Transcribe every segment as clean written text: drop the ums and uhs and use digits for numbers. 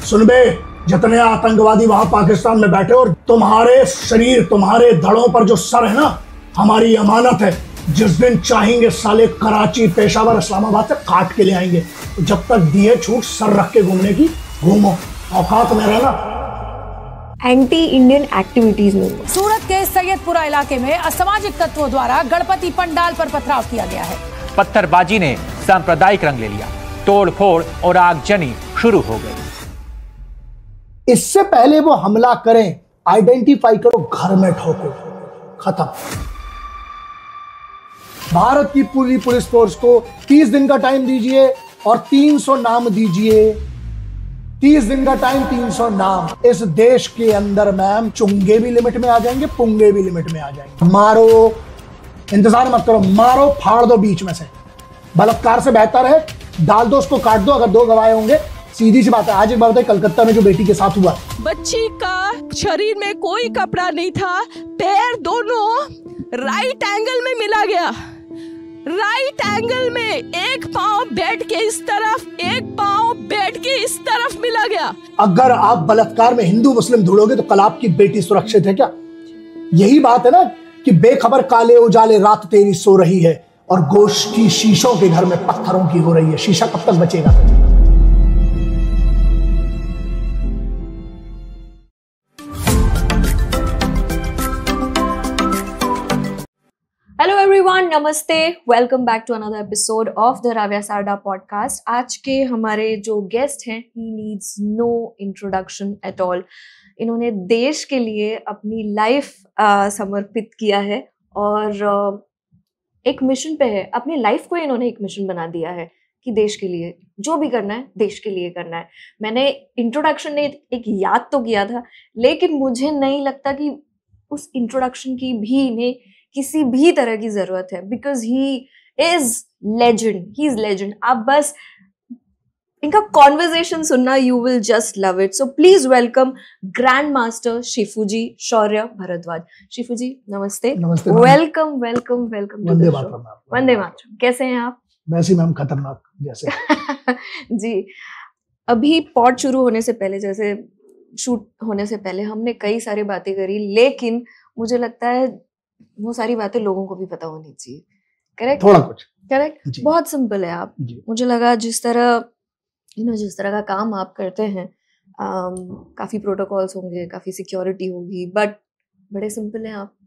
सुन बे, जितने आतंकवादी वहां पाकिस्तान में बैठे और तुम्हारे शरीर, तुम्हारे धड़ों पर जो सर है ना, हमारी अमानत है। जिस दिन चाहेंगे साले कराची, पेशावर, इस्लामाबाद से काट के ले आएंगे। तो जब तक दिए छूट सर रख के घूमने की, घूमो, औकात में रहना। एंटी इंडियन एक्टिविटीज में सूरत के सैयदपुरा इलाके में असामाजिक तत्वों द्वारा गणपति पंडाल पर पथराव किया गया है। पत्थरबाजी ने सांप्रदायिक रंग ले लिया, तोड़फोड़ और आगजनी शुरू हो गई। इससे पहले वो हमला करें, आइडेंटिफाई करो, घर में ठोको, खत्म। भारत की पूरी पुलिस फोर्स को 30 दिन का टाइम दीजिए और 300 नाम दीजिए। 30 दिन का टाइम, 300 नाम। इस देश के अंदर मैम चुंगे भी लिमिट में आ जाएंगे, पुंगे भी लिमिट में आ जाएंगे। मारो, इंतजार मत करो, मारो, फाड़ दो बीच में से। बलात्कार से बेहतर है डाल दो, उसको काट दो। अगर 2 गवाह होंगे, सीधी सी बात है। आज एक बार बताइए, कलकत्ता में जो बेटी के साथ हुआ, बच्ची का शरीर में कोई कपड़ा नहीं था, पैर दोनों राइट एंगल में मिला गया। राइट एंगल में एक पांव बेड के इस तरफ, एक पांव बेड के इस तरफ मिला गया। अगर आप बलात्कार में हिंदू मुस्लिम ढूंढोगे तो कल आपकी बेटी सुरक्षित है क्या? यही बात है ना कि बेखबर काले उजाले रात तेरी सो रही है और गोश्त की शीशों के घर में पत्थरों की हो रही है। शीशा कब तक बचेगा? हेलो एवरीवन, नमस्ते, welcome back to another episode of the Ravya Sarda podcast. आज के हमारे जो गेस्ट हैं, he needs no introduction at all. इन्होंने देश के लिए अपनी लाइफ समर्पित किया है और एक मिशन पे है। अपनी लाइफ को इन्होंने एक मिशन बना दिया है कि देश के लिए जो भी करना है, देश के लिए करना है। मैंने इंट्रोडक्शन ने एक याद तो किया था, लेकिन मुझे नहीं लगता कि उस इंट्रोडक्शन की भी इन्हें किसी भी तरह की जरूरत है, बिकॉज ही इज लेजेंड। आप बस इनका कॉन्वर्जेशन सुनना, you will just love it. So please welcome grand master Shifuji Shaurya Bhardwaj. Shifuji नमस्ते, वेलकम वेलकम वेलकम। वंदे मातरम। कैसे हैं आप? वैसे मैम खतरनाक जैसे जी, अभी पॉड शुरू होने से पहले, जैसे शूट होने से पहले हमने कई सारी बातें करी, लेकिन मुझे लगता है वो सारी बातें लोगों को भी पता होनी चाहिए। करेक्ट? थोड़ा कुछ करेक्ट। बहुत सिंपल है आप। मुझे लगा जिस तरह जिस तरह का काम आप करते हैं, काफी प्रोटोकॉल्स होंगे, काफी सिक्योरिटी होगी, बट बड़े सिंपल हैं आप।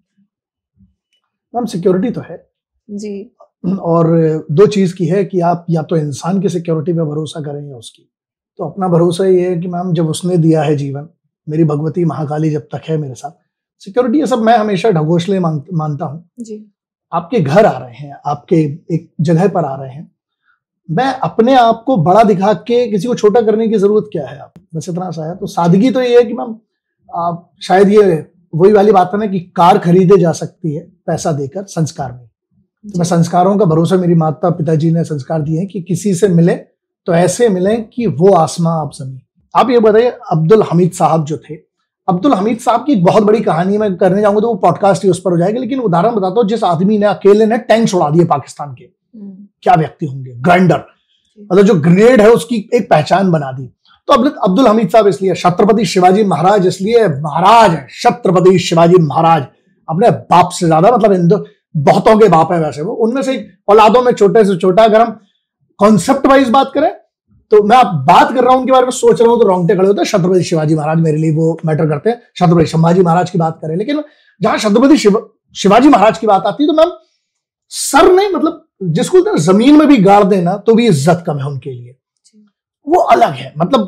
मैम सिक्योरिटी तो है जी, और 2 चीज की है कि आप या तो इंसान की सिक्योरिटी पे भरोसा करें या उसकी। तो अपना भरोसा ये है कि मैम जब उसने दिया है जीवन, मेरी भगवती महाकाली जब तक है मेरे साथ, सिक्योरिटी ये सब मैं हमेशा ढगोसले मानता हूँ जी। आपके घर आ रहे हैं, आपके एक जगह पर आ रहे हैं, मैं अपने आप को बड़ा दिखा के किसी को छोटा करने की जरूरत क्या है? आप बस इतना सा है। तो सादगी तो ये है कि मैम आप शायद ये वही वाली बात है ना कि कार खरीदे जा सकती है पैसा देकर, संस्कार में। तो मैं संस्कारों का भरोसा, मेरी माता पिताजी ने संस्कार दिए हैं कि किसी से मिले तो ऐसे मिले कि वो आसमां आप जमीन। आप ये बताइए, अब्दुल हमीद साहब जो थे, अब्दुल हमीद साहब की एक बहुत बड़ी कहानी मैं करने जाऊंगा तो वो पॉडकास्ट ही उस पर हो जाएगा, लेकिन उदाहरण बताता हूँ। जिस आदमी ने अकेले ने टैंक उड़ा दिए पाकिस्तान के, क्या व्यक्ति होंगे? ग्राइंडर, मतलब जो ग्रेनेड है उसकी एक पहचान बना दी। तो अब्दुल हमीद साहब इसलिए छत्रपति शिवाजी महाराज, इसलिए महाराज है छत्रपति शिवाजी महाराज, अपने बाप से ज्यादा, मतलब हिंदू बहुतों के बाप है वैसे वो, उनमें से एक औलादों में छोटे से छोटा। अगर हम कॉन्सेप्ट वाइज बात करें तो मैं आप बात कर रहा हूं उनके बारे में, सोच रहा हूं तो रोंगटे खड़े होते हैं। छत्रपति शिवाजी महाराज मेरे लिए वो मैटर करते हैं। छत्रपति संभाजी महाराज की बात करें, लेकिन जहां छत्रपति शिवाजी महाराज की बात आती है तो मैम सर नहीं, मतलब जिसको जमीन में भी गाड़ देना तो भी इज्जत कम है उनके लिए, वो अलग है। मतलब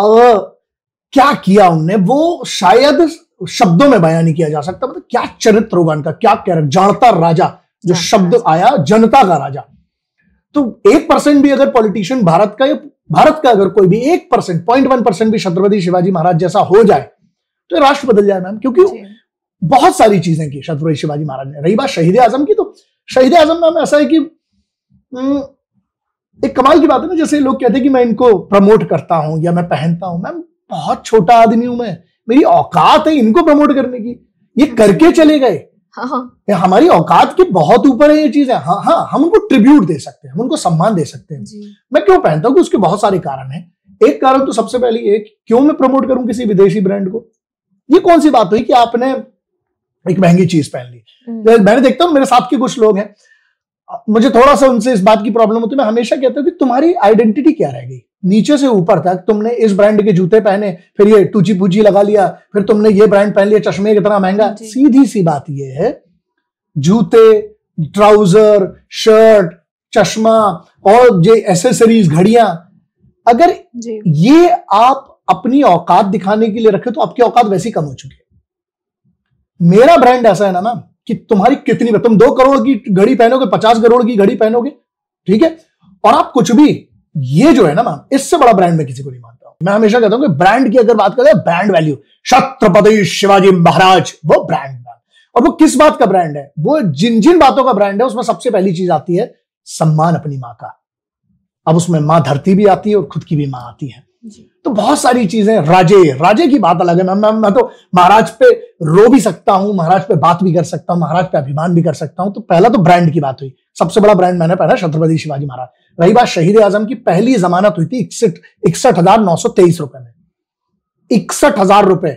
क्या किया उनने वो शायद शब्दों में बयान नहीं किया जा सकता। मतलब क्या चरित्र होगा उनका, क्या कैरेक्टर। जानता राजा जो शब्द आया, जनता का राजा। तो 1% भी अगर पॉलिटिशियन भारत का अगर कोई भी 1%, 0.1% भी छत्रपति शिवाजी महाराज जैसा हो जाए तो राष्ट्र बदल जाए मैम, क्योंकि बहुत सारी चीजें की छत्रपति शिवाजी महाराज ने। रही बात शहीद आजम की, तो शहीद आजम मैम ऐसा है कि एक कमाल की बात है ना, जैसे लोग कहते हैं कि मैं इनको प्रमोट करता हूं या मैं पहनता हूं। मैम बहुत छोटा आदमी हूं मैं, मेरी औकात है इनको प्रमोट करने की, ये करके चले गए। हमारी औकात के बहुत ऊपर है ये चीज है। हाँ, हम उनको ट्रिब्यूट दे सकते हैं, हम उनको सम्मान दे सकते हैं। मैं क्यों पहनता हूँ कि उसके बहुत सारे कारण हैं। एक कारण तो सबसे पहले ये, क्यों मैं प्रमोट करूं किसी विदेशी ब्रांड को? ये कौन सी बात हुई कि आपने एक महंगी चीज पहन ली? मैंने देखता हूं मेरे साथ के कुछ लोग हैं, मुझे थोड़ा सा उनसे इस बात की प्रॉब्लम होती है। मैं हमेशा कहता हूं कि तुम्हारी आइडेंटिटी क्या रह गई? नीचे से ऊपर तक तुमने इस ब्रांड के जूते पहने, फिर ये टूची पूची लगा लिया, फिर तुमने ये ब्रांड पहन लिया, चश्मे कितना महंगा। सीधी सी बात ये है, जूते, ट्राउजर, शर्ट, चश्मा और ये एसेसरीज, घड़ियां, अगर ये आप अपनी औकात दिखाने के लिए रखे तो आपकी औकात वैसी कम हो चुकी है। मेरा ब्रांड ऐसा है ना मैम कि तुम्हारी कितनी, तुम 2 करोड़ की घड़ी पहनोगे, 50 करोड़ की घड़ी पहनोगे, ठीक है, और आप कुछ भी, ये जो है ना मैम, इससे बड़ा ब्रांड मैं किसी को नहीं मानता हूं। मैं हमेशा कहता हूं कि ब्रांड की अगर बात करें, ब्रांड वैल्यू, छत्रपति शिवाजी महाराज, वो ब्रांड है। और वो किस बात का ब्रांड है? वो जिन जिन बातों का ब्रांड है, उसमें सबसे पहली चीज आती है सम्मान अपनी मां का। अब उसमें मां धरती भी आती है और खुद की भी मां आती है। तो बहुत सारी चीजें, राजे की बात अलग है। मैं तो महाराज पे रो भी सकता हूं, महाराज पे बात भी कर सकता हूं, महाराज पे अभिमान भी कर सकता हूं। तो पहला तो ब्रांड की बात हुई, सबसे बड़ा ब्रांड मैंने पहना छत्रपति शिवाजी महाराज। रही बात शहीद आजम की, पहली जमानत हुई थी 61,923 रुपए में। 61,000 रुपए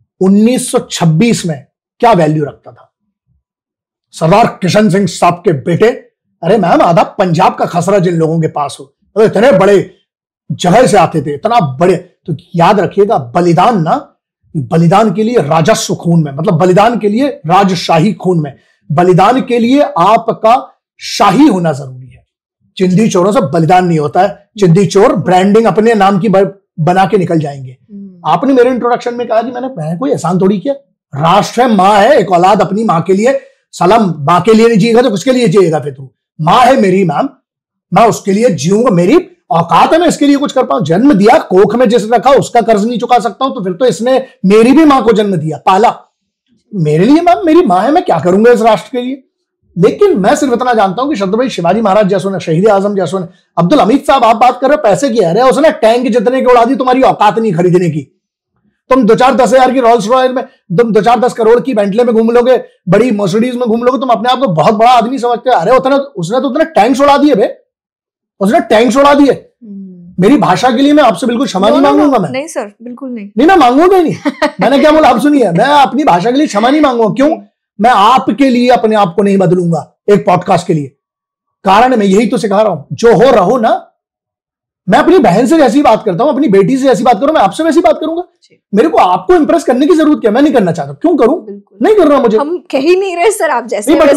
1926 में क्या वैल्यू रखता था? सरदार किशन सिंह साहब के बेटे, अरे मैम आधा पंजाब का खसरा जिन लोगों के पास हो, तो इतने बड़े जगह से आते थे, इतना बड़े। तो याद रखिएगा, बलिदान ना, बलिदान के लिए राजस्व खून में, मतलब बलिदान के लिए राजशाही खून में, बलिदान के लिए आपका शाही होना जरूरी है। चिंदी चोरों से बलिदान नहीं होता है। चिंदी चोर ब्रांडिंग अपने नाम की बना के निकल जाएंगे। आपने मेरे इंट्रोडक्शन में कहा कि मैंने कोई एहसान थोड़ी किया। राष्ट्र है, मां है, एक औलाद अपनी मां के लिए, सलाम, मां के लिए नहीं जिएगा तो किसके लिए जिएगा? फिर तू, मां है मेरी मैम, मैं उसके लिए जीऊंगा, मेरी औकात है मैं इसके लिए कुछ कर पाऊं। जन्म दिया, कोख में जिसने रखा उसका कर्ज नहीं चुका सकता हूं, तो फिर तो इसने मेरी भी मां को जन्म दिया, पाला, मेरे लिए मैम मेरी मां है, मैं क्या करूंगा इस राष्ट्र के लिए। लेकिन मैं सिर्फ इतना जानता हूं कि छत्रपति शिवाजी महाराज जैसों ने, शहीद आजम जैसों ने, अब्दुल हमीद साहब आप बात कर रहे हो पैसे की, अरे उसने टैंक जितने की उड़ा दी, तुम्हारी औकात नहीं खरीदने की। तुम 2-4-10 हजार की रोल्स रॉयल में, तुम 2-4-10 करोड़ की बेंटले में घूम लोगे, बड़ी मर्सिडीज में घूम लोगे, तुम अपने आप को बहुत बड़ा आदमी समझते हो। अरे उसने तो उतने टैंक्स उड़ा दिए बे, उसने टैंक्स उड़ा दिए। मेरी भाषा के लिए मैं आपसे बिल्कुल क्षमा नहीं मांगूंगा। मैं नहीं सर, बिल्कुल नहीं, मैं मांगूंगा ही नहीं। मैंने क्या बोला आप सुनिए, मैं अपनी भाषा के लिए क्षमा नहीं मांगूंगा। क्यों? मैं आपके लिए अपने आप को नहीं बदलूंगा एक पॉडकास्ट के लिए। कारण मैं यही तो सिखा रहा हूं, जो हो रहो ना। मैं अपनी बहन से जैसी बात करता हूं, अपनी बेटी से जैसी बात करूं, मैं आपसे वैसी बात करूंगा। मेरे को आपको इंप्रेस करने की जरूरत क्या? मैं नहीं करना चाहता, क्यों करूं? नहीं कर रहा मुझे। हम कह ही नहीं रहे सर, आप जैसे मैं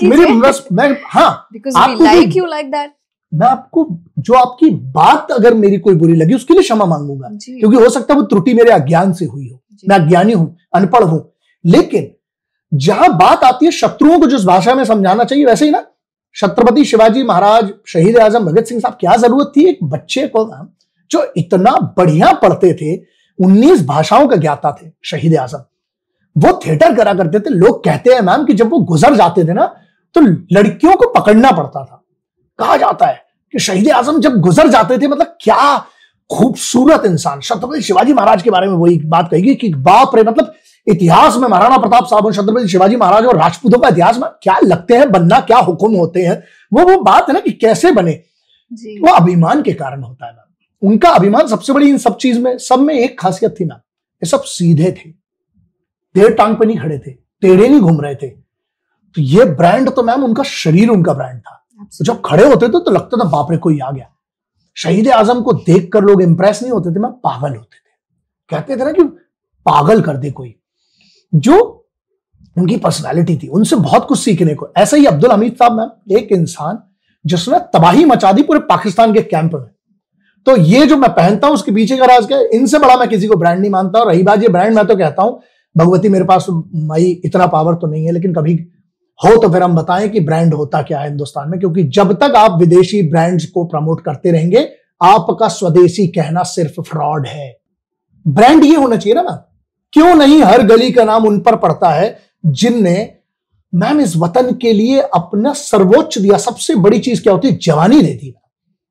आपको, जो आपकी बात अगर मेरी कोई बुरी लगी उसके लिए क्षमा मांगूंगा, क्योंकि हो सकता है वो त्रुटि मेरे अज्ञान से हुई हो, मैं अज्ञानी हूं, अनपढ़ हूं। लेकिन जहां बात आती है शत्रुओं को जिस भाषा में समझाना चाहिए, वैसे ही ना छत्रपति शिवाजी महाराज, शहीद आजम भगत सिंह साहब, क्या जरूरत थी एक बच्चे को जो इतना बढ़िया पढ़ते थे, 19 भाषाओं का ज्ञाता थे शहीद आजम, वो थिएटर करा करते थे। लोग कहते हैं मैम कि जब वो गुजर जाते थे ना तो लड़कियों को पकड़ना पड़ता था। कहा जाता है कि शहीद आजम जब गुजर जाते थे, मतलब क्या खूबसूरत इंसान। छत्रपति शिवाजी महाराज के बारे में वही बात कहेगी कि बाप रे, मतलब इतिहास में महाराणा प्रताप साहब और छत्रपति शिवाजी महाराज और राजपूतों का इतिहास में क्या लगते हैं बनना, क्या हुक्म होते हैं। वो बात है ना कि कैसे बने, वो अभिमान के कारण होता है ना। उनका अभिमान सबसे बड़ी इन सब चीज में, सब में एक खासियत थी ना, ये सब सीधे थे, देर टांग पे नहीं खड़े थे, टेढ़े नहीं घूम रहे थे। तो ये ब्रांड तो मैम उनका शरीर उनका ब्रांड था। तो जब खड़े होते थे तो लगता था बाप रे कोई आ गया। शहीद आजम को देखकर लोग इंप्रेस नहीं होते थे, मैं पागल होते थे। कहते थे ना कि पागल कर दे कोई। जो उनकी पर्सनालिटी थी, उनसे बहुत कुछ सीखने को। ऐसा ही अब्दुल हमीद साहब मैम, एक इंसान जिसने तबाही मचा दी पूरे पाकिस्तान के कैंप में। तो ये जो मैं पहनता हूं उसके पीछे का राज क्या है? इनसे बड़ा मैं किसी को ब्रांड नहीं मानता। और रही बात ये ब्रांड, मैं तो कहता हूं भगवती मेरे पास माई इतना पावर तो नहीं है, लेकिन कभी हो तो फिर हम बताएं कि ब्रांड होता क्या है हिंदुस्तान में। क्योंकि जब तक आप विदेशी ब्रांड्स को प्रमोट करते रहेंगे, आपका स्वदेशी कहना सिर्फ फ्रॉड है। ब्रांड ये होना चाहिए ना मैम। क्यों नहीं हर गली का नाम उन पर पड़ता है जिनने मैम इस वतन के लिए अपना सर्वोच्च दिया। सबसे बड़ी चीज क्या होती है? जवानी देती है।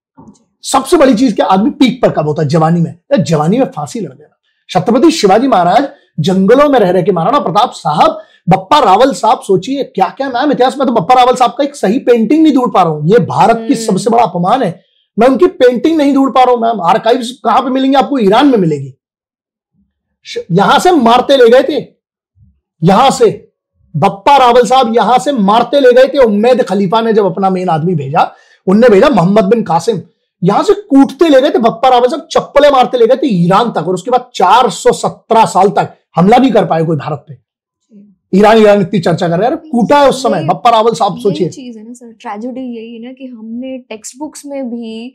सबसे बड़ी चीज क्या? आदमी पीक पर कब होता है? जवानी में। जवानी में फांसी लड़ देना। छत्रपति शिवाजी महाराज जंगलों में रह रहे के, महाराणा प्रताप साहब, बप्पा रावल साहब, सोचिए क्या क्या मैम इतिहास में। तो बप्पा रावल साहब का एक सही पेंटिंग नहीं ढूंढ पा रहा हूं। ये भारत की सबसे बड़ा अपमान है। मैं उनकी पेंटिंग नहीं ढूंढ पा रहा हूं मैम। आर्काइव्स कहां पे मिलेंगे आपको? ईरान में मिलेगी। यहां से मारते ले गए थे, यहां से बप्पा रावल साहब यहां से मारते ले गए थे। उम्मेद खलीफा ने जब अपना मेन आदमी भेजा, उनने भेजा मोहम्मद बिन कासिम, यहां से कूटते ले गए थे बप्पा रावल साहब, चप्पलें मारते ले गए थे ईरान तक। और उसके बाद 417 साल तक हमला भी कर पाए कोई भारत पे। ईरान इतनी चर्चा कर रहे हैं, कूटा है उस समय बप्पा रावल साहब। सोचिए चीज है ना सर, ट्रेजेडी यही है ना कि हमने टेक्स्ट बुक्स में भी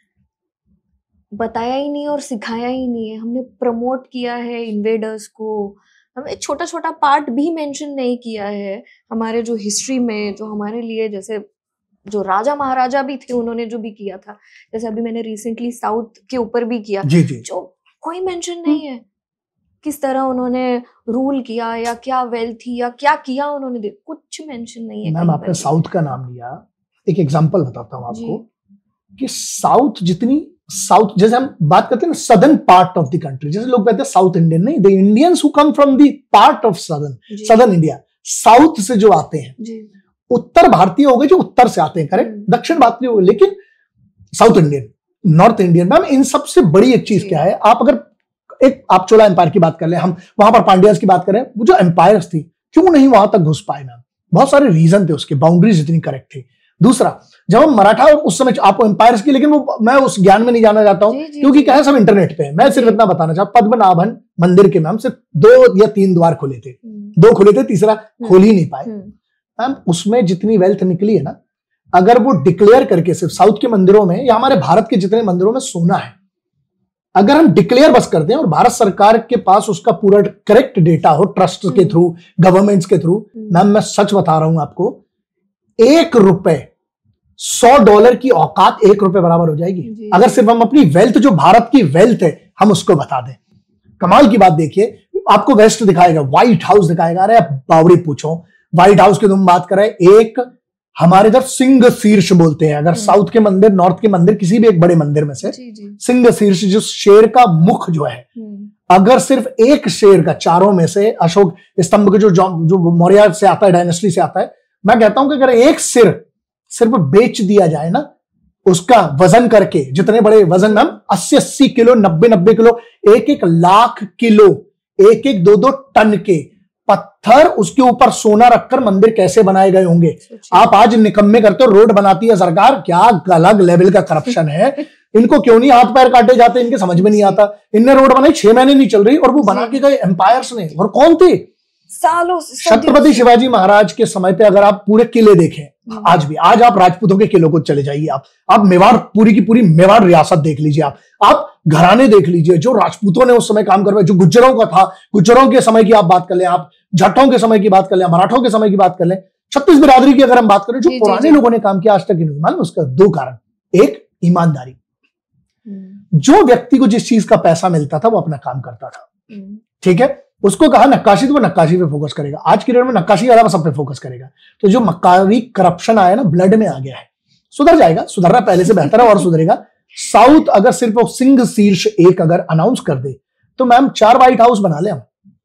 बताया ही नहीं और सिखाया ही नहीं है। हमने प्रमोट किया है इन्वेडर्स को, हमें छोटा छोटा पार्ट भी मेंशन नहीं किया है हमारे जो हिस्ट्री में, जो हमारे लिए जैसे जो राजा महाराजा भी थे उन्होंने जो भी किया था। जैसे अभी मैंने रिसेंटली साउथ के ऊपर भी किया, जी जी, जो कोई मेंशन नहीं है किस तरह उन्होंने रूल किया या क्या वेल्थ थी या क्या किया उन्होंने, कुछ मेंशन नहीं है। मैम आपने साउथ का नाम लिया, एक एग्जांपल बताता हूं आपको कि साउथ जैसे हम बात करते हैं ना southern part of the country, जैसे लोग कहते हैं साउथ इंडियन, नहीं, the Indians who come from the part of southern India, south से जो आते हैं, उत्तर भारतीय हो गए जो उत्तर से आते हैं, करेक्ट, दक्षिण भारतीय हो गए, लेकिन south Indian, north Indian. Ma'am इन सबसे बड़ी एक चीज क्या है, आप अगर आप चोला एम्पायर की बात कर ले, हम वहां पर पांड्यास की बात करें, वो जो एम्पायर्स थी क्यों नहीं वहां तक घुस पाए मैम? बहुत सारे रीजन थे उसके, बाउंड्रीज इतनी करेक्ट थी। दूसरा, जब हम मराठा उस समय आपको एम्पायर्स की, लेकिन वो मैं उस ज्ञान में नहीं जाना चाहता हूं क्योंकि क्या है सब इंटरनेट पे है। मैं सिर्फ इतना बताना चाहता, पद्मनाभन मंदिर के मैम सिर्फ 2 या 3 द्वार खुले थे, 2 खुले थे, तीसरा खोल ही नहीं पाए मैम। उसमें जितनी वेल्थ निकली है ना, अगर वो डिक्लेयर करके सिर्फ साउथ के मंदिरों में या हमारे भारत के जितने मंदिरों में सोना है, अगर हम डिक्लेयर बस करते हैं और भारत सरकार के पास उसका पूरा करेक्ट डेटा हो, ट्रस्ट के थ्रू, गवर्नमेंट्स के थ्रू, मैम मैं सच बता रहा हूं आपको, $1 $100 की औकात $1 बराबर हो जाएगी। अगर सिर्फ हम अपनी वेल्थ, जो भारत की वेल्थ है, हम उसको बता दें। कमाल की बात देखिए, आपको वेस्ट दिखाएगा, व्हाइट हाउस दिखाएगा। अरे बावड़ी पूछो, व्हाइट हाउस की तुम बात करें, एक हमारे इधर सिंह शीर्ष बोलते हैं, अगर साउथ के मंदिर, नॉर्थ के मंदिर, किसी भी एक बड़े मंदिर में से सिंह शीर्ष, जो शेर का मुख जो है, अगर सिर्फ एक शेर का, चारों में से अशोक स्तंभ के जो मौर्य से आता है, डायनेस्टी से आता है, मैं कहता हूं कि अगर एक सिर सिर्फ बेच दिया जाए ना, उसका वजन करके, जितने बड़े वजन ma'am, 80-80 kilo, 90-90 kilo, 1-1 lakh kilo, 1-1 2-2 ton के पत्थर, उसके ऊपर सोना रखकर मंदिर कैसे बनाए गए होंगे। आप आज निकम्मे करते हो, रोड बनाती है सरकार, क्या अलग लेवल का करप्शन है। इनको क्यों नहीं हाथ पैर काटे जाते, इनके समझ में नहीं आता। इनने रोड बनाई, 6 महीने नहीं चल रही, और वो बना के गए एम्पायर्स ने, और कौन थे? सालों। छत्रपति शिवाजी महाराज के समय पे अगर आप पूरे किले देखें, आज भी, आज आप राजपूतों के किलों को चले जाइए, आप मेवाड़, पूरी की पूरी मेवाड़ रियासत देख लीजिए, आप घराने देख लीजिए जो राजपूतों ने उस समय काम करवाया, जो गुज्जरों का था, गुज्जरों के समय की आप बात कर लें, आप जाटों के समय की बात कर लें, मराठों के समय की बात कर लें, 36 बिरादरी की अगर हम बात करें, जो पुराने लोगों ने काम किया आज तक नहीं मालूम। उसका 2 कारण, एक ईमानदारी, जो व्यक्ति को जिस चीज का पैसा मिलता था वो अपना काम करता था, ठीक है, उसको कहा नक्काशी, तो वो नक्काशी पे फोकस करेगा। आज की डेट में नक्काशी ज्यादा सब पे फोकस करेगा। तो जो मक्कारी करप्शन आया ना, ब्लड में आ गया है, सुधर जाएगा, सुधरना पहले से बेहतर है और सुधरेगा। साउथ अगर सिर्फ सिंह शीर्ष एक अगर अनाउंस कर दे, तो मैम 4 व्हाइट हाउस बना ले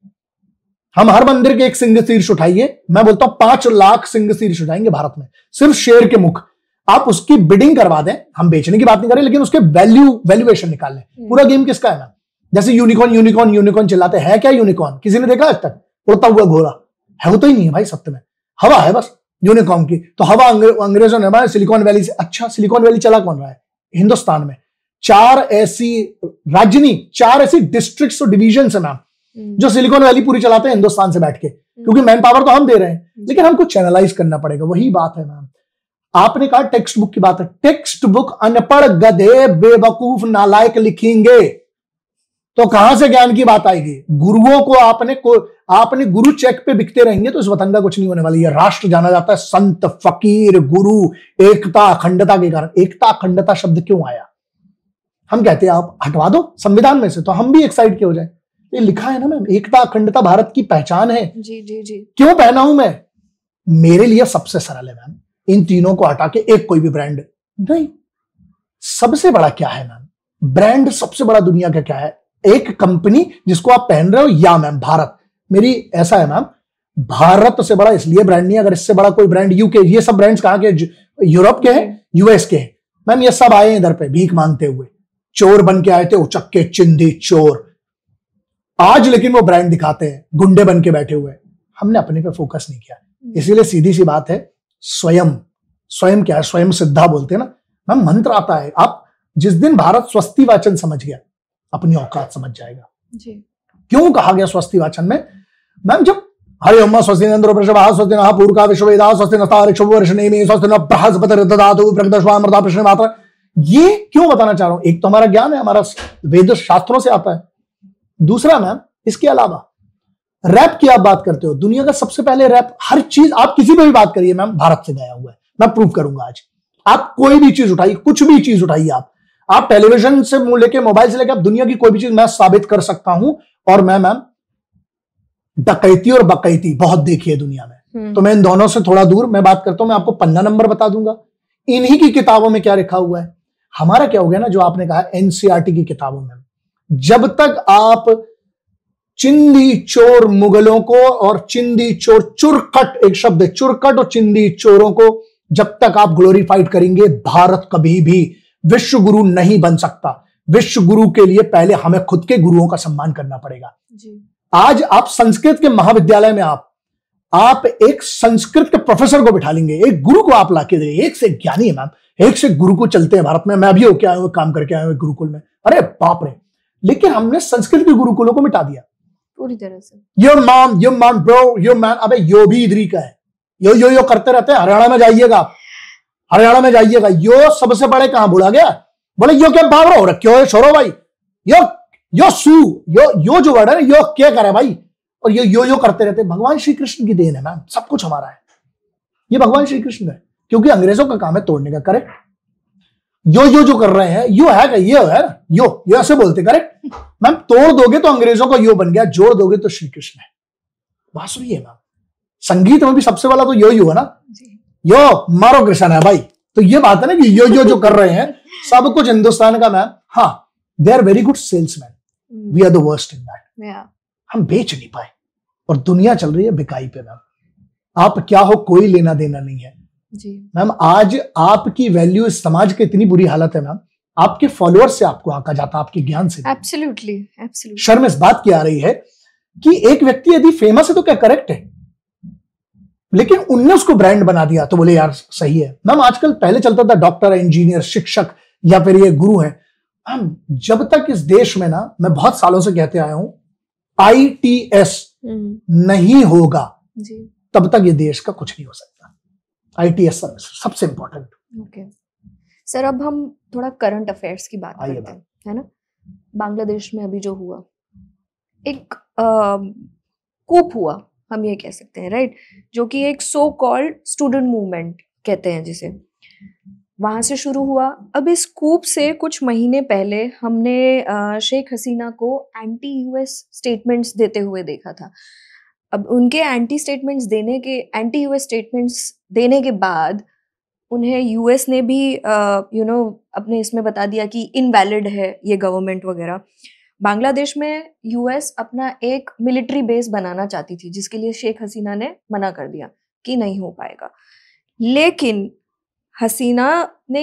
हम हर मंदिर के एक सिंह शीर्ष उठाइए, मैं बोलता हूं 5 लाख सिंह शीर्ष उठाएंगे भारत में, सिर्फ शेर के मुख। आप उसकी बिडिंग करवा दें, हम बेचने की बात नहीं करें, लेकिन उसके वैल्यूएशन निकाल लें। पूरा गेम किसका है ना? जैसे यूनिकॉर्न यूनिकॉर्न यूनिकॉर्न चिल्लाते हैं, क्या यूनिकॉर्न किसी ने देखा आज तक? उड़ता हुआ घोड़ा है, होता ही नहीं है भाई, सत्य में हवा है बस यूनिकॉर्न की। तो हवा अंग्रेजों ने बनाया सिलिकॉन वैली से। अच्छा, सिलिकॉन वैली चला कौन रहा है हिंदुस्तान में? 4 ऐसी राज्य नहीं, 4 ऐसी डिस्ट्रिक्ट्स और डिवीजन है मैम, जो सिलिकॉन वैली पूरी चलाते हैं हिंदुस्तान से बैठ के, क्योंकि मैन पावर तो हम दे रहे हैं, लेकिन हमको चैनलाइज करना पड़ेगा। वही बात है मैम, आपने कहा टेक्स्ट बुक की बात है, टेक्स्ट बुक अनपढ़ गधे बेवकूफ नालायक लिखेंगे तो कहां से ज्ञान की बात आएगी? गुरुओं को आपने गुरु चेक पे बिकते रहेंगे तो इस वतन का कुछ नहीं होने वाली है। राष्ट्र जाना जाता है संत, फकीर, गुरु, एकता, अखंडता के कारण। एकता अखंडता शब्द क्यों आया? हम कहते हैं आप हटवा दो संविधान में से, तो हम भी एक साइड के हो जाए। ये लिखा है ना मैम, एकता अखंडता भारत की पहचान है। जी जी जी। क्यों पहना हूं मैं? मेरे लिए सबसे सरल है मैम, इन तीनों को हटा के एक कोई भी ब्रांड नहीं। सबसे बड़ा क्या है मैम? ब्रांड सबसे बड़ा दुनिया का क्या है? एक कंपनी जिसको आप पहन रहे हो, या मैम भारत। मेरी ऐसा है मैम, भारत से बड़ा इसलिए ब्रांड नहीं, अगर इससे बड़ा कोई ब्रांड यूके, ये सब ब्रांड्स कहां के? यूरोप के हैं, यूएस के हैं। मैम ये सब आए इधर पे भीख मांगते हुए, चोर बन के आए थे, उचक्के चिंदी चोर। आज लेकिन वो ब्रांड दिखाते हैं, गुंडे बन के बैठे हुए। हमने अपने पे फोकस नहीं किया। इसीलिए सीधी सी बात है, स्वयं क्या है, स्वयं सिद्धा बोलते हैं ना मैम, मंत्र आता है। आप जिस दिन भारत स्वस्ति वाचन समझ गया, अपनी औकात समझ जाएगा जी। क्यों कहा गया स्वस्ति वाचन में मैम? जब हरि ओम स्वस्ति इंद्रो वृषभः स्वस्ति नः पूर्वा विश्ववेदाः स्वस्ति नस्तारिक्षो वर्षनेमि स्वस्ति नः बृहस्पतिर्दधातु ददातु प्रकृतश्वामृता प्रश्नमात्र। ये क्यों बताना चाह रहा हूं? एक तो हमारा ज्ञान है, हमारा वेद शास्त्रों से आता है। दूसरा मैम, इसके अलावा रैप की आप बात करते हो, दुनिया का सबसे पहले रैप, हर चीज आप किसी पे भी बात करिए मैम, भारत से गया हुआ है। मैं प्रूव करूंगा आज। आप कोई भी चीज उठाइए, कुछ भी चीज उठाइए, आप टेलीविजन से लेके मोबाइल से लेके आप दुनिया की कोई भी चीज मैं साबित कर सकता हूं। और मैं मैम डकैती और बकैती बहुत देखी है दुनिया में, तो मैं इन दोनों से थोड़ा दूर मैं बात करता हूं। मैं आपको पन्ना नंबर बता दूंगा, इन्हीं की किताबों में क्या लिखा हुआ है। हमारा क्या हो गया ना, जो आपने कहा एनसीईआरटी की किताबों में, जब तक आप चिंदी चोर मुगलों को और चिंदी चोर चुरकट, एक शब्द है चुरकट, और चिंदी चोरों को जब तक आप ग्लोरीफाइड करेंगे, भारत कभी भी विश्व गुरु नहीं बन सकता। विश्व गुरु के लिए पहले हमें खुद के गुरुओं का सम्मान करना पड़ेगा जी। आज आप संस्कृत के महाविद्यालय में आप एक संस्कृत के प्रोफेसर को बिठा लेंगे, एक गुरु को आप लाके देंगे, एक से ज्ञानी है मैम, एक से गुरु को चलते हैं भारत में। मैं भी होके आया हूं, काम करके आया हूं गुरुकुल में, अरे बाप रे। लेकिन हमने संस्कृत के गुरुकुलों को मिटा दिया पूरी तरह से। Yo man bro, yo man, अबे यो भी इधरी का है, यो करते रहते हैं। हरियाणा में जाइएगा आप, हरियाणा में जाइएगा, यो सबसे बड़े कहां बोला गया, बोले यो क्या बावरो हो रखे हो छोरो भाई, यो सू, यो जो वर्ड है ना, यो क्या करे भाई, और यो करते रहते। भगवान श्री कृष्ण की देन है मैम, सब कुछ हमारा है, ये भगवान श्री कृष्ण है, क्योंकि अंग्रेजों का काम है तोड़ने का। करेक्ट, यो जो कर रहे हैं, यो है, ये है ना, यो ऐसे बोलते। करेक्ट मैम, तोड़ दोगे तो अंग्रेजों का यो बन गया, जोड़ दोगे तो श्री कृष्ण है। बांसुरी है मैम, संगीत में भी सबसे वाला तो यो है ना, यो मारो कृष्ण है भाई। तो ये बात है ना कि यो जो कर रहे हैं सब कुछ हिंदुस्तान का मैम। हाँ, they are very good salesman, we are the worst in that. हम बेच नहीं पाए और दुनिया चल रही है बिकाई पे मैम। आप क्या हो, कोई लेना देना नहीं है जी मैम। आज आपकी वैल्यू इस समाज की इतनी बुरी हालत है मैम, आपके फॉलोअर्स से आपको आंका जाता, आपके ज्ञान से। एब्सोल्युटली। शर्म इस बात की आ रही है कि एक व्यक्ति यदि फेमस है तो क्या करेक्ट है, लेकिन उनने उसको ब्रांड बना दिया तो बोले यार सही है मैम। आजकल पहले चलता था डॉक्टर, इंजीनियर, शिक्षक या फिर ये गुरु है मैम। जब तक इस देश में ना, मैं बहुत सालों से कहते आया हूं, ITS नहीं होगा जी, तब तक ये देश का कुछ नहीं हो सकता। ITS सबसे इंपॉर्टेंट। ओके सर, अब हम थोड़ा करंट अफेयर्स की बात करते हैं, है ना। बांग्लादेश में अभी जो हुआ, एक कूप हुआ, हम ये कह सकते हैं, राइट, जो कि एक सो कॉल्ड स्टूडेंट मूवमेंट कहते हैं जिसे, वहां से शुरू हुआ। अब इस कूप से कुछ महीने पहले हमने शेख हसीना को एंटी यूएस स्टेटमेंट्स देते हुए देखा था। अब उनके एंटी यूएस स्टेटमेंट्स देने के बाद उन्हें यूएस ने भी अपने इसमें बता दिया कि इनवैलिड है ये गवर्नमेंट वगैरह। बांग्लादेश में यूएस अपना एक मिलिट्री बेस बनाना चाहती थी, जिसके लिए शेख हसीना ने मना कर दिया कि नहीं हो पाएगा। लेकिन हसीना ने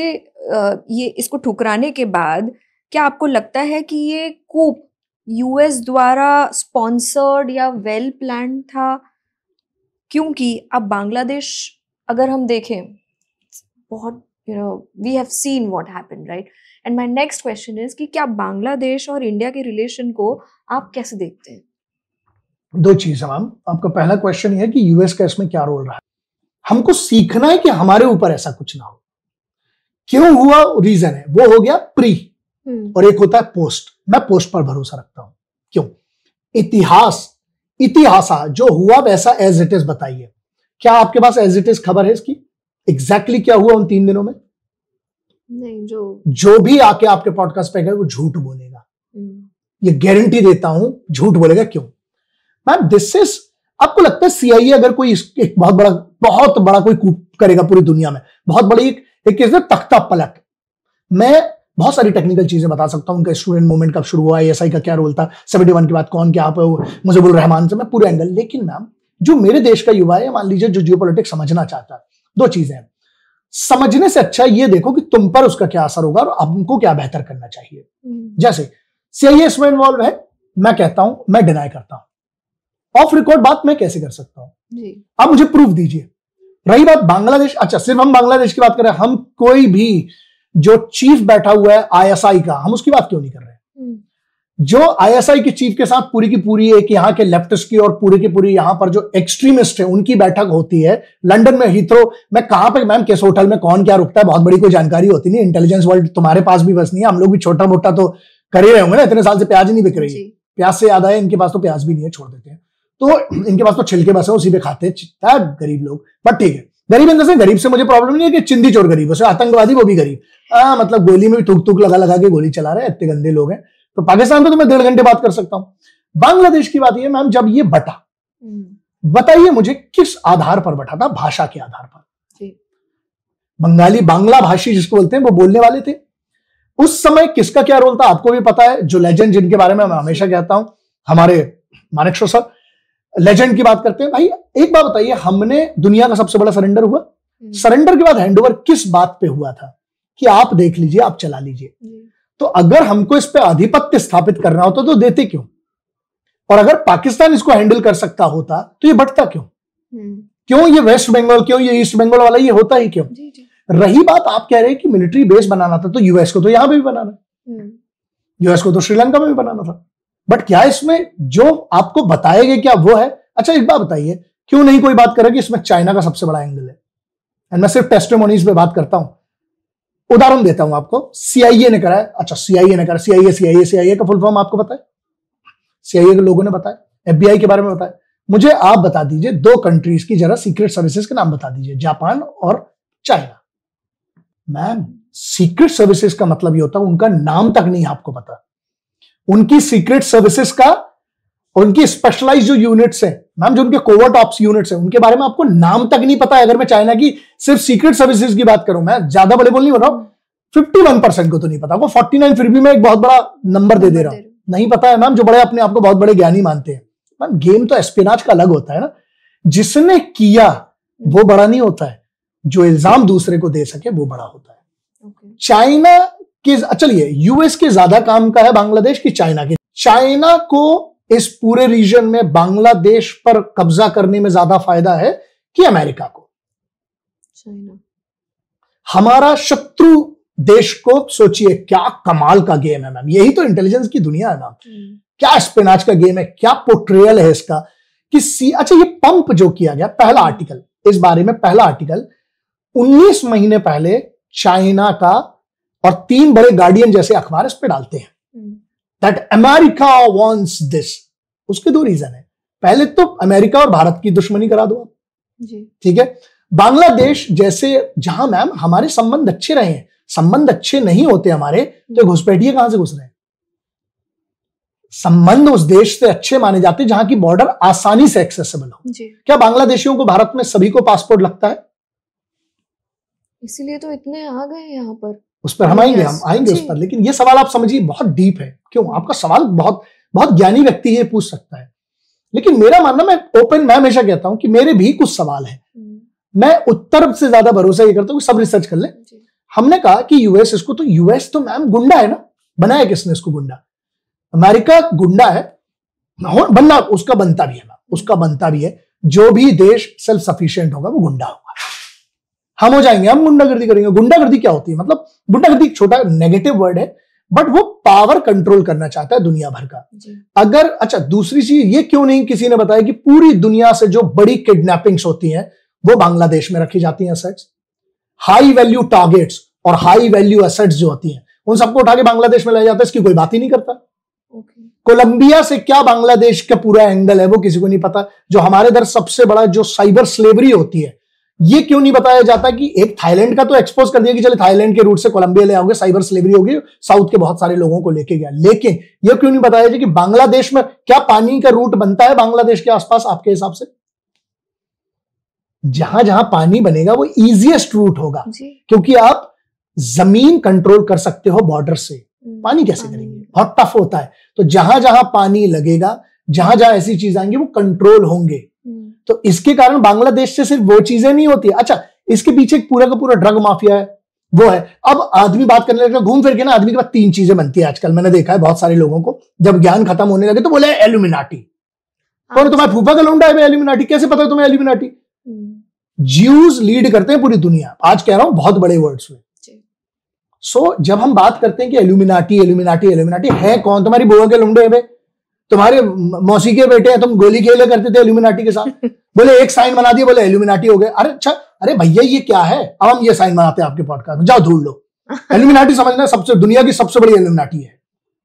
इसको ठुकराने के बाद क्या आपको लगता है कि ये कूप यूएस द्वारा स्पॉन्सर्ड या वेल प्लान था? क्योंकि अब बांग्लादेश अगर हम देखें, बहुत we have seen what happened, right. And my next question is कि क्या बांग्लादेश और इंडिया के रिलेशन को आप कैसे देखते हैं? दो चीज है मैम। आपका पहला क्वेश्चन है कि यूएस का इसमें क्या रोल रहा है। हमको सीखना है कि हमारे ऊपर ऐसा कुछ ना हो। क्यों हुआ, रीजन है, वो हो गया प्री और एक होता है पोस्ट। मैं पोस्ट पर भरोसा रखता हूं। क्यों? इतिहास जो हुआ वैसा एज इट इज बताइए। क्या आपके पास एज इट इज खबर है इसकी एग्जैक्टली क्या हुआ उन 3 दिनों में? नहीं। जो भी आके आपके पॉडकास्ट पे गए वो झूठ बोलेगा, ये गारंटी देता हूं, झूठ बोलेगा। क्यों मैम? दिस इज, आपको लगता है सीआईए अगर कोई एक बहुत बड़ा कोई कूप करेगा पूरी दुनिया में, बहुत बड़ी एक तख्ता पलट, मैं बहुत सारी टेक्निकल चीजें बता सकता हूं। उनका स्टूडेंट मूवमेंट कब शुरू हुआ, एएसआई का क्या रोल था, 71 के बाद कौन क्या पे मुजीबुर रहमान से, मैं पूरे एंगल। लेकिन मैम जो मेरे देश का युवा है, मान लीजिए जो जियोपॉलिटिक्स समझना चाहता है, 2 चीजें हैं। समझने से अच्छा ये देखो कि तुम पर उसका क्या असर होगा और हमको क्या बेहतर करना चाहिए। जैसे CIA इसमें इन्वॉल्व है, मैं कहता हूं, मैं डिनाई करता हूं, ऑफ रिकॉर्ड बात मैं कैसे कर सकता हूं? आप मुझे प्रूफ दीजिए। रही बात बांग्लादेश, अच्छा सिर्फ हम बांग्लादेश की बात कर रहे हैं, हम कोई भी जो चीफ बैठा हुआ है ISI का, हम उसकी बात क्यों नहीं कर रहे हैं? जो ISI के चीफ के साथ पूरी की पूरी एक यहाँ के लेफ्टिस्ट की और पूरी की पूरी यहाँ पर जो एक्सट्रीमिस्ट है उनकी बैठक होती है लंदन में, हीथ्रो में, कहां पे मैम, किस होटल में कौन क्या रुकता है, बहुत बड़ी कोई जानकारी होती नहीं। इंटेलिजेंस वर्ल्ड तुम्हारे पास भी बस नहीं है, हम लोग भी छोटा मोटा तो कर ही रहे होंगे ना, इतने साल से प्याज नहीं बिक रही है, प्याज से याद आया इनके पास तो प्याज भी नहीं है, छोड़ देते हैं, तो इनके पास तो छिलके बस है, उसी पे खाते हैं गरीब लोग। बट ठीक है, गरीब इन से गरीब से मुझे प्रॉब्लम नहीं है कि चिंदी चोर गरीब, उसे आतंकवादी वो भी गरीब, मतलब गोली में भी थूक थूक लगा के गोली चला रहे हैं, इतने गंदे लोग हैं। तो पाकिस्तान पे तो मैं 1.5 घंटे बात कर सकता हूं। बांग्लादेश की बात यह मैम, जब ये बटा, बताइए मुझे किस आधार पर बटा था? भाषा के आधार पर। बंगाली, बांग्ला भाषी जिसको बोलते हैं, वो बोलने वाले थे। उस समय किसका क्या रोल था आपको भी पता है, जो लेजेंड जिनके बारे में मैं हमेशा कहता हूं, हमारे मानेकशॉ सर लेजेंड की बात करते हैं। भाई एक बात बताइए, हमने दुनिया का सबसे बड़ा सरेंडर हुआ, सरेंडर के बाद हैंडओवर किस बात पे हुआ था कि आप देख लीजिए, आप चला लीजिए। तो अगर हमको इस पे आधिपत्य स्थापित करना होता तो देते क्यों? और अगर पाकिस्तान इसको हैंडल कर सकता होता तो ये बढ़ता क्यों? क्यों ये वेस्ट बंगाल, क्यों ये ईस्ट बंगाल वाला ये होता ही क्यों? रही बात आप कह रहे हैं कि मिलिट्री बेस बनाना था, तो यूएस को तो यहां पे भी बनाना, यूएस को तो श्रीलंका में भी बनाना था। बट क्या इसमें जो आपको बताए गए क्या वो है? अच्छा एक बात बताइए, क्यों नहीं कोई बात करे कि इसमें चाइना का सबसे बड़ा एंगल है? एंड मैं सिर्फ टेस्टिमोनीज पे बात करता हूं, उदाहरण देता हूं आपको। CIA ने करा है, अच्छा CIA ने करा, CIA का फुल फॉर्म आपको पता है? CIA के लोगों ने बताया, FBI के बारे में बताया। मुझे आप बता दीजिए 2 कंट्रीज की जरा सीक्रेट सर्विसेज के नाम बता दीजिए, जापान और चाइना। मैम सीक्रेट सर्विसेज का मतलब ये होता है उनका नाम तक नहीं आपको पता, उनकी सीक्रेट सर्विसेज का, उनकी स्पेशलाइज्ड जो यूनिट्स हैं मैम, जो उनके कोवर्ट ऑप्स यूनिट्स हैं, उनके बारे में आपको नाम तक नहीं पता है। अगर मैं चाइना की सिर्फ सीक्रेट सर्विसेज की बात करूं, मैं ज्यादा बड़े बोल नहीं रहा हूं, 51% को तो नहीं पता, वो 49 फिर भी मैं एक बहुत बड़ा नंबर दे रहा हूं, नहीं पता है मैम, जो बड़े अपने आप को बहुत बड़े ज्ञानी मानते हैं। मैम गेम तो एस्पिनाच का अलग होता है ना, जिसने किया वो बड़ा नहीं होता है, जो इल्जाम दूसरे को दे सके वो बड़ा होता है। चाइना के, चलिए यूएस के ज्यादा काम का है बांग्लादेश की चाइना के? चाइना को इस पूरे रीजन में बांग्लादेश पर कब्जा करने में ज्यादा फायदा है कि अमेरिका को? चाइना। हमारा शत्रु देश को सोचिए, क्या कमाल का गेम है मैम, यही तो इंटेलिजेंस की दुनिया है मैम। क्या स्पिनाच का गेम है, क्या पोर्ट्रेयल है इसका कि अच्छा ये पंप जो किया गया, पहला आर्टिकल इस बारे में, पहला आर्टिकल 19 महीने पहले चाइना का, और 3 बड़े गार्डियन जैसे अखबार इस पे डालते हैं दैट अमेरिका वांट्स दिस। उसके 2 रीजन है, पहले तो अमेरिका और भारत की दुश्मनी करा दो आप, ठीक है। बांग्लादेश जैसे जहां मैम हमारे संबंध अच्छे रहे हैं, संबंध अच्छे नहीं होते हमारे तो घुसपैठिए कहां से घुस रहे हैं? संबंध उस देश से अच्छे माने जाते हैं जहां की बॉर्डर आसानी से एक्सेसिबल हो। क्या बांग्लादेशियों को भारत में सभी को पासपोर्ट लगता है? इसीलिए तो इतने आ गए यहाँ पर। उस पर हम आएंगे उस पर, लेकिन ये सवाल आप समझिए बहुत डीप है। क्यों? आपका सवाल बहुत बहुत ज्ञानी व्यक्ति ये पूछ सकता है, लेकिन मेरा मानना, मैं हमेशा कहता हूं कि मेरे भी कुछ सवाल हैं, मैं उत्तर से ज्यादा भरोसा ये करता हूं कि सब रिसर्च कर ले। हमने कहा कि यूएस, इसको तो यूएस तो मैम गुंडा है ना, बनाया किसने इसको गुंडा? अमेरिका गुंडा है, बनना उसका बनता भी है मैम, उसका बनता भी है। जो भी देश सेल्फ सफिशिएंट होगा वो गुंडा होगा। हम हो जाएंगे, हम गुंडागर्दी करेंगे। गुंडागर्दी क्या होती है? मतलब गुंडागर्दी एक छोटा नेगेटिव वर्ड है, बट वो पावर कंट्रोल करना चाहता है दुनिया भर का। अगर, अच्छा दूसरी चीज ये क्यों नहीं किसी ने बताया कि पूरी दुनिया से जो बड़ी किडनैपिंग्स होती हैं वो बांग्लादेश में रखी जाती हैं एसेट्स, हाई वैल्यू टारगेट्स और हाई वैल्यू एसेट्स जो होती हैं उन सबको उठा के बांग्लादेश में लाया जाता है। इसकी कोई बात ही नहीं करता। कोलंबिया से क्या बांग्लादेश का पूरा एंगल है वो किसी को नहीं पता। जो हमारे इधर सबसे बड़ा जो साइबर स्लेवरी होती है, ये क्यों नहीं बताया जाता कि एक थाईलैंड का तो एक्सपोज कर दिया कि चले थाईलैंड के रूट से कोलंबिया ले आओगे, साइबर स्लेवरी होगी, साउथ के बहुत सारे लोगों को लेके गया। लेकिन ये क्यों नहीं बताया जाए कि बांग्लादेश में क्या पानी का रूट बनता है बांग्लादेश के आसपास आपके हिसाब से? जहां जहां पानी बनेगा वो इजीएस्ट रूट होगा, क्योंकि आप जमीन कंट्रोल कर सकते हो बॉर्डर से। पानी कैसे करेंगे? बहुत टफ होता है। तो जहां जहां पानी लगेगा, जहां जहां ऐसी चीज आएंगी वो कंट्रोल होंगे। तो इसके कारण बांग्लादेश से सिर्फ वो चीजें नहीं होती। अच्छा, इसके पीछे एक पूरा का पूरा ड्रग माफिया है, वो है। अब आदमी बात करने लगा घूम फिर के ना, आदमी के पास 3 चीजें बनती है आजकल। मैंने देखा है बहुत सारे लोगों को, जब ज्ञान खत्म होने लगे तो बोले एल्यूमिनाटी। कौन तुम्हारा फूफा का लौंडा है एल्यूमिनाटी? कैसे पता है तुम्हें एल्यूमिनाटी? ज्यूज लीड करते हैं पूरी दुनिया, आज कह रहा हूं बहुत बड़े वर्ड्स में। सो जब हम बात करते हैं कि एल्यूमिनाटी एल्यूमिनाटी एल्यूमिनाटी है कौन? तुम्हारी बुआ के लौंडे हैं, तुम्हारे मौसी के बेटे हैं, तुम गोली खेले करते थे एल्यूमिनाटी के साथ। बोले एक साइन बना दिया, बोले एल्यूमिनाटी हो गए। अरे अच्छा, अरे भैया ये क्या है? अब हम ये साइन बनाते हैं आपके पॉडकास्ट में, जाओ ढूंढ लो। एल्यूमिनाटी समझना सबसे दुनिया की सबसे बड़ी एल्यूमिनाटी है।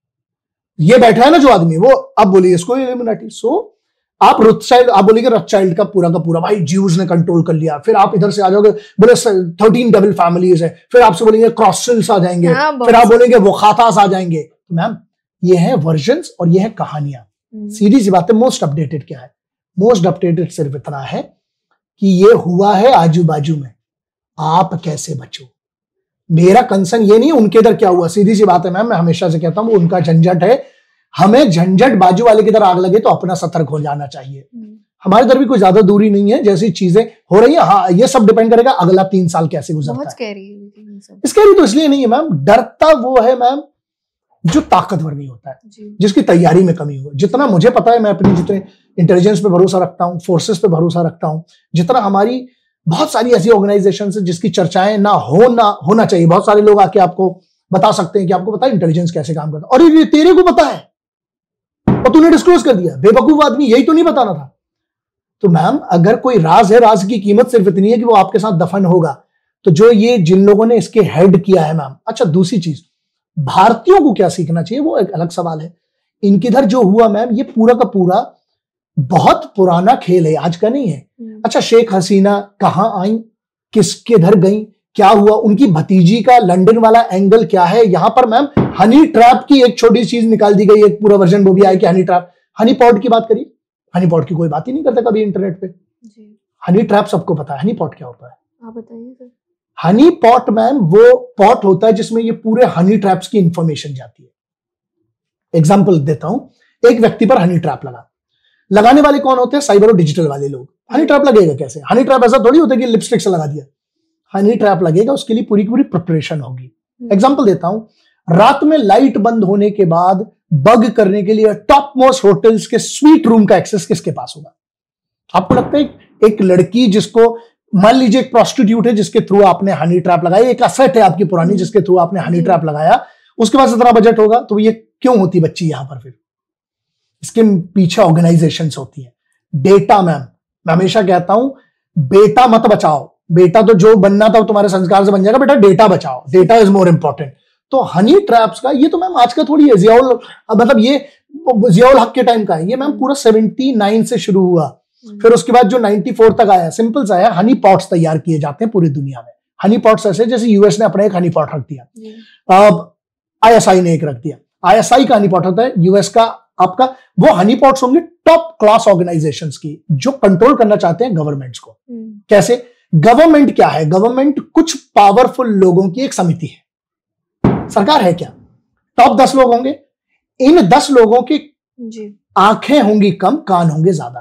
ये बैठा है ना जो आदमी, वो अब बोलिए इसको एल्यूमिनाटी। सो आप रोथशाइल्ड, आप बोलेंगे रोथशाइल्ड का पूरा भाई ज्यूज ने कंट्रोल कर लिया। फिर आप इधर से आ जाओगे, बोले 13 डबल फैमिलीज है। फिर आपसे बोलेंगे क्रॉसल्स आ जाएंगे, फिर आप बोलेंगे वो खातास आ जाएंगे। तो मैम ये है वर्जन्स और ये है कहानियां। सीधी सी बात है। मोस्ट अपडेटेड क्या है? मोस्ट अपडेटेड सिर्फ इतना है कि ये हुआ है आजू बाजू में, आप कैसे बचो। मेरा कंसर्न ये नहीं उनके इधर क्या हुआ, सीधी सी बात है मैम, मैं हमेशा से कहता हूं उनका झंझट है। हमें झंझट बाजू वाले की तरह आग लगे तो अपना सतर्क हो जाना चाहिए। हमारे इधर भी कोई ज्यादा दूरी नहीं है, जैसी चीजें हो रही है। हाँ, ये सब डिपेंड करेगा अगला 3 साल कैसे गुजरता है। स्कैरी तो इसलिए नहीं है मैम, डरता वो है मैम जो ताकतवर नहीं होता है, जिसकी तैयारी में कमी हो। जितना मुझे पता है, मैं अपनी जितने इंटेलिजेंस पे भरोसा रखता हूँ, फोर्सेस पे भरोसा रखता हूँ, जितना हमारी बहुत सारी ऐसी ऑर्गेनाइजेशन है जिसकी चर्चाएं ना होना चाहिए। बहुत सारे लोग आके आपको बता सकते हैं कि आपको पता है इंटेलिजेंस कैसे काम करता है, और ये तेरे को पता है और तूने डिस्क्लोज कर दिया। बेवकूफ आदमी, यही तो नहीं बताना था। तो मैम अगर कोई राज है, राज की कीमत सिर्फ इतनी है कि वो आपके साथ दफन होगा। तो जो ये जिन लोगों ने इसके हेड किया है मैम। अच्छा, दूसरी चीज, भारतीयों को क्या सीखना चाहिए वो एक अलग सवाल है। इनके इधर जो हुआ मैम, ये पूरा का पूरा बहुत पुराना खेल है, आज का नहीं है। अच्छा, शेख हसीना कहां आई, किसके इधर गई, क्या हुआ, उनकी भतीजी का लंदन वाला एंगल क्या है। यहां पर मैम हनी ट्रैप की एक छोटी चीज निकाल दी गई, एक पूरा वर्जन वो भी आया कि हनी ट्रैप। हनी पॉट की बात करिए, हनी पॉट की कोई बात ही नहीं करता कभी इंटरनेट पे। हनी ट्रैप सबको पता है, हनी पॉट क्या होता है आप बताइए सर। हनी पॉट मैम वो पॉट होता है जिसमें ये पूरे हनी ट्रैप्स की इंफॉर्मेशन जाती है। एग्जाम्पल देता हूं, एक व्यक्ति पर हनी ट्रैप लगाने वाले कौन होते हैं? साइबर और डिजिटल वाले लोग। हनी ट्रैप लगेगा कैसे? हनी ट्रैप ऐसा थोड़ी होता है कि लिपस्टिक से लगा दिया। हनी ट्रैप लगेगा, उसके लिए पूरी की पूरी प्रिपरेशन होगी। एग्जाम्पल देता हूं, रात में लाइट बंद होने के बाद बग करने के लिए टॉप मोस्ट होटल्स के स्वीट रूम का एक्सेस किसके पास होगा? आपको लगता है एक लड़की जिसको, मान लीजिए एक प्रोस्टिट्यूट है जिसके थ्रू आपने हनी ट्रैप लगाया, एक असेट है आपकी पुरानी जिसके थ्रू आपने हनी ट्रैप लगाया, उसके पास इतना बजट होगा, तो ये क्यों होती बच्ची यहां पर? फिर इसके पीछे ऑर्गेनाइजेशंस होती है। डेटा मैम, मैं हमेशा कहता हूं बेटा मत बचाओ, बेटा तो जो बनना था वो तुम्हारे संस्कार से बन जाएगा, बेटा डेटा बचाओ, डेटा इज मोर इंपॉर्टेंट। तो हनी ट्रैप्स का ये तो मैम आज का थोड़ी है, जियाउल, मतलब ये जियाउल हक के टाइम का है ये मैम, पूरा 79 से शुरू हुआ, फिर उसके बाद जो 94 तक आया, सिंपल सा है। हनी पॉट्स तैयार किए जाते हैं पूरी दुनिया में। हनी पॉट्स ऐसे जैसे यूएस ने अपना एक हनी पॉट रख दिया, अब आईएसआई ने एक रख दिया। आईएसआई का हनी पॉट होता है, यूएस का आपका, वो हनी पॉट्स होंगे टॉप क्लास ऑर्गेनाइजेशंस की जो कंट्रोल करना चाहते हैं गवर्नमेंट्स को। कैसे? गवर्नमेंट क्या है? गवर्नमेंट कुछ पावरफुल लोगों की एक समिति है। सरकार है क्या? टॉप 10 लोग होंगे, इन 10 लोगों की आंखें होंगी कम, कान होंगे ज्यादा।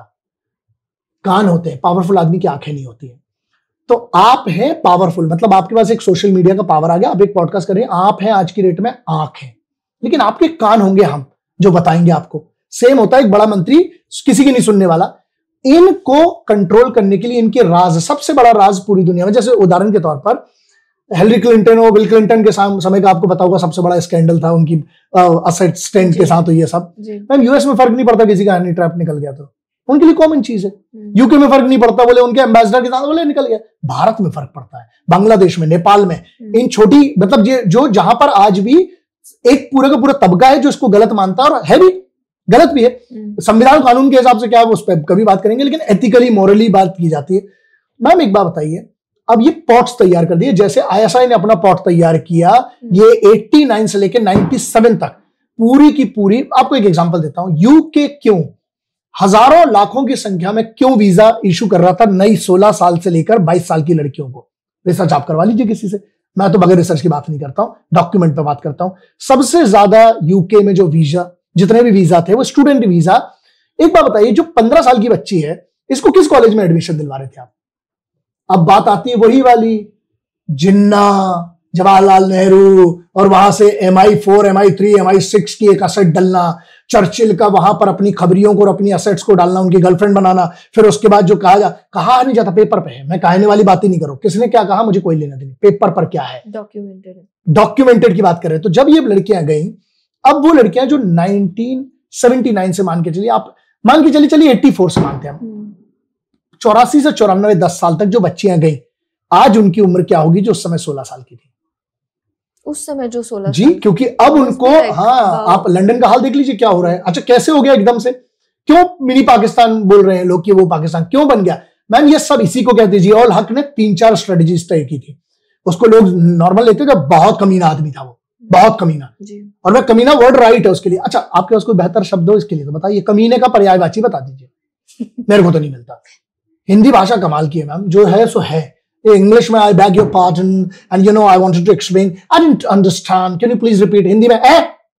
कान होते हैं, पावरफुल आदमी की आंखें नहीं होती है। तो आप हैं पावरफुल, मतलब आपके पास एक सोशल मीडिया का पावर आ गया, आप एक पॉडकास्ट कर रहे हैं, आप हैं आज की डेट में आंख है, लेकिन आपके कान होंगे हम जो बताएंगे आपको। सेम होता है एक बड़ा मंत्री, किसी की नहीं सुनने वाला। इनको कंट्रोल करने के लिए इनके राज, सबसे बड़ा राज पूरी दुनिया में, जैसे उदाहरण के तौर पर हिलरी क्लिंटन और बिल क्लिंटन के समय का आपको पता होगा, सबसे बड़ा स्कैंडल था उनकी असिस्टेंट के साथ, तो ये सब मैम यूएस में फर्क नहीं पड़ता किसी का हनी ट्रैप निकल गया तो उनके लिए कॉमन चीज है। यूके में फर्क नहीं पड़ता, बोले उनके एम्बेसडर के साथ बोले निकल गया। भारत में फर्क पड़ता है, बांग्लादेश में, नेपाल में, इन छोटी, मतलब जो जहां पर आज भी एक पूरा का पूरा तबका है जो इसको गलत मानता है, और है भी गलत भी है। संविधान कानून के हिसाब से क्या है उस पर कभी बात करेंगे, लेकिन एथिकली मोरली बात की जाती है। मैम एक बात बताइए, अब ये पॉट्स तैयार कर दिए, जैसे आईएसआई ने अपना पॉट तैयार किया, ये 89 से लेकर 97 तक पूरी की पूरी, आपको एक एग्जांपल देता हूं, यूके क्यों हजारों लाखों की संख्या में क्यों वीजा इशू कर रहा था नई 16 साल से लेकर 22 साल की लड़कियों को? रिसर्च आप करवा लीजिए किसी से, मैं तो बगैर रिसर्च की बात नहीं करता हूं, डॉक्यूमेंट पे बात करता हूं। सबसे ज्यादा यूके में जो वीजा, जितने भी वीजा थे वो स्टूडेंट वीजा। एक बात बताइए, जो 15 साल की बच्ची है, इसको किस कॉलेज में एडमिशन दिलवा रहे थे आप? अब बात आती है वही वाली, जिन्ना, जवाहरलाल नेहरू, और वहां से MI4, MI3, MI6 की एक असेट डलना, चर्चिल का वहां पर अपनी खबरियों को और अपनी असेट्स को डालना, उनकी गर्लफ्रेंड बनाना, फिर उसके बाद जो कहा नहीं जाता, पेपर पे है, मैं कहने वाली बात ही नहीं करूं, किसने क्या कहा मुझे कोई लेना देना, पेपर पर क्या है, डॉक्यूमेंटेड की बात कर रहे हैं। तो जब ये लड़कियां गई, अब वो लड़कियां जो 1979 से मान के चलिए, आप मान के चलिए 84 से मानते हैं हम, 84 से 94, 10 साल तक जो बच्चियां गई, आज उनकी उम्र क्या होगी जो उस समय 16 साल की थी? उस समय जो 16 जी, क्योंकि अब उनको, हाँ, आप लंदन का हाल देख लीजिए क्या हो रहा है। अच्छा, कैसे हो गया एकदम से? क्यों मिनी पाकिस्तान बोल रहे हैं लोग कि वो पाकिस्तान क्यों बन गया? मैम ये सब इसी को कहते जी, और हक ने 3-4 स्ट्रेटेजीज तय की थी, उसको लोग नॉर्मल लेते थे, बहुत कमीना आदमी था वो, बहुत कमीना जी। और मैं कमीना वर्ड राइट है उसके लिए। अच्छा, आपके पास कोई बेहतर शब्द हो इसके लिए तो बताइए, कमीने का पर्यायवाची बता दीजिए, मेरे को तो नहीं मिलता। हिंदी भाषा कमाल की है मैम, जो है सो है। इंग्लिश में I beg your pardon and you know I wanted to explain, I didn't understand, can you please repeat? Hindi में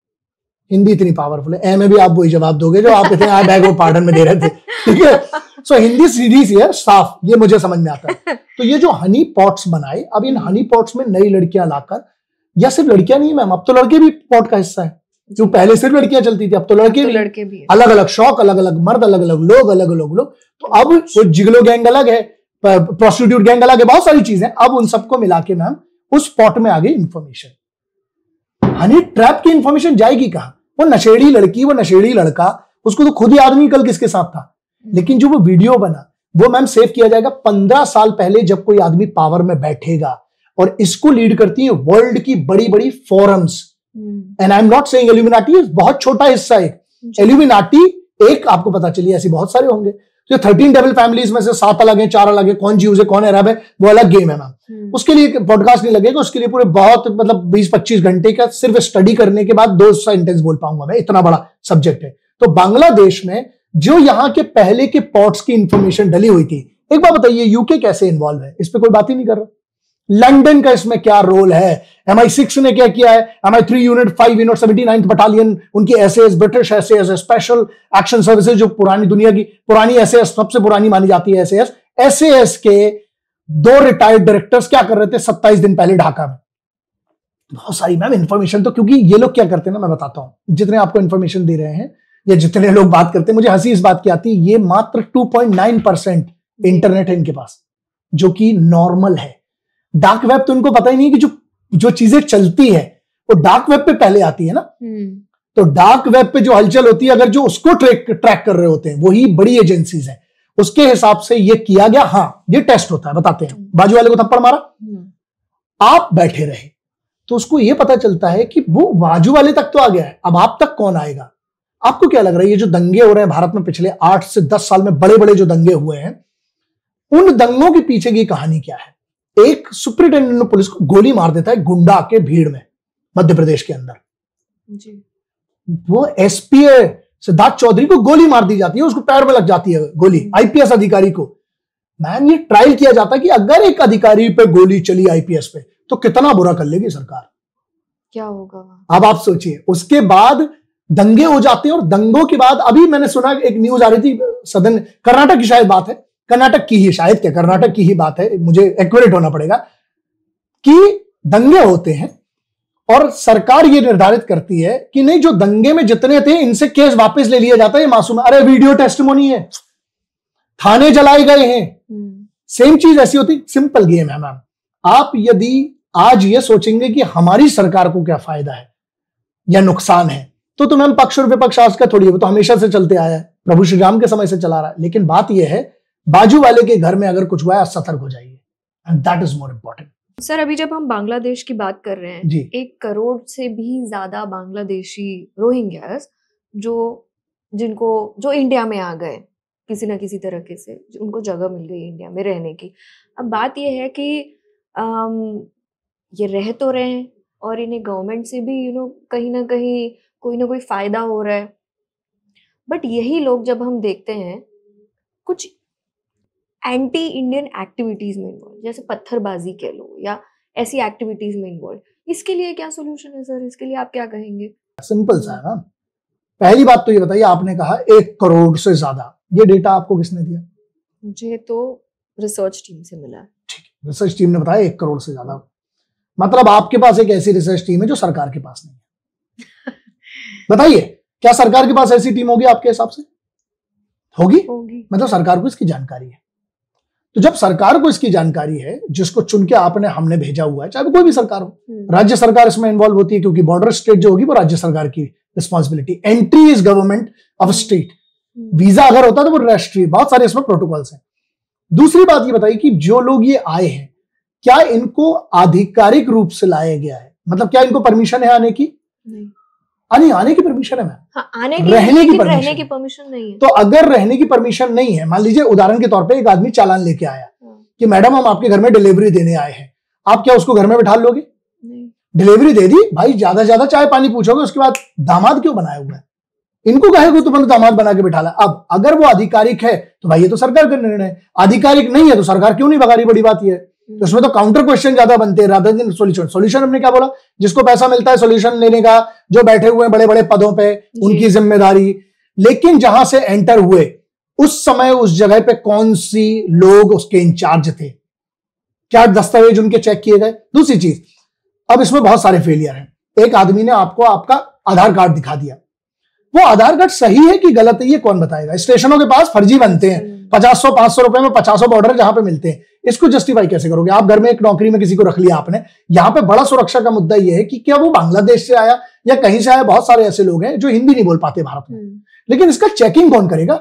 हिंदी इतनी पावरफुल है, में भी आप वही जवाब दोगे जो आप इतने आई बैग योर पार्डन में दे रहे थे, ठीक है? सो हिंदी सीधी सी है, साफ, ये मुझे समझ में आता है। तो ये जो हनी पॉट्स बनाए, अब इन हनी पॉट्स में नई लड़कियां लाकर, या सिर्फ लड़कियां नहीं मैम, अब तो लड़के भी पॉट का हिस्सा है। जो पहले सिर्फ लड़कियां चलती थी, अब तो लड़के भी अलग अलग शौक, अलग अलग मर्द, अलग अलग लोग, अलग अलग लोग। तो अब वो जिगलो गैंग अलग है, प्रोस्टिट्यूट गैंग अलग है, बहुत सारी चीजें। अब उन सबको मिला के मैम उस पॉट में आ गई इंफॉर्मेशन। हनी ट्रैप की इंफॉर्मेशन जाएगी कहां? वो नशेड़ी लड़की, वो नशेड़ी लड़का, उसको तो खुद ही आदमी कल किसके साथ था, लेकिन जो वो वीडियो बना वो मैम सेव किया जाएगा 15 साल पहले, जब कोई आदमी पावर में बैठेगा। और इसको लीड करती है वर्ल्ड की बड़ी बड़ी forums. And I am not saying Illuminati, बहुत छोटा हिस्सा है इल्यूमिनाटी, एक आपको पता चलिए ऐसी बहुत सारे होंगे। तो 13 डेविल फैमिलीज में से 7 अलग है, 4 अलग है, कौन ज्यूज है कौन अरब है वो अलग गेम है मैम। उसके लिए पॉडकास्ट नहीं लगेगा, उसके लिए पूरे बहुत मतलब 20-25 घंटे का सिर्फ स्टडी करने के बाद 2 सेंटेंस बोल पाऊंगा मैं, इतना बड़ा सब्जेक्ट है। तो बांग्लादेश में जो यहाँ के पहले के पॉट्स की इंफॉर्मेशन डली हुई थी, एक बार बताइए यूके कैसे इन्वॉल्व है? इस पर कोई बात ही नहीं कर रहा। लंदन का इसमें क्या रोल है? MI6 ने क्या किया है? MI3 unit 5 unit 79th battalion, उनकी SAS, British SAS, special action services, जो पुरानी दुनिया की पुरानी SAS, सबसे पुरानी मानी जाती है SAS के 2 रिटायर्ड डायरेक्टर्स क्या कर रहे थे 27 दिन पहले ढाका में? बहुत सारी मैम इंफॉर्मेशन। तो क्योंकि ये लोग क्या करते हैं ना, मैं बताता हूं, जितने आपको इंफॉर्मेशन दे रहे हैं या जितने लोग बात करते हैं, मुझे हंसी इस बात की आती है, ये मात्र 2.9% इंटरनेट है इनके पास, जो कि नॉर्मल है। डार्क वेब तो इनको पता ही नहीं कि जो चीजें चलती है वो डार्क वेब पे पहले आती है ना। तो डार्क वेब पे जो हलचल होती है, अगर जो उसको ट्रैक कर रहे होते हैं वही बड़ी एजेंसीज हैं, उसके हिसाब से ये किया गया। हाँ, ये टेस्ट होता है, बताते हैं। बाजू वाले को थप्पड़ मारा, आप बैठे रहे, तो उसको ये पता चलता है कि वो बाजू वाले तक तो आ गया है, अब आप तक कौन आएगा? आपको क्या लग रहा है ये जो दंगे हो रहे हैं भारत में पिछले 8 से 10 साल में, बड़े बड़े जो दंगे हुए हैं, उन दंगों के पीछे की कहानी क्या है? एक सुपरिटेंडेंट पुलिस को गोली मार देता है गुंडा के भीड़ में मध्य प्रदेश के अंदर जी। वो SP सिद्धार्थ चौधरी को गोली मार दी जाती है, उसको पैर में लग जाती है गोली, IPS अधिकारी को। मैम ये ट्रायल किया जाता है कि अगर एक अधिकारी पे गोली चली IPS पे तो कितना बुरा कर लेगी सरकार, क्या होगा? अब आप सोचिए। उसके बाद दंगे हो जाते हैं, और दंगों के बाद अभी मैंने सुना, एक न्यूज आ रही थी सदन, कर्नाटक की शायद बात है, कर्नाटक की ही शायद, क्या कर्नाटक की ही बात है, मुझे एक्यूरेट होना पड़ेगा, कि दंगे होते हैं और सरकार ये निर्धारित करती है कि नहीं, जो दंगे में जितने थे इनसे केस वापस ले लिया जाता है, ये मासूम। अरे वीडियो टेस्टिमोनी है, थाने जलाए गए हैं। सेम चीज ऐसी होती, सिंपल गेम है मैम। आप यदि आज ये सोचेंगे कि हमारी सरकार को क्या फायदा है या नुकसान है, तो मैम पक्ष और विपक्ष आज का थोड़ी है, वो तो हमेशा से चलते आया है, प्रभु श्री राम के समय से चला रहा है। लेकिन बात यह है, बाजू वाले के घर में अगर कुछ हुआ है, सतर्क हो जाइए, and that is more important. Sir, अभी जब हम बांग्लादेश की बात कर रहे हैं, 1 करोड़ से भी ज्यादा बांग्लादेशी रोहिंग्यास जो इंडिया में आ गए किसी ना किसी तरीके से, उनको जगह मिल गई इंडिया में रहने की। अब बात यह है कि ये रह तो रहे हैं और इन्हें गवर्नमेंट से भी कहीं ना कहीं कोई ना कोई फायदा हो रहा है, बट यही लोग जब हम देखते हैं कुछ एंटी इंडियन एक्टिविटीज में इन्वॉल्व, जैसे पत्थरबाजी कह लो या ऐसी एक्टिविटीज में इन्वॉल्व, इसके लिए क्या सोल्यूशन है सर? इसके लिए आप क्या कहेंगे? सिंपल सा है ना। पहली बात तो ये बताइए, आपने कहा 1 करोड़ से ज्यादा, ये डेटा आपको किसने दिया? मुझे तो रिसर्च टीम से मिला। रिसर्च टीम ने बताया 1 करोड़ से ज्यादा। मतलब आपके पास एक ऐसी रिसर्च टीम है जो सरकार के पास नहीं है। बताइए, क्या सरकार के पास ऐसी टीम होगी आपके हिसाब से? होगी? मतलब सरकार को इसकी जानकारी है। तो जब सरकार को इसकी जानकारी है, जिसको चुन के हमने भेजा हुआ है, चाहे वो कोई भी सरकार हो, राज्य सरकार इसमें इन्वॉल्व होती है, क्योंकि बॉर्डर स्टेट जो होगी वो राज्य सरकार की responsibility. Entry is government of state. Visa अगर होता तो वो राष्ट्रीय, बहुत सारे इसमें प्रोटोकॉल्स हैं। दूसरी बात ये बताइए कि जो लोग ये आए हैं, क्या इनको आधिकारिक रूप से लाया गया है? मतलब क्या इनको परमिशन है आने की? नहीं, आने की परमिशन है मैम। हाँ, आने की, रहने की परमिशन नहीं है। तो अगर रहने की परमिशन नहीं है, मान लीजिए उदाहरण के तौर पे एक आदमी चालान लेके आया कि मैडम हम आपके घर में डिलीवरी देने आए हैं, आप क्या उसको घर में बैठा लोगे? डिलीवरी दे दी भाई, ज्यादा ज्यादा चाय पानी पूछोगे, उसके बाद दामाद क्यों बनाया हुआ है? इनको कहेगा तुमने दामाद बना के बिठा ला। अब अगर वो आधिकारिक है तो भाई ये तो सरकार का निर्णय है, आधिकारिक नहीं है तो सरकार क्यों नहीं भगा रही? बड़ी बात ये है। तो इसमें तो काउंटर क्वेश्चन ज्यादा बनते हैं रादर देन सॉल्यूशन। सॉल्यूशन हमने क्या बोला? जिसको पैसा मिलता है सॉल्यूशन लेने का, जो बैठे हुए हैं बड़े बड़े पदों पे, उनकी जिम्मेदारी। लेकिन जहां से एंटर हुए उस समय उस जगह पे कौन सी लोग उसके इंचार्ज थे, क्या दस्तावेज उनके चेक किए गए? दूसरी चीज, अब इसमें बहुत सारे फेलियर हैं। एक आदमी ने आपको आपका आधार कार्ड दिखा दिया, वो आधार कार्ड सही है कि गलत है ये कौन बताएगा? स्टेशनों के पास फर्जी बनते हैं, 500 रुपए में 50 बॉर्डर जहां पे मिलते हैं। इसको जस्टिफाई कैसे करोगे? आप घर में एक नौकरी में किसी को रख लिया आपने, यहां पे बड़ा सुरक्षा का मुद्दा यह है कि क्या वो बांग्लादेश से आया या कहीं से आया। बहुत सारे ऐसे लोग हैं जो हिंदी नहीं बोल पाते भारत में, लेकिन इसका चेकिंग कौन करेगा?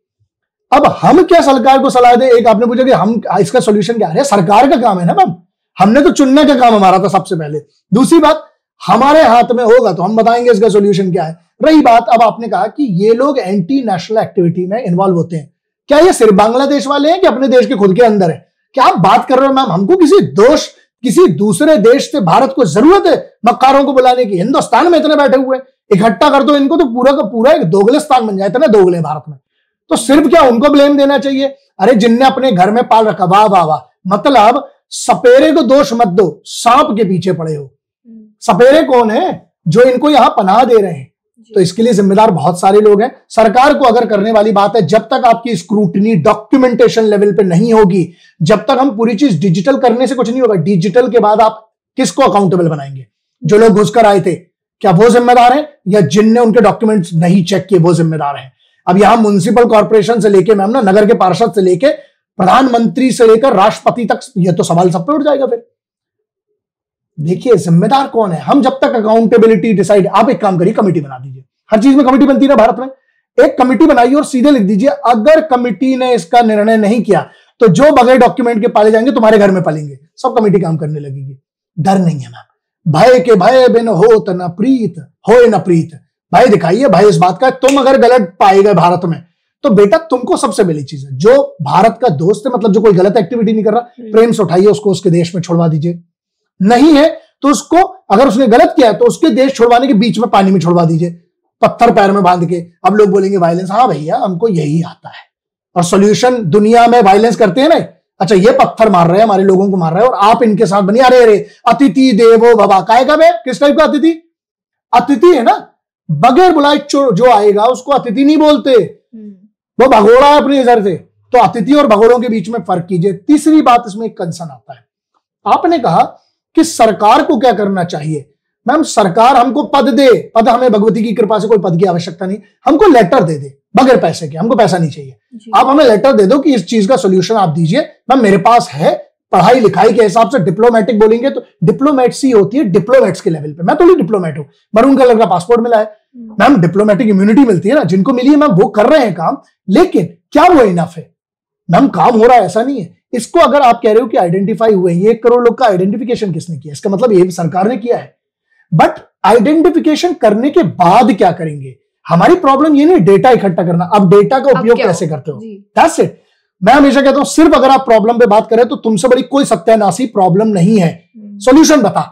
अब हम क्या सरकार को सलाह दे? एक आपने पूछा कि हम इसका सोल्यूशन क्या है? सरकार का काम है ना मैम, हमने तो चुनने का काम हमारा था सबसे पहले। दूसरी बात, हमारे हाथ में होगा तो हम बताएंगे इसका सोल्यूशन क्या है। रही बात, अब आपने कहा कि ये लोग एंटी नेशनल एक्टिविटी में इन्वॉल्व होते हैं, क्या ये सिर्फ बांग्लादेश वाले हैं कि अपने देश के खुद के अंदर है? क्या आप बात कर रहे हो मैम? हमको किसी दूसरे देश से भारत को जरूरत है मक्कारों को बुलाने की? हिंदुस्तान में इतने बैठे हुए, इकट्ठा कर दो इनको तो पूरा का पूरा एक दोगलिस्तान बन जाए। इतने दोगले भारत में, तो सिर्फ क्या उनको ब्लेम देना चाहिए? अरे जिनने अपने घर में पाल रखा, वाह वाह वाह। मतलब सपेरे को दोष मत दो, सांप के पीछे पड़े हो। सपेरे कौन है? जो इनको यहां पनाह दे रहे हैं। तो इसके लिए जिम्मेदार बहुत सारे लोग हैं। सरकार को अगर करने वाली बात है, जब तक आपकी स्क्रूटनी डॉक्यूमेंटेशन लेवल पे नहीं होगी, जब तक हम पूरी चीज डिजिटल करने से कुछ नहीं होगा। डिजिटल के बाद आप किसको अकाउंटेबल बनाएंगे? जो लोग घुसकर आए थे, क्या वो जिम्मेदार हैं, या जिनने उनके डॉक्यूमेंट्स नहीं चेक किए वो जिम्मेदार हैं? अब यहां म्युनिसिपल कॉर्पोरेशन से लेके मैम ना, नगर के पार्षद से लेके प्रधानमंत्री से लेकर राष्ट्रपति तक, ये तो सवाल सब पे उठ जाएगा। फिर देखिए जिम्मेदार कौन है? हम जब तक अकाउंटेबिलिटी डिसाइड, आप एक काम करिए, कमेटी बना दीजिए। हर चीज में कमेटी बनती है ना भारत में, एक कमेटी बनाइए और सीधे लिख दीजिए, अगर कमेटी ने इसका निर्णय नहीं किया तो जो बगैर डॉक्यूमेंट के पाले जाएंगे तुम्हारे घर में पालेंगे। सब कमेटी काम करने लगेगी। डर नहीं है मैम। भय के भय बिन होत न प्रीत, होए न प्रीत। भय दिखाइए, भय इस बात का तुम अगर गलत पाए गए भारत में तो बेटा तुमको सबसे पहली चीज है, जो भारत का दोस्त है, मतलब जो कोई गलत एक्टिविटी नहीं कर रहा, प्रेम से उठाइए उसको, उसके देश में छोड़वा दीजिए। नहीं है तो उसको, अगर उसने गलत किया है तो उसके देश छोड़वाने के बीच में पानी में छोड़वा दीजिए, पत्थर पैर में बांध के। अब लोग बोलेंगे वायलेंस, हाँ भैया हमको यही आता है। और सॉल्यूशन, दुनिया में वायलेंस करते हैं ना, अच्छा ये पत्थर मार रहे हैं, हमारे लोगों को मार रहे हैं, और आप इनके साथ बनिए। अरे अरे अतिथि देवो भव, काय का? किस टाइप का अतिथि? अतिथि है ना, बगैर बुलाए जो आएगा उसको अतिथि नहीं बोलते, वो भगोड़ा है अपने इधर से। तो अतिथि और भगोड़ों के बीच में फर्क कीजिए। तीसरी बात, इसमें एक कंसर्न आता है। आपने कहा कि सरकार को क्या करना चाहिए। मैम सरकार हमको पद दे, पद हमें भगवती की कृपा से कोई पद की आवश्यकता नहीं, हमको लेटर दे दे बगैर पैसे के, हमको पैसा नहीं चाहिए। आप हमें लेटर दे दो कि इस चीज का सोल्यूशन आप दीजिए। मैम मेरे पास है, पढ़ाई लिखाई के हिसाब से डिप्लोमेटिक बोलेंगे तो डिप्लोमेट्सी होती है डिप्लोमेट्स के लेवल पे। मैं थोड़ी डिप्लोमेट हूं, मरून कलर का पासपोर्ट मिला है। मैम डिप्लोमेटिक इम्यूनिटी मिलती है ना, जिनको मिली है मैम वो कर रहे हैं काम, लेकिन क्या वो इनफ है? मैम काम हो रहा है ऐसा नहीं है। इसको अगर आप कह रहे हो कि आइडेंटिफाई हुए, ये 1 करोड़ लोग का आइडेंटिफिकेशन किसने किया? इसका मतलब ये सरकार ने किया है। बट आइडेंटिफिकेशन करने के बाद क्या करेंगे? हमारी प्रॉब्लम ये नहीं डेटा इकट्ठा करना, अब डेटा का उपयोग कैसे करते हो, दैट्स इट। मैं हमेशा कहता हूं सिर्फ अगर आप प्रॉब्लम पे बात करें तो तुमसे बड़ी कोई सत्यानाशी प्रॉब्लम नहीं है। सॉल्यूशन बता,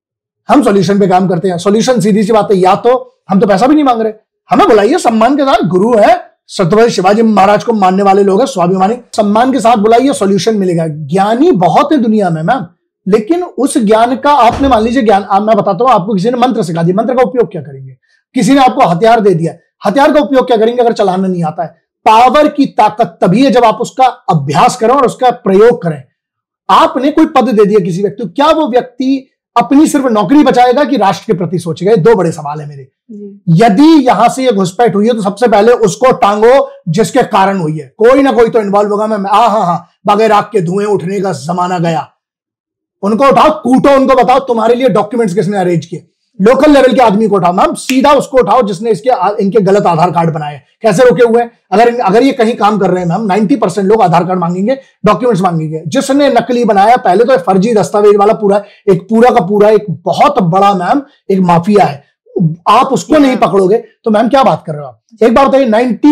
हम सॉल्यूशन पे काम करते हैं। सॉल्यूशन सीधी सी बात है, या तो हम तो पैसा भी नहीं मांग रहे, हमें बुलाइए सम्मान के साथ, गुरु है, छत्रपति शिवाजी महाराज को मानने वाले लोग हैं, स्वाभिमानी, सम्मान के साथ बुलाइए, सॉल्यूशन मिलेगा। ज्ञानी बहुत है दुनिया में मैम, लेकिन उस ज्ञान का आपने, मान लीजिए ज्ञान, मैं बताता हूं आपको, किसी ने मंत्र सिखा दिया, मंत्र का उपयोग क्या करेंगे? किसी ने आपको हथियार दे दिया, हथियार का उपयोग क्या करेंगे अगर चलाना नहीं आता है? पावर की ताकत तभी है जब आप उसका अभ्यास करें और उसका प्रयोग करें। आपने कोई पद दे दिया किसी व्यक्ति को, क्या वो व्यक्ति अपनी सिर्फ नौकरी बचाएगा कि राष्ट्र के प्रति सोचेगा? ये दो बड़े सवाल है मेरे। यदि यहां से ये घुसपैठ हुई है तो सबसे पहले उसको टांगो जिसके कारण हुई है। कोई ना कोई तो इन्वॉल्व होगा। मैं हाँ, बगैर आग के धुएं उठने का जमाना गया। उनको उठाओ, कूटो, उनको बताओ तुम्हारे लिए डॉक्यूमेंट्स किसने अरेंज किए। लोकल लेवल के आदमी को उठाओ मैम, सीधा उसको उठाओ जिसने इनके गलत आधार कार्ड बनाए। कैसे रोके हुए हैं? अगर ये कहीं काम कर रहे हैं मैम, 90% लोग आधार कार्ड मांगेंगे, डॉक्यूमेंट्स मांगेंगे। जिसने नकली बनाया, पहले तो फर्जी दस्तावेज वाला पूरा का पूरा एक बहुत बड़ा मैम एक माफिया है। आप उसको नहीं पकड़ोगे तो मैम क्या बात कर रहे हो आप? एक बार बताइए,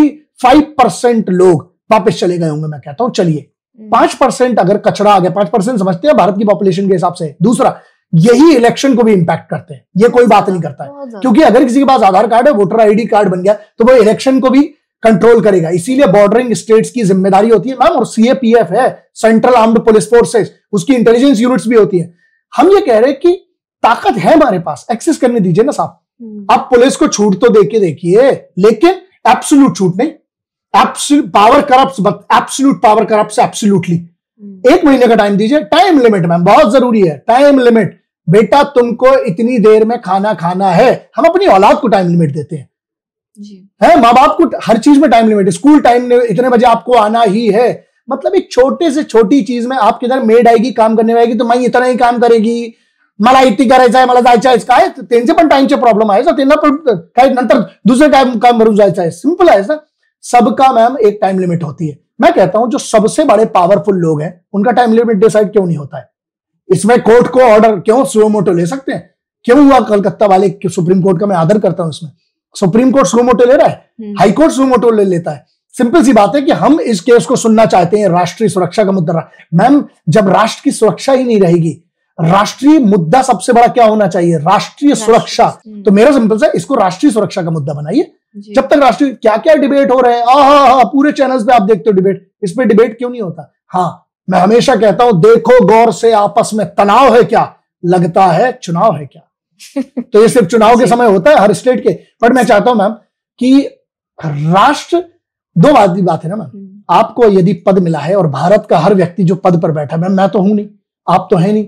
95% लोग वापस चले गए होंगे। मैं कहता हूं चलिए 5% अगर कचरा आ गया, 5% समझते हैं भारत की पॉपुलेशन के हिसाब से। दूसरा, यही इलेक्शन को भी इंपैक्ट करते हैं, ये कोई बात नहीं करता है, क्योंकि अगर किसी के पास आधार कार्ड है, वोटर आईडी कार्ड बन गया, तो वो इलेक्शन को भी कंट्रोल करेगा। इसीलिए बॉर्डरिंग स्टेट्स की जिम्मेदारी होती है मैम, और सीएपीएफ है, सेंट्रल आर्म्ड पुलिस फोर्सेस, उसकी इंटेलिजेंस यूनिट्स भी होती है। हम ये कह रहे हैं कि ताकत है हमारे पास, एक्सेस करने दीजिए ना साहब। आप पुलिस को छूट तो देखिए, लेकिन एब्सोल्यूट छूट नहीं। Absolute power corrupts, but absolute power corrupts absolutely. 1 महीने का टाइम दीजिए। टाइम लिमिट मैम बहुत जरूरी है, टाइम लिमिट। बेटा तुमको इतनी देर में खाना खाना है। हम अपनी औलाद को टाइम लिमिट देते हैं है, माँ बाप को हर चीज में टाइम लिमिट है। स्कूल टाइम इतने बजे आपको आना ही है। मतलब एक छोटे से छोटी चीज में आपके इधर मेड आएगी, काम करने आएगी, तो मैं इतना ही काम करेगी, मला इतनी करायचं आहे, मला जायचं आहे, काय त्यांचे पण टाइमचे प्रॉब्लेम आहे, त्यांना पण काय नंतर दुसरे काम करून जायचं आहे। सिंपल है ना, सबका मैम एक टाइम लिमिट होती है। मैं कहता हूं जो सबसे बड़े पावरफुल लोग हैं उनका टाइम लिमिट डिसाइड क्यों नहीं होता है? इसमें कोर्ट को ऑर्डर क्यों स्लो मोटो ले सकते हैं? क्यों हुआ कलकत्ता वाले सुप्रीम कोर्ट का मैं आदर करता हूं, इसमें सुप्रीम कोर्ट स्लो मोटो ले रहा है, हाई कोर्ट स्लो मोटो ले लेता है। सिंपल सी बात है कि हम इस केस को सुनना चाहते हैं, राष्ट्रीय सुरक्षा का मुद्दा। मैम जब राष्ट्र की सुरक्षा ही नहीं रहेगी, राष्ट्रीय मुद्दा सबसे बड़ा क्या होना चाहिए? राष्ट्रीय सुरक्षा। तो मेरा सिंपल सा, इसको राष्ट्रीय सुरक्षा का मुद्दा बनाइए। जब तक राष्ट्रीय क्या क्या डिबेट हो रहे हैं, पूरे चैनल्स पे आप देखते हो डिबेट, इस पे डिबेट क्यों नहीं होता? हाँ, मैं हमेशा कहता हूं देखो गौर से आपस में तनाव है क्या, लगता है चुनाव है क्या। तो ये सिर्फ चुनाव के समय होता है हर स्टेट के। पर मैं चाहता हूं मैम कि राष्ट्र, दो बात है ना मैम, आपको यदि पद मिला है और भारत का हर व्यक्ति जो पद पर बैठा है, मैम मैं तो हूं नहीं, आप तो है नहीं,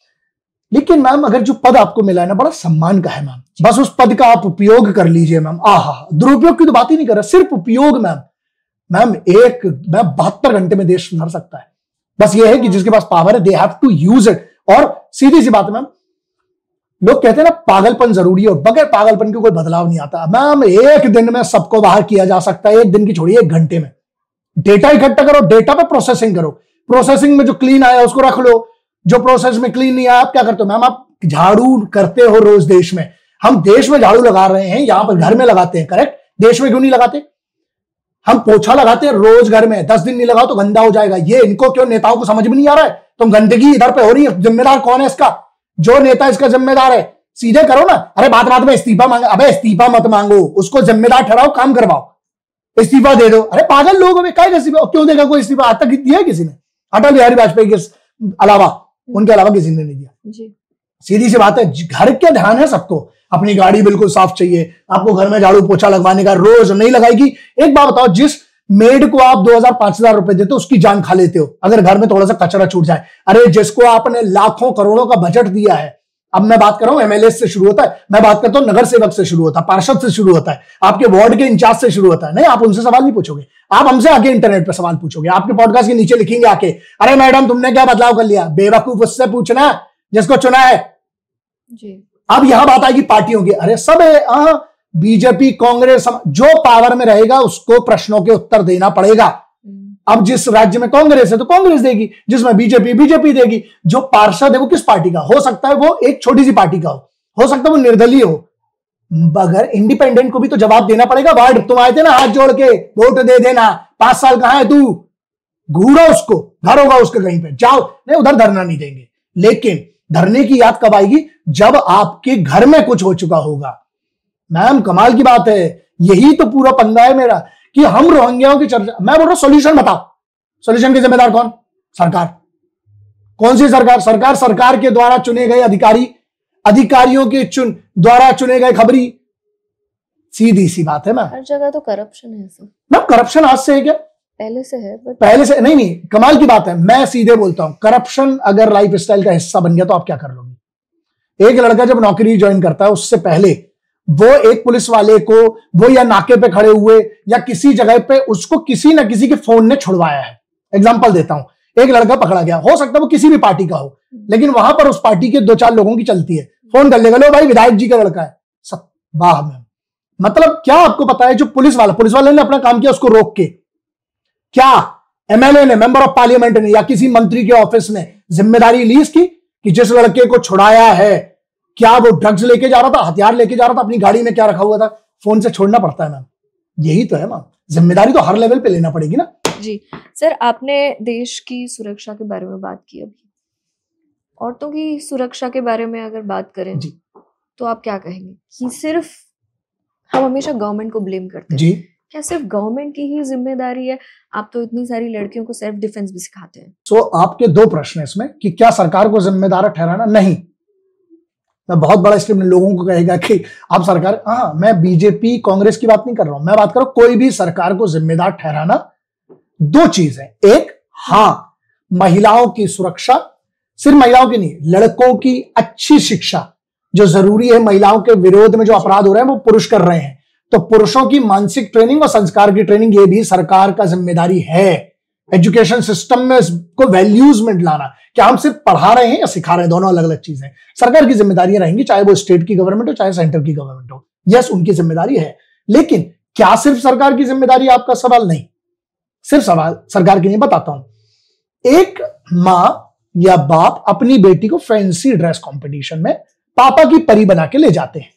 लेकिन मैम अगर जो पद आपको मिला है ना, बड़ा सम्मान का है मैम, बस उस पद का आप उपयोग कर लीजिए मैम। दुरुपयोग की तो बात ही नहीं कर रहा, सिर्फ उपयोग मैम। मैम 72 घंटे में देश सुधर सकता है। बस ये है कि जिसके पास पावर है, they have to use it. और सीधी सी बात है मैम, लोग कहते हैं ना पागलपन जरूरी है, और बगैर पागलपन के कोई बदलाव नहीं आता। मैम एक दिन में सबको बाहर किया जा सकता है, एक दिन की छोड़िए, 1 घंटे में। डेटा इकट्ठा करो, डेटा पे प्रोसेसिंग करो, प्रोसेसिंग में जो क्लीन आया उसको रख लो, जो प्रोसेस में क्लीन नहीं आया आप क्या करते हो मैम? आप झाड़ू करते हो रोज देश में। हम देश में झाड़ू लगा रहे हैं, यहां पर घर में लगाते हैं, करेक्ट? देश में क्यों नहीं लगाते? हम पोछा लगाते हैं रोज घर में, 10 दिन नहीं लगाओ तो गंदा हो जाएगा। ये इनको क्यों नेताओं को समझ में नहीं आ रहा है? तुम गंदगी इधर पे हो रही है, जिम्मेदार कौन है इसका? जो नेता इसका जिम्मेदार है, सीधे करो ना। अरे बात में इस्तीफा मांगा, अबे इस्तीफा मत मांगो, उसको जिम्मेदार ठहराओ, काम करवाओ, इस्तीफा दे दो। अरे पागल लोग हमें क्या इस्तीफा क्यों देगा कोई? इस्तीफा आज तक दिया है किसी ने? अटल बिहारी वाजपेयी के अलावा, उनके अलावा किसी ने नहीं दिया। सीधी सी बात है, घर के ध्यान है सबको, अपनी गाड़ी बिल्कुल साफ चाहिए, आपको घर में झाड़ू पोछा लगवाने का, रोज नहीं लगाएगी। एक बात बताओ, जिस मेड को आप 2000-5000 रुपए देते हो उसकी जान खा लेते हो अगर घर में थोड़ा सा कचरा छूट जाए। अरे जिसको आपने लाखों करोड़ों का बजट दिया है, अब मैं बात कर रहा हूं एमएलए से शुरू होता है, मैं बात करता हूं नगर सेवक से शुरू होता है, पार्षद से शुरू होता है, आपके वार्ड के इंचार्ज से शुरू होता है। नहीं, आप उनसे सवाल नहीं पूछोगे, आप हमसे आके इंटरनेट पे सवाल पूछोगे, आपके पॉडकास्ट के नीचे लिखेंगे आके, अरे मैडम तुमने क्या बदलाव कर लिया? बेवकूफ उससे पूछना जिसको चुना है जी। अब यहां बात आएगी पार्टियों की, अरे सब है, बीजेपी कांग्रेस, जो पावर में रहेगा उसको प्रश्नों के उत्तर देना पड़ेगा। अब जिस राज्य में कांग्रेस है तो कांग्रेस देगी, जिसमें बीजेपी देगी। जो पार्षद है वो किस पार्टी का हो सकता है? वो एक छोटी सी पार्टी का हो सकता है वो निर्दलीय हो, मगर इंडिपेंडेंट को भी तो जवाब देना पड़ेगा। वार्ड तुम आए थे ना हाथ जोड़ के, वोट दे देना, 5 साल कहां है तू? घूरो उसको, घर होगा उसके कहीं पे जाओ। नहीं, उधर धरना नहीं देंगे, लेकिन धरने की याद कब आएगी? जब आपके घर में कुछ हो चुका होगा। मैम कमाल की बात है, यही तो पूरा पंगा है मेरा कि हम रोहिंग्याओं की चर्चा, मैं बोल रहा हूं सोल्यूशन बताओ। सोल्यूशन के जिम्मेदार कौन? सरकार। कौन सी सरकार? सरकार के द्वारा चुने गए अधिकारी, अधिकारियों के द्वारा चुने गए खबरी। सीधी सी बात है मैम, हर जगह तो करप्शन है। मैम करप्शन आज से है क्या? पहले से है, बट पहले से नहीं, कमाल की बात है। मैं सीधे बोलता हूं, करप्शन अगर लाइफ स्टाइल का हिस्सा बन गया तो आप क्या कर लोगे? एक लड़का जब नौकरी ज्वाइन करता है उससे पहले वो एक पुलिस वाले को, वो या नाके पे खड़े हुए या किसी जगह पे उसको किसी ना किसी के फोन ने छुड़वाया है। एग्जांपल देता हूं, एक लड़का पकड़ा गया, हो सकता है वो किसी भी पार्टी का हो, लेकिन वहां पर उस पार्टी के 2-4 लोगों की चलती है, फोन कर लेगा, लो भाई विधायक जी का लड़का है, सब वाह में। मतलब क्या आपको पता है, जो पुलिस वाले ने अपना काम किया उसको रोक के, क्या एमएलए ने, मेंबर ऑफ पार्लियामेंट ने या किसी मंत्री के ऑफिस ने जिम्मेदारी ली इसकी कि जिस लड़के को छुड़ाया है, क्या वो ड्रग्स लेके जा रहा था, हथियार लेके जा रहा था, अपनी गाड़ी में क्या रखा हुआ था, फोन से छोड़ना पड़ता है मैम। यही तो है मैम, जिम्मेदारी तो हर लेवल पे लेना पड़ेगी ना। जी सर, आपने देश की सुरक्षा के बारे में बात की, अभी औरतों की सुरक्षा के बारे में अगर बात करें जी, तो आप क्या कहेंगे कि सिर्फ हम हमेशा गवर्नमेंट को ब्लेम करते हैं, जी, क्या सिर्फ गवर्नमेंट की ही जिम्मेदारी है? आप तो इतनी सारी लड़कियों को सेल्फ डिफेंस भी सिखाते हैं। तो आपके 2 प्रश्न है इसमें कि क्या सरकार को जिम्मेदार ठहराना? नहीं, मैं बहुत बड़ा स्टेटमेंट लोगों को कहेगा कि आप सरकार, हाँ, मैं बीजेपी कांग्रेस की बात नहीं कर रहा हूं, मैं बात कर रहा हूं कोई भी सरकार को जिम्मेदार ठहराना। 2 चीज है, एक, हाँ, महिलाओं की सुरक्षा, सिर्फ महिलाओं की नहीं, लड़कों की अच्छी शिक्षा जो जरूरी है। महिलाओं के विरोध में जो अपराध हो रहे हैं वो पुरुष कर रहे हैं, तो पुरुषों की मानसिक ट्रेनिंग और संस्कार की ट्रेनिंग ये भी सरकार का जिम्मेदारी है। एजुकेशन सिस्टम में इसको वैल्यूज में लाना, क्या हम सिर्फ पढ़ा रहे हैं या सिखा रहे हैं, दोनों अलग अलग चीजें। सरकार की जिम्मेदारियां रहेंगी, चाहे वो स्टेट की गवर्नमेंट हो चाहे सेंटर की गवर्नमेंट हो, यस उनकी जिम्मेदारी है। लेकिन क्या सिर्फ सरकार की जिम्मेदारी? आपका सवाल नहीं, सिर्फ सवाल सरकार की नहीं, बताता हूं। एक मां या बाप अपनी बेटी को फैंसी ड्रेस कंपटीशन में पापा की परी बना के ले जाते हैं,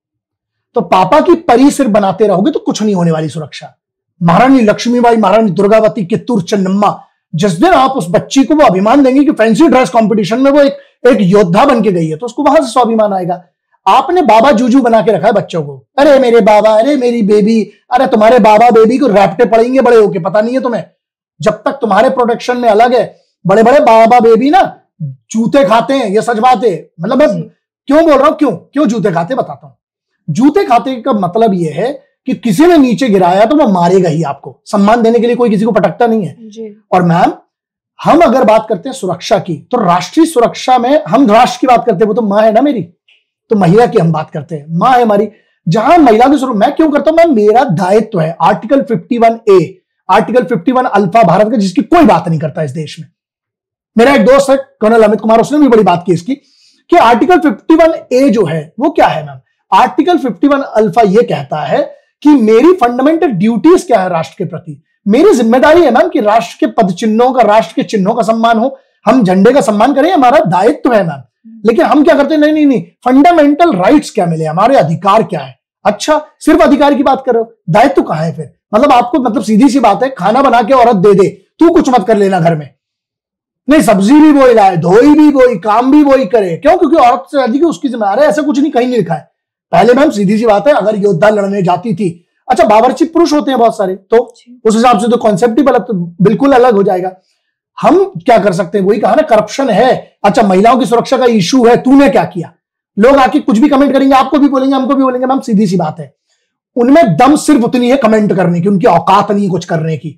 तो पापा की परी सिर्फ बनाते रहोगे तो कुछ नहीं होने वाली सुरक्षा। महारानी लक्ष्मीबाई, महारानी दुर्गावती, कित्तूर चन्नम्मा, जिस दिन आप उस बच्ची को वो अभिमान देंगे कि फैंसी ड्रेस कंपटीशन में वो एक योद्धा बन के गई है, तो उसको वहां से स्वाभिमान आएगा। आपने बाबा जूजू बना के रखा है बच्चों को, अरे मेरे बाबा, अरे मेरी बेबी, अरे तुम्हारे बाबा बेबी को रैप्टे पड़ेंगे बड़े होके, पता नहीं है तुम्हें। जब तक तुम्हारे प्रोटेक्शन में अलग है, बड़े बड़े बाबा बेबी ना जूते खाते हैं, ये सच बात है। मतलब मैं क्यों बोल रहा हूं, क्यों जूते खाते, बताता हूं। जूते खाते का मतलब यह है कि किसी ने नीचे गिराया तो वो मारेगा ही आपको, सम्मान देने के लिए कोई किसी को पटकता नहीं है जी। और मैम, हम अगर बात करते हैं सुरक्षा की, तो राष्ट्रीय सुरक्षा में हम राष्ट्र की बात करते हैं, वो तो मां है ना मेरी, तो महिला की हम बात करते हैं, मां है हमारी। जहां महिला की सुरक्षा मैं क्यों करता हूं, मैं, मेरा दायित्व है। Article 51A, article 51 alpha Bharat का, जिसकी कोई बात नहीं करता इस देश में। मेरा एक दोस्त है कर्नल अमित कुमार, उसने भी बड़ी बात की इसकी, कि आर्टिकल 51A जो है वो क्या है मैम। आर्टिकल 51 अल्फा ये कहता है कि मेरी फंडामेंटल ड्यूटीज क्या है राष्ट्र के प्रति। मेरी जिम्मेदारी है मैम कि राष्ट्र के पद चिन्हों का, राष्ट्र के चिन्हों का सम्मान हो, हम झंडे का सम्मान करें, हमारा दायित्व है मैम। लेकिन हम क्या करते हैं, नहीं, फंडामेंटल राइट्स क्या मिले, हमारे अधिकार क्या है। अच्छा, सिर्फ अधिकार की बात कर रहे हो, दायित्व कहां है फिर? मतलब आपको, मतलब सीधी सी बात है, खाना बना के औरत दे दे, तू कुछ मत कर लेना घर में, नहीं सब्जी भी वही लाए, धोई भी वही, काम भी वही करे, क्यों? क्योंकि औरत से अधिक उसकी जिम्मेदारी है। ऐसा कुछ नहीं, कहीं नहीं लिखा है। पहले मैम सीधी सी बात है, अगर योद्धा लड़ने जाती थी, अच्छा बावर्ची पुरुष होते हैं बहुत सारे, तो उस हिसाब से तो कॉन्सेप्ट ही बिल्कुल अलग हो जाएगा। हम क्या कर सकते हैं, वही कहा ना, करप्शन है। अच्छा, महिलाओं की सुरक्षा का इशू है, तूने क्या किया? लोग आके कुछ भी कमेंट करेंगे, आपको भी बोलेंगे, हमको भी बोलेंगे। मैम सीधी सी बात है, उनमें दम सिर्फ उतनी है कमेंट करने की, उनकी औकात नहीं कुछ करने की।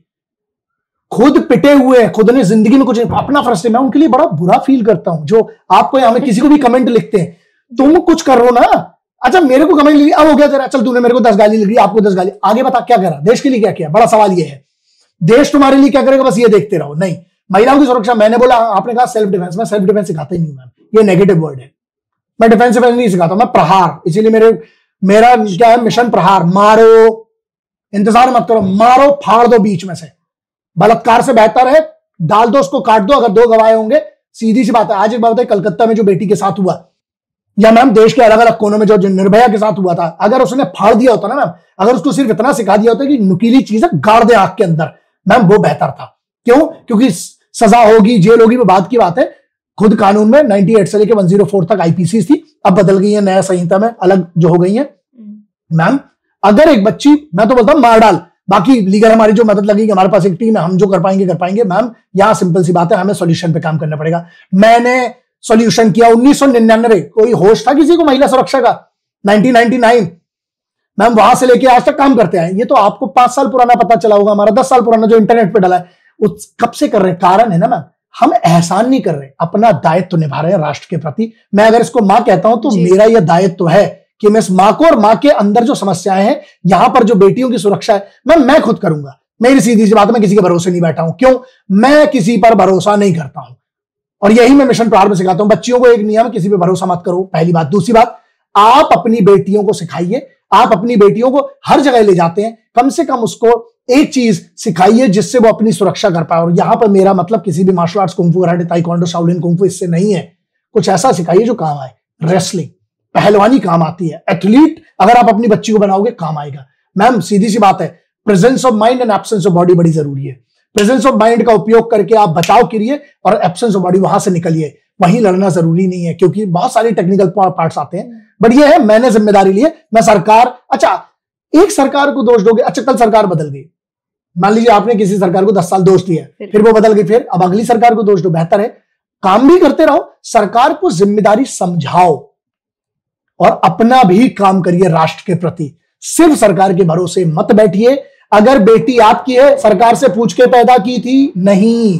खुद पिटे हुए हैं, खुद ने जिंदगी में कुछ अपना फ्रस्ट्रेशन, मैं उनके लिए बड़ा बुरा फील करता हूं, जो आपको या हमें किसी को भी कमेंट लिखते हैं, तुम कुछ कर रहे हो ना। अच्छा, मेरे को कमेंट लिखी, अब हो गया तेरा, चल तूने मेरे को 10 गाली लिख दी, आपको 10 गाली, आगे बता क्या करा, देश के लिए क्या किया? बड़ा सवाल ये है, देश तुम्हारे लिए क्या करेगा, बस ये देखते रहो। नहीं, महिलाओं की सुरक्षा, मैंने बोला, आपने कहा सेल्फ डिफेंस, मैं सेल्फ डिफेंस सिखाता ही नहीं हूं मैम, ये नेगेटिव वर्ड है। मैं डिफेंस नहीं सिखाता, मैं प्रहार, इसीलिए मेरा क्या है, मिशन प्रहार। मारो, इंतजार मत करो, मारो, फाड़ दो बीच में से। बलात्कार से बेहतर है डाल दो, उसको काट दो, अगर 2 गवाह होंगे। सीधी सी बात है। आज एक बात है, कलकत्ता में जो बेटी के साथ हुआ, या मैम देश के अलग अलग कोनों में जो निर्भया के साथ हुआ था, अगर उसने फाड़ दिया होता ना मैम, अगर उसको सिर्फ इतना सिखा दिया होता कि नुकीली चीजें गाड़ दे आंख के अंदर, मैम वो बेहतर था। क्यों? क्योंकि सजा होगी, जेल होगी, वो बात की बात है। खुद कानून में 98 से लेकर 104 तक आईपीसी थी, अब बदल गई है, नया संहिता में अलग जो हो गई है। मैम अगर एक बच्ची, मैं तो बोलता हूं मार डाल, बाकी लीगल हमारी जो मदद लगेगी, हमारे पास एक टीम है, हम जो कर पाएंगे। मैम यहां सिंपल सी बात है, हमें सॉल्यूशन पे काम करना पड़ेगा। मैंने सॉल्यूशन किया 1999, कोई होश था किसी को महिला सुरक्षा का? 1999 मैम वहां से लेके आज तक काम करते आए। ये तो आपको 5 साल पुराना पता चला होगा, हमारा 10 साल पुराना जो इंटरनेट पे डला है, उस कब से कर रहे हैं। कारण है ना मैम, हम एहसान नहीं कर रहे, अपना दायित्व तो निभा रहे हैं राष्ट्र के प्रति। मैं अगर इसको मां कहता हूं तो मेरा यह दायित्व है कि मैं इस मां को और मां के अंदर जो समस्याएं हैं, यहां पर जो बेटियों की सुरक्षा है, मैं खुद करूंगा। मेरी सीधी सी बात है, मैं किसी के भरोसे नहीं बैठा हूं। क्यों? मैं किसी पर भरोसा नहीं करता हूं, और यही मैं मिशन प्रहार में सिखाता हूं बच्चियों को। एक नियम, किसी पे भरोसा मत करो, पहली बात। दूसरी बात, आप अपनी बेटियों को सिखाइए, आप अपनी बेटियों को हर जगह ले जाते हैं, कम से कम उसको एक चीज सिखाइए जिससे वो अपनी सुरक्षा कर पाए। और यहां पर मेरा मतलब किसी भी martial arts, kung fu, karate, taekwondo, Shaolin kung fu, इससे नहीं है। कुछ ऐसा सिखाइए जो काम आए। रेसलिंग, पहलवानी काम आती है। एथलीट अगर आप अपनी बच्ची को बनाओगे, काम आएगा। मैम सीधी सी बात है, presence of mind and absence of body बड़ी जरूरी है। प्रेजेंस ऑफ माइंड का उपयोग करके आप बचाव करिए, और एब्सेंस ऑफ बॉडी वहां से निकलिए। वहीं लड़ना जरूरी नहीं है, क्योंकि बहुत सारी टेक्निकल पार्ट्स आते हैं। बट ये है, मैंने जिम्मेदारी ली है। मैं सरकार, अच्छा एक सरकार को दोष दोगे, अच्छा कल सरकार बदल गई, मान लीजिए आपने किसी सरकार को 10 साल दोष दिया, फिर वो बदल गई, फिर अब अगली सरकार को दोष दो। बेहतर है काम भी करते रहो, सरकार को जिम्मेदारी समझाओ, और अपना भी काम करिए राष्ट्र के प्रति। सिर्फ सरकार के भरोसे मत बैठिए। अगर बेटी आपकी है, सरकार से पूछ के पैदा की थी? नहीं,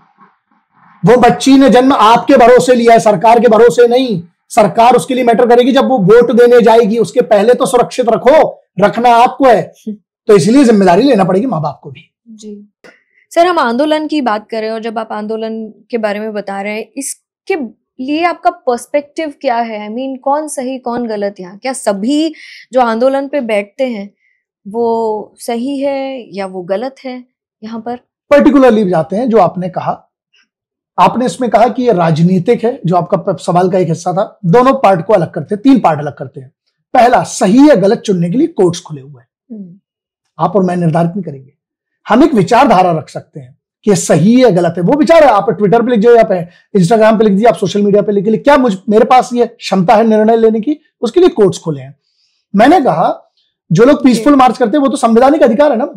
वो बच्ची ने जन्म आपके भरोसे लिया है, सरकार के भरोसे नहीं। सरकार उसके लिए मैटर करेगी जब वो वोट देने जाएगी, उसके पहले तो सुरक्षित रखो, रखना आपको है। तो इसलिए जिम्मेदारी लेना पड़ेगी माँ बाप को भी। जी सर, हम आंदोलन की बात कर रहे हैं, और जब आप आंदोलन के बारे में बता रहे हैं, इसके लिए आपका पर्सपेक्टिव क्या है? आई मीन कौन सही कौन गलत यहाँ? क्या सभी जो आंदोलन पे बैठते हैं वो सही है या वो गलत है? यहाँ पर पर्टिकुलरली जाते हैं, जो आपने कहा, आपने इसमें कहा कि ये राजनीतिक है, जो आपका सवाल का एक हिस्सा था। दोनों पार्ट को अलग करते हैं, 3 पार्ट अलग करते हैं। पहला, सही या गलत चुनने के लिए कोर्ट्स खुले हुए हैं, आप और मैं निर्धारित नहीं करेंगे। हम एक विचारधारा रख सकते हैं कि सही है गलत है, वो विचार है। आप ट्विटर पे लिख दीजिए, आप इंस्टाग्राम पे लिख दीजिए, आप सोशल मीडिया पे लिख, क्या मेरे पास ये क्षमता है निर्णय लेने की? उसके लिए कोर्ट्स खुले हैं। मैंने कहा जो लोग पीसफुल मार्च करते हैं वो तो संवैधानिक अधिकार है ना।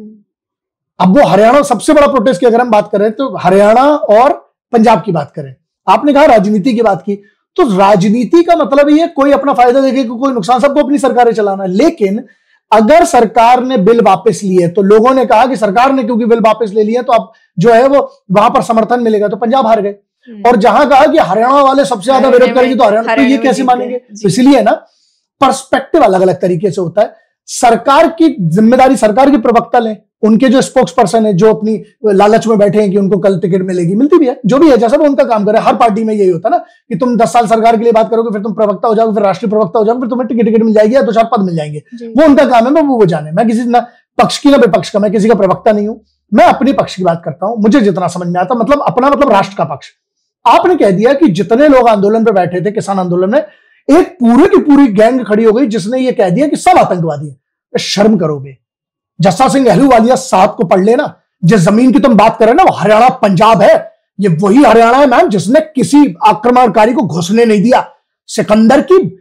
अब वो हरियाणा सबसे बड़ा प्रोटेस्ट की अगर हम बात करें तो हरियाणा और पंजाब की बात करें, आपने कहा राजनीति की बात की, तो राजनीति का मतलब ये कोई अपना फायदा देखेगा, कोई नुकसान, सबको अपनी सरकारें चलाना है। लेकिन अगर सरकार ने बिल वापस लिए तो लोगों ने कहा कि सरकार ने क्योंकि बिल वापस ले लिए तो अब जो है वो वहां पर समर्थन मिलेगा, तो पंजाब हार गए। और जहां कहा कि हरियाणा वाले सबसे ज्यादा विरोध करेंगे तो हरियाणा, तो ये कैसे मानेंगे? तो इसलिए ना पर्सपेक्टिव अलग अलग तरीके से होता है। सरकार की जिम्मेदारी सरकार के प्रवक्ता लें, उनके जो स्पोक्स पर्सन है, जो अपनी लालच में बैठे हैं कि उनको कल टिकट मिलेगी, मिलती भी है, जो भी है, जैसा भी उनका काम करे। हर पार्टी में यही होता है ना कि तुम 10 साल सरकार के लिए बात करोगे, फिर तुम प्रवक्ता हो जाओगे, फिर राष्ट्रीय प्रवक्ता हो जाओगे, फिर तुम्हें टिकट मिल जाएगी या 2-4 पद मिल जाएंगे। वो उनका काम है, मैं वो जाने। मैं किसी ना पक्ष की ना विपक्ष का, मैं किसी का प्रवक्ता नहीं हूं। मैं अपने पक्ष की बात करता हूं, मुझे जितना समझ में आता, मतलब अपना मतलब राष्ट्र का पक्ष। आपने कह दिया कि जितने लोग आंदोलन पर बैठे थे, किसान आंदोलन में, एक पूरे की पूरी गैंग खड़ी हो गई जिसने ये कह दिया कि सब आतंकवादी है। शर्म करोगे। जस्सा सिंह अहलूवालिया साहब को पढ़ लेना। जिस जमीन की तुम बात कर रहे हो ना, वो हरियाणा पंजाब है। ये वही हरियाणा है मैम जिसने किसी आक्रमणकारी को घुसने नहीं दिया। सिकंदर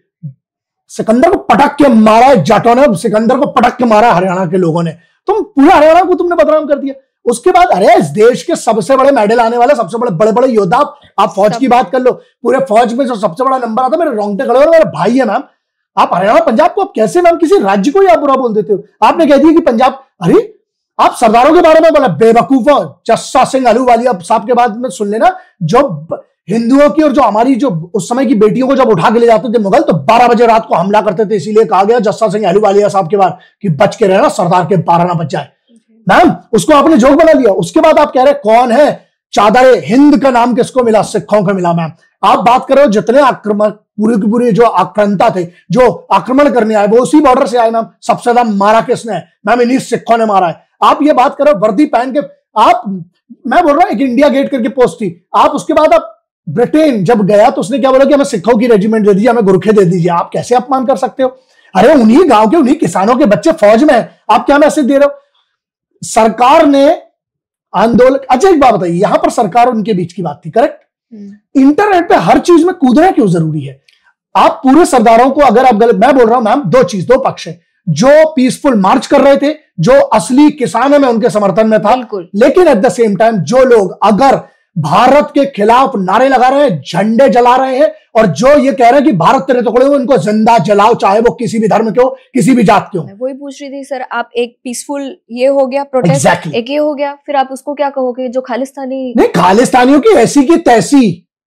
को पटक के मारा है जाटों ने, सिकंदर को पटक के मारा हरियाणा के लोगों ने। तुम पूरा हरियाणा को तुमने बदनाम कर दिया। उसके बाद अरे इस देश के सबसे बड़े मेडल आने वाले, सबसे बड़े योद्धा, आप फौज की बात कर लो, पूरे फौज में जो सबसे बड़ा नंबर आता, मेरे रोंगटे खड़े हो, मेरे भाई है मैम। आप हरियाणा पंजाब को आप कैसे मैम किसी राज्य को ही आप बुरा बोल देते हो? आपने कह दिया कि पंजाब, अरे आप सरदारों के बारे में बोला, बेवकूफ हो। जस्सा सिंह अहलूवालिया साहब के बाद में सुन लेना, जो हिंदुओं की और जो हमारी जो उस समय की बेटियों को जब उठा के ले जाते थे मुगल, तो 12 बजे रात को हमला करते थे। इसीलिए कहा गया जस्सा सिंह अहलूवालिया साहब के बाद कि बच के रहना, सरदार के 12 ना बच जाए। मैम उसको आपने जोक बना लिया। उसके बाद आप कह रहे कौन है चादर हिंद का नाम किसको मिला? सिखों को मिला। मैम आप बात कर रहे हो जितने आक्रमण, पूरी की पूरी जो आक्रांता थे, जो आक्रमण करने आए, वो उसी बॉर्डर से आए। मैम सबसे ज्यादा मारा किसने है? मैम इन्हीं सिखों ने मारा है। आप ये बात करो वर्दी पहन के, आप, मैं बोल रहा हूं एक इंडिया गेट करके पोस्ट थी, आप उसके बाद आप ब्रिटेन जब गया तो उसने क्या बोला कि हमें सिखों की रेजिमेंट दे दीजिए, हमें गुरखे दे दीजिए। आप कैसे अपमान कर सकते हो? अरे उन्हीं गांव के, उन्हीं किसानों के बच्चे फौज में है, आप क्या मैसेज दे रहे हो? सरकार ने आंदोलन, अच्छा एक बात बताइए, यहां पर सरकार और उनके बीच की बात थी, करेक्ट? इंटरनेट पे हर चीज में कूदना क्यों जरूरी है? आप पूरे सरदारों को अगर आप गलत, मैं बोल रहा हूं मैम दो पक्ष है। जो पीसफुल मार्च कर रहे थे, जो असली किसान है, मैं उनके समर्थन में था। लेकिन एट द सेम टाइम जो लोग अगर भारत के खिलाफ नारे लगा रहे हैं, झंडे जला रहे हैं और जो ये कह रहे हैं कि भारत तेरे टुकड़े हो, इनको जिंदा जलाओ, चाहे वो किसी भी धर्म के हो, किसी भी जात के हो। मैं वही पूछ रही थी सर, आप एक पीसफुल ये हो गया प्रोटेस्ट, Exactly. एक ये हो गया, फिर आप उसको क्या कहोगे जो खालिस्तानी? नहीं, खालिस्तानियों की ऐसी की तैसी,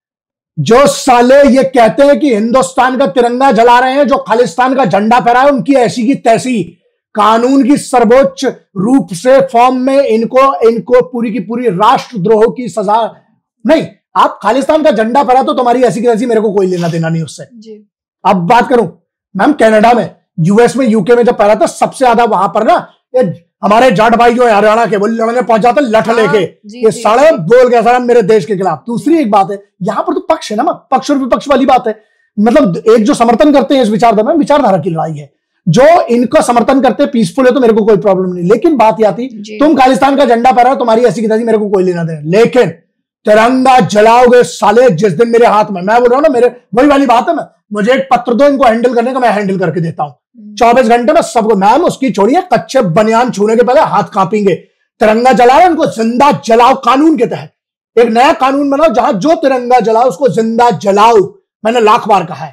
जो साले ये कहते हैं कि हिंदुस्तान का तिरंगा जला रहे हैं, जो खालिस्तान का झंडा फहरा है, उनकी ऐसी की तैसी, कानून की सर्वोच्च रूप से फॉर्म में इनको पूरी की पूरी राष्ट्रद्रोह की सजा। नहीं, आप खालिस्तान का झंडा फहरा तो तुम्हारी ऐसी की तैसी, मेरे को कोई लेना देना नहीं उससे जी। अब बात करूं मैम, कनाडा में, यूएस में, यूके में जब फहरा था सबसे ज्यादा वहां पर ना हमारे जाट भाई जो हरियाणा के, वो लड़ने पहुंच जाते लठ लेके, ये साले बोल गया सर मेरे देश के खिलाफ। दूसरी एक बात है, यहां पर तो पक्ष है ना, पक्ष और विपक्ष वाली बात है। मतलब एक जो समर्थन करते हैं इस विचारधारा की लड़ाई है, जो इनको समर्थन करते हैं पीसफुल है, तो मेरे को कोई प्रॉब्लम नहीं। लेकिन बात यह आती, तुम खालिस्तान का झंडा फहरा, तुम्हारी ऐसी की तैसी, मेरे को कोई लेना देना, लेकिन तिरंगा जलाओगे साले जिस दिन मेरे हाथ में, मैं बोल रहा हूं ना, मेरे वही वाली बात है, मुझे एक पत्र दो इनको हैंडल करने का, मैं हैंडल करके देता हूं 24 घंटे में सबको। मैम उसकी छोड़िए, कच्चे बनियान छूने के पहले हाथ कांपेंगे। तिरंगा जलाओ, इनको जिंदा जलाओ कानून के तहत। एक नया कानून बनाओ जहां जो तिरंगा जलाओ उसको जिंदा जलाओ, मैंने लाख बार कहा है।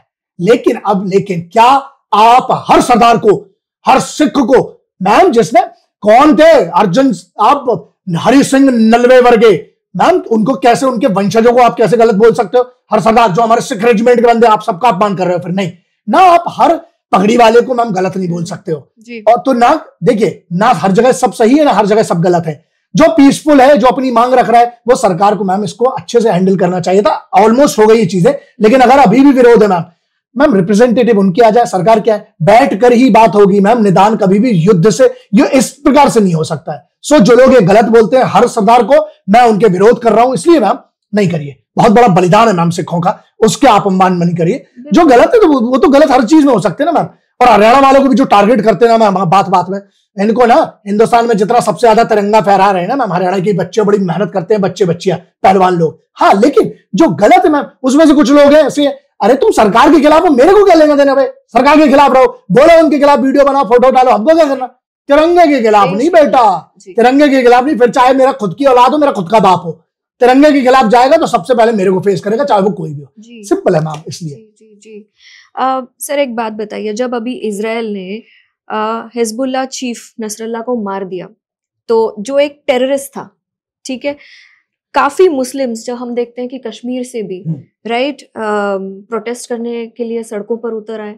लेकिन क्या आप हर सरदार को, हर सिख को, मैम जिसने कौन थे अर्जुन, आप हरि सिंह नलवे वर्गे, मैम उनको कैसे, उनके वंशजों को आप कैसे गलत बोल सकते हो? हर सरदार जो हमारे सिख रेजिमेंट के बंदे, आप सबका अपमान कर रहे हो। फिर नहीं ना, आप हर पगड़ी वाले को मैम गलत नहीं बोल सकते हो जी। और तो ना देखिए, ना हर जगह सब सही है, ना हर जगह सब गलत है। जो पीसफुल है, जो अपनी मांग रख रहा है, वो सरकार को मैम इसको अच्छे से हैंडल करना चाहिए था। ऑलमोस्ट हो गई ये चीजें, लेकिन अगर अभी भी विरोध है मैम रिप्रेजेंटेटिव उनके आ जाए, सरकार क्या है, बैठ कर ही बात होगी मैम। निदान कभी भी युद्ध से, ये इस प्रकार से नहीं हो सकता है। सो जो लोग ये गलत बोलते हैं हर सरदार को, मैं उनके विरोध कर रहा हूं, इसलिए मैम नहीं करिए। बहुत बड़ा बलिदान है मैम सिखों का, उसके आप अपमान नहीं करिए। जो गलत है तो वो तो गलत हर चीज में हो सकते हैं ना मैम। और हरियाणा वालों को भी जो टारगेट करते हैं ना मैम, बात में इनको ना, हिंदुस्तान में जितना सबसे ज्यादा तिरंगा फहरा रहे हैं ना मैम, हरियाणा के बच्चे बड़ी मेहनत करते हैं, बच्चियां, पहलवान लोग। हाँ, लेकिन जो गलत है मैम, उसमें से कुछ लोग हैं ऐसे, अरे तुम सरकार के खिलाफ हो, मेरे को क्या लेना देना भाई? सरकार के खिलाफ रहो, बोलो उनके खिलाफ वीडियो बनाओ, फोटो डालो, हमको क्या करना? तिरंगे के खिलाफ नहीं बेटा, तिरंगे के खिलाफ नहीं। फिर चाहे मेरा खुद की औलाद हो, मेरा खुद का बाप हो, तिरंगे के खिलाफ जाएगा तो सबसे पहले मेरे को फेस करेगा, चाहे वो कोई भी हो। सिंपल है मैम, इसलिए। जी। सर एक बात बताइए, जब अभी इजराइल ने हिजबुल्लाह चीफ नसरल्लाह को मार दिया, तो जो एक टेररिस्ट था, ठीक है, काफी मुस्लिम्स जब हम देखते हैं कि कश्मीर से भी राइट प्रोटेस्ट करने के लिए सड़कों पर उतर आए,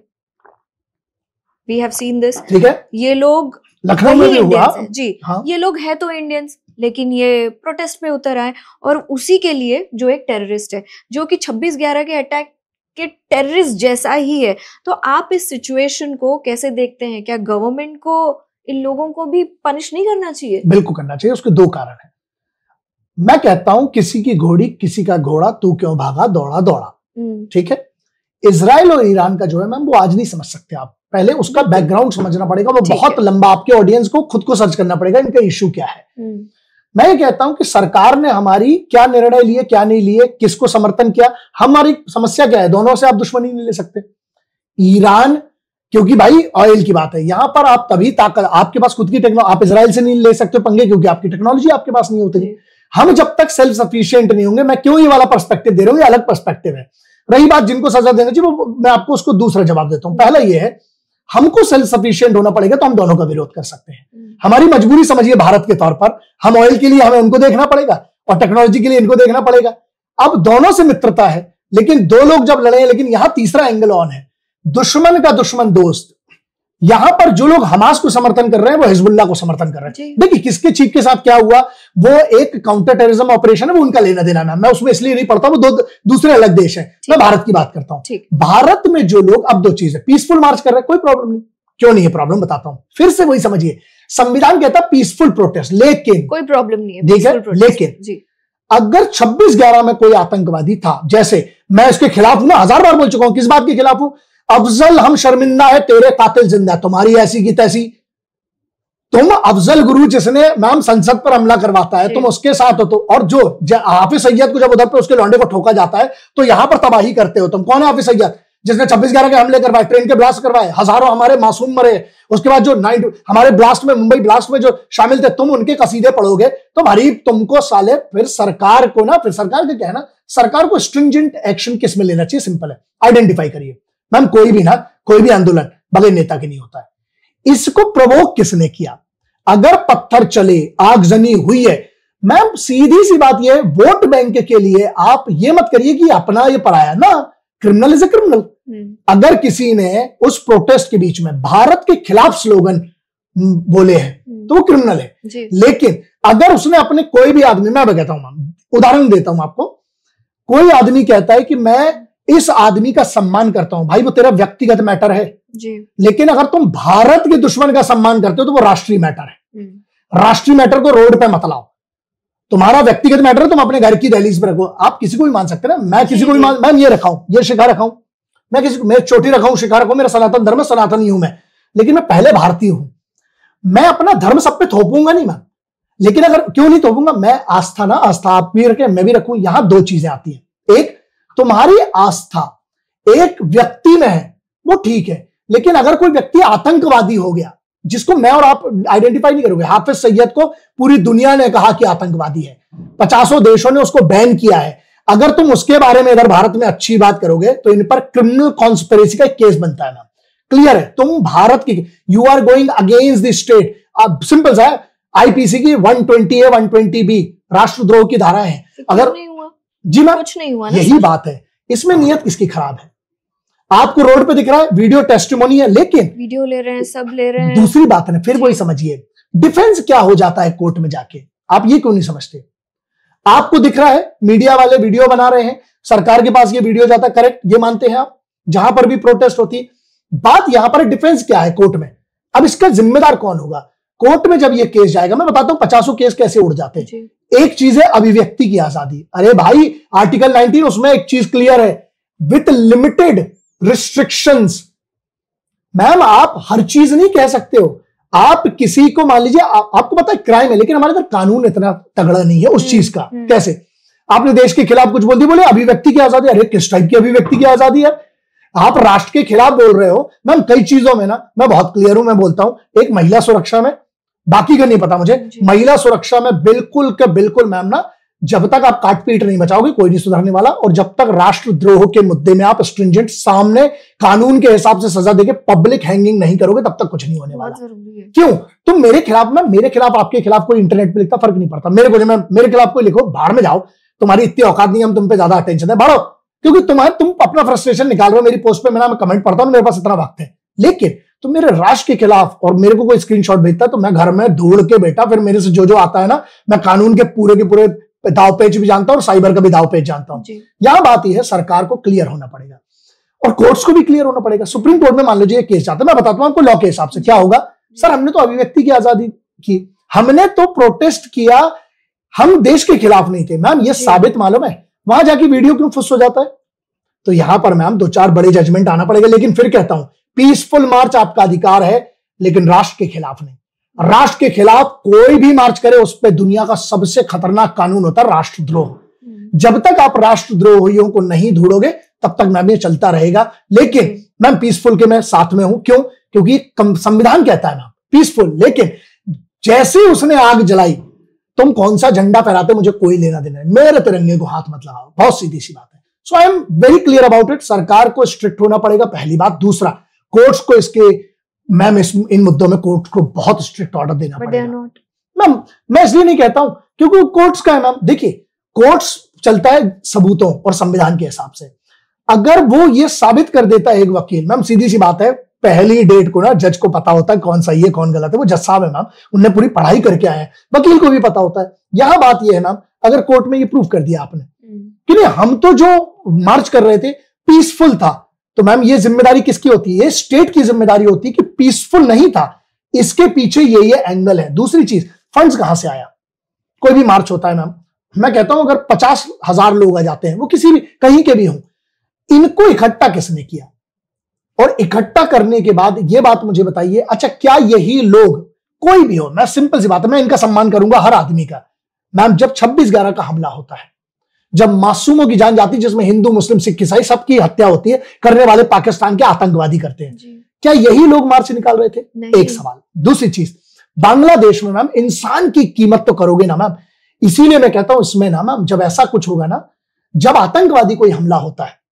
वी हैव सीन दिस, ठीक है। ये लोग लखनऊ में भी हुआ जी, हाँ? ये लोग है तो इंडियंस, लेकिन ये प्रोटेस्ट में उतर आए, और उसी के लिए जो एक टेररिस्ट है, जो कि 26/11 के अटैक के टेररिस्ट जैसा ही है। तो आप इस सिचुएशन को कैसे देखते हैं? क्या गवर्नमेंट को इन लोगों को भी पनिश नहीं करना चाहिए? बिल्कुल करना चाहिए। उसके दो कारण हैं। मैं कहता हूं, किसी की घोड़ी किसी का घोड़ा, तू क्यों भागा दौड़ा, ठीक है। इजराइल और ईरान का जो है मैम, वो आज नहीं समझ सकते आप, पहले उसका बैकग्राउंड समझना पड़ेगा, वो बहुत लंबा, आपके ऑडियंस को खुद को सर्च करना पड़ेगा, इनका इश्यू क्या है। मैं ये कहता हूं कि सरकार ने हमारी क्या निर्णय लिए, क्या नहीं लिए, किसको समर्थन किया, हमारी समस्या क्या है, दोनों से आप दुश्मनी नहीं ले सकते। ईरान, क्योंकि भाई ऑयल की बात है, यहां पर आप तभी ताकत, आपके पास खुद की टेक्नोलॉजी, आप इजराइल से नहीं ले सकते पंगे, क्योंकि आपकी टेक्नोलॉजी आपके पास नहीं होती। हम जब तक सेल्फ सफिशिएंट नहीं होंगे, मैं क्यों ये वाला पर्सपेक्टिव दे रहा हूं, ये अलग पर्सपेक्टिव है। रही बात जिनको सजा देना चाहिए, वो मैं आपको उसको दूसरा जवाब देता हूं। पहला ये है, हमको सेल्फ सफिशिएंट होना पड़ेगा, तो हम दोनों का विरोध कर सकते हैं। हमारी मजबूरी समझिए भारत के तौर पर, हम ऑयल के लिए हमें उनको देखना पड़ेगा और टेक्नोलॉजी के लिए इनको देखना पड़ेगा। अब दोनों से मित्रता है, लेकिन दो लोग जब लड़े, लेकिन यहां तीसरा एंगल ऑन है, दुश्मन का दुश्मन दोस्त। यहां पर जो लोग हमास को समर्थन कर रहे हैं, वो हिजबुल्लाह को समर्थन कर रहे हैं। देखिए किसके चीफ के साथ क्या हुआ, वो एक काउंटर टेररिज्म ऑपरेशन है, वो उनका लेना देना है, मैं उसमें इसलिए नहीं पढ़ता, वो दूसरे अलग देश है, मैं भारत की बात करता हूं। भारत में जो लोग, अब दो चीजें, पीसफुल मार्च कर रहे हैं, कोई प्रॉब्लम नहीं, क्यों नहीं है प्रॉब्लम, बताता हूं। फिर से वही समझिए, संविधान कहता है पीसफुल प्रोटेस्ट, लेकिन कोई प्रॉब्लम नहीं है, ठीक है, लेकिन अगर 26/11 में कोई आतंकवादी था, जैसे मैं इसके खिलाफ हूं, 1000 बार बोल चुका हूं, किस बात के खिलाफ हूं, अफजल हम शर्मिंदा है, तेरे कातिल जिंदा, तुम्हारी ऐसी की तैसी। तुम अफजल गुरु जिसने मैम संसद पर हमला करवाता है, तुम उसके साथ हो, तो और जो हाफिज सैयद को जब उधर पे उसके लौंडे को ठोका जाता है, तो यहां पर तबाही करते हो तुम। कौन है हाफिज सैयद? जिसने 26/11 के हमले करवाए, ट्रेन के ब्लास्ट करवाए, हजारों हमारे मासूम मरे, उसके बाद जो हमारे ब्लास्ट में, मुंबई ब्लास्ट में जो शामिल थे, तुम उनके कसीदे पढ़ोगे तो भाई तुमको साले फिर सरकार को ना, फिर सरकार का क्या है ना, सरकार को स्ट्रिंजेंट एक्शन किस में लेना चाहिए, सिंपल है, आइडेंटिफाई करिए। मैम कोई भी आंदोलन बगैर नेता के नहीं होता है। इसको प्रोवोक किसने किया? अगर पत्थर चले, आगजनी हुई है, मैम सीधी सी बात यह, वोट बैंक के लिए आप ये मत करिए कि अपना ये पराया ना, क्रिमिनल इज ए क्रिमिनल। अगर किसी ने उस प्रोटेस्ट के बीच में भारत के खिलाफ स्लोगन बोले हैं तो वो क्रिमिनल है। लेकिन अगर उसने अपने कोई भी आदमी, मैं कहता हूं, उदाहरण देता हूं आपको, कोई आदमी कहता है कि मैं इस आदमी का सम्मान करता हूं, भाई वो तेरा व्यक्तिगत मैटर है जी। लेकिन अगर तुम भारत के दुश्मन का सम्मान करते हो तो वो राष्ट्रीय मैटर है। राष्ट्रीय मैटर को रोड पे मत लाओ। तुम्हारा व्यक्तिगत मैटर है, तुम अपने घर की दहलीज पे रखो। आप किसी को भी मान सकते हैं ना, मैं किसी को भी मान, मैं ये रखाऊं, ये शिखा रखाऊं, मैं किसी को, मैं चोटी रखाऊं, शिखा रखाऊं, मेरा सनातन धर्म है, सनातनी हूं मैं, लेकिन मैं पहले भारतीय हूं। मैं अपना धर्म सब पे थोपूंगा नहीं मैं, लेकिन अगर क्यों नहीं थोपूंगा, मैं आस्था ना, आस्था आप भी रखें, मैं भी रखूं। यहां दो चीजें आती है, एक तुम्हारी आस्था एक व्यक्ति में है वो ठीक है, लेकिन अगर कोई व्यक्ति आतंकवादी हो गया जिसको मैं और आप आइडेंटिफाई नहीं करोगे, हाफिज सैयद को पूरी दुनिया ने कहा कि आतंकवादी है, 50 देशों ने उसको बैन किया है, अगर तुम उसके बारे में इधर भारत में अच्छी बात करोगे तो इन पर क्रिमिनल कॉन्स्पिरेसी का केस बनता है ना। क्लियर है? तुम भारत की, you are going against the state. अब सिंपल सा है, आईपीसी की 120A 120B राष्ट्रद्रोह की धारा है। अगर नहीं हुआ जी मैम, कुछ नहीं हुआ ना, यही बात है, इसमें नियत किसकी खराब है? आपको रोड पे दिख रहा है, वीडियो टेस्टिमोनी है, लेकिन वीडियो ले रहे हैं, सब ले रहे हैं, दूसरी बात है, फिर वही समझिए डिफेंस क्या हो जाता है कोर्ट में जाके, आप ये क्यों नहीं समझते? आपको दिख रहा है मीडिया वाले वीडियो बना रहे हैं, सरकार के पास ये वीडियो जाता है, करेक्ट, ये मानते हैं आप, जहां पर भी प्रोटेस्ट होती, बात यहां पर डिफेंस क्या है कोर्ट में। अब इसका जिम्मेदार कौन होगा? कोर्ट में जब ये केस जाएगा, मैं बताता हूं 50 केस कैसे उड़ जाते हैं। एक चीज है अभिव्यक्ति की आजादी, अरे भाई आर्टिकल 19 उसमें एक चीज क्लियर है, विथ लिमिटेड रिस्ट्रिक्शंस। मैम आप हर चीज नहीं कह सकते हो, आप किसी को मान लीजिए, आपको पता है क्राइम है, लेकिन हमारे इधर कानून इतना तगड़ा नहीं है उस चीज का। कैसे? आपने देश के खिलाफ कुछ बोल दी, बोले अभिव्यक्ति की आजादी, अरे किस टाइप की अभिव्यक्ति की आजादी है? आप राष्ट्र के खिलाफ बोल रहे हो। मैम कई चीजों में ना मैं बहुत क्लियर हूं, मैं बोलता हूं, एक महिला सुरक्षा में, बाकी का नहीं पता मुझे, महिला सुरक्षा में बिल्कुल के बिल्कुल मैम ना, जब तक आप काट पीट नहीं बचाओगे कोई नहीं सुधरने वाला, और जब तक राष्ट्रद्रोह के मुद्दे में आप स्ट्रिंजेंट सामने कानून के हिसाब से सजा देके पब्लिक हैंगिंग नहीं करोगे तब तक कुछ नहीं होने वाला। क्यों? तुम मेरे खिलाफ, मैं मेरे खिलाफ, आपके खिलाफ कोई इंटरनेट पे लिखता, फर्क नहीं पड़ता मेरे को, मेरे खिलाफ कोई लिखो, बाहर में जाओ, तुम्हारी इतनी औकात नहीं, हम तुम पे ज्यादा अटेंशन है, बढ़ो, क्योंकि तुम अपना फ्रस्ट्रेशन निकाल रहे हो मेरी पोस्ट पे, मैं कमेंट पढ़ता हूं, मेरे पास इतना वक्त है। लेकिन तुम मेरे राष्ट्र के खिलाफ और मेरे को कोई स्क्रीनशॉट भेजता है तो मैं घर में ढूंढ के बेटा, फिर मेरे से जो आता है ना, मैं कानून के पूरे दाव पेच भी जानता हूं और साइबर का भी दाव पेच जानता हूं। यहां बात यह है, सरकार को क्लियर होना पड़ेगा और कोर्ट्स को भी क्लियर होना पड़ेगा। सुप्रीम कोर्ट में मान लीजिए केस जाता है, मैं बताता हूं आपको लॉ के हिसाब से क्या होगा। सर हमने तो अभिव्यक्ति की आजादी की, हमने तो प्रोटेस्ट किया, हम देश के खिलाफ नहीं थे। मैम ये साबित मालूम है, वहां जाके वीडियो क्यों फुस हो जाता है? तो यहां पर मैम 2-4 बड़े जजमेंट आना पड़ेगा। लेकिन फिर कहता हूं, पीसफुल मार्च आपका अधिकार है, लेकिन राष्ट्र के खिलाफ नहीं। राष्ट्र के खिलाफ कोई भी मार्च करे उस पर दुनिया का सबसे खतरनाक कानून होता है राष्ट्रद्रोह। जब तक आप राष्ट्रद्रोहियों को नहीं ढूंढोगे तब तक मैम ये चलता रहेगा। लेकिन मैम पीसफुल के मैं साथ में हूं, क्यों? क्योंकि संविधान कहता है ना पीसफुल, लेकिन जैसे उसने आग जलाई, तुम कौन सा झंडा फहराते मुझे कोई लेना देना है, मेरे तिरंगे को हाथ मत लगाओ, बहुत सीधी सी बात है। So I am very clear about it, सरकार को स्ट्रिक्ट होना पड़ेगा, पहली बात। दूसरा, कोर्ट्स को इसके, मैम इन मुद्दों में कोर्ट को बहुत स्ट्रिक्ट ऑर्डर देना पड़ेगा। मैम मैं इसलिए नहीं कहता हूं क्योंकि कोर्ट्स का है मैम, देखिए कोर्ट्स चलता है सबूतों और संविधान के हिसाब से। अगर वो ये साबित कर देता है एक वकील, मैम सीधी सी बात है, पहली डेट को ना जज को पता होता है कौन सही है कौन गलत है, वो जज साहब है मैम, उनने पूरी पढ़ाई करके आए हैं, वकील को भी पता होता है। यहां बात यह है मैम, अगर कोर्ट में ये प्रूफ कर दिया आपने कि नहीं हम तो जो मार्च कर रहे थे पीसफुल था, तो मैम ये जिम्मेदारी किसकी होती है? स्टेट की जिम्मेदारी होती है कि पीसफुल नहीं था, इसके पीछे ये एंगल है। दूसरी चीज, फंड्स कहां से आया? कोई भी मार्च होता है मैम, मैं कहता हूं अगर 50,000 लोग आ जाते हैं, वो किसी भी कहीं के भी हों, इनको इकट्ठा किसने किया? और इकट्ठा करने के बाद ये बात मुझे बताइए, अच्छा क्या यही लोग, कोई भी हो, मैं सिंपल सी बात है, मैं इनका सम्मान करूंगा हर आदमी का। मैम जब 26/11 का हमला होता है, जब मासूमों की जान जाती है, जिसमें हिंदू मुस्लिम सिख ईसाई सबकी हत्या होती है, करने वाले पाकिस्तान के आतंकवादी करते हैं। क्या यही लोग मार्च निकाल रहे थे? एक सवाल। दूसरी चीज, बांग्लादेश में मैम इंसान की कीमत तो करोगे ना मैम। इसीलिए मैं कहता हूं इसमें ना मैम, जब ऐसा कुछ होगा ना, जब आतंकवादी कोई हमला होता है,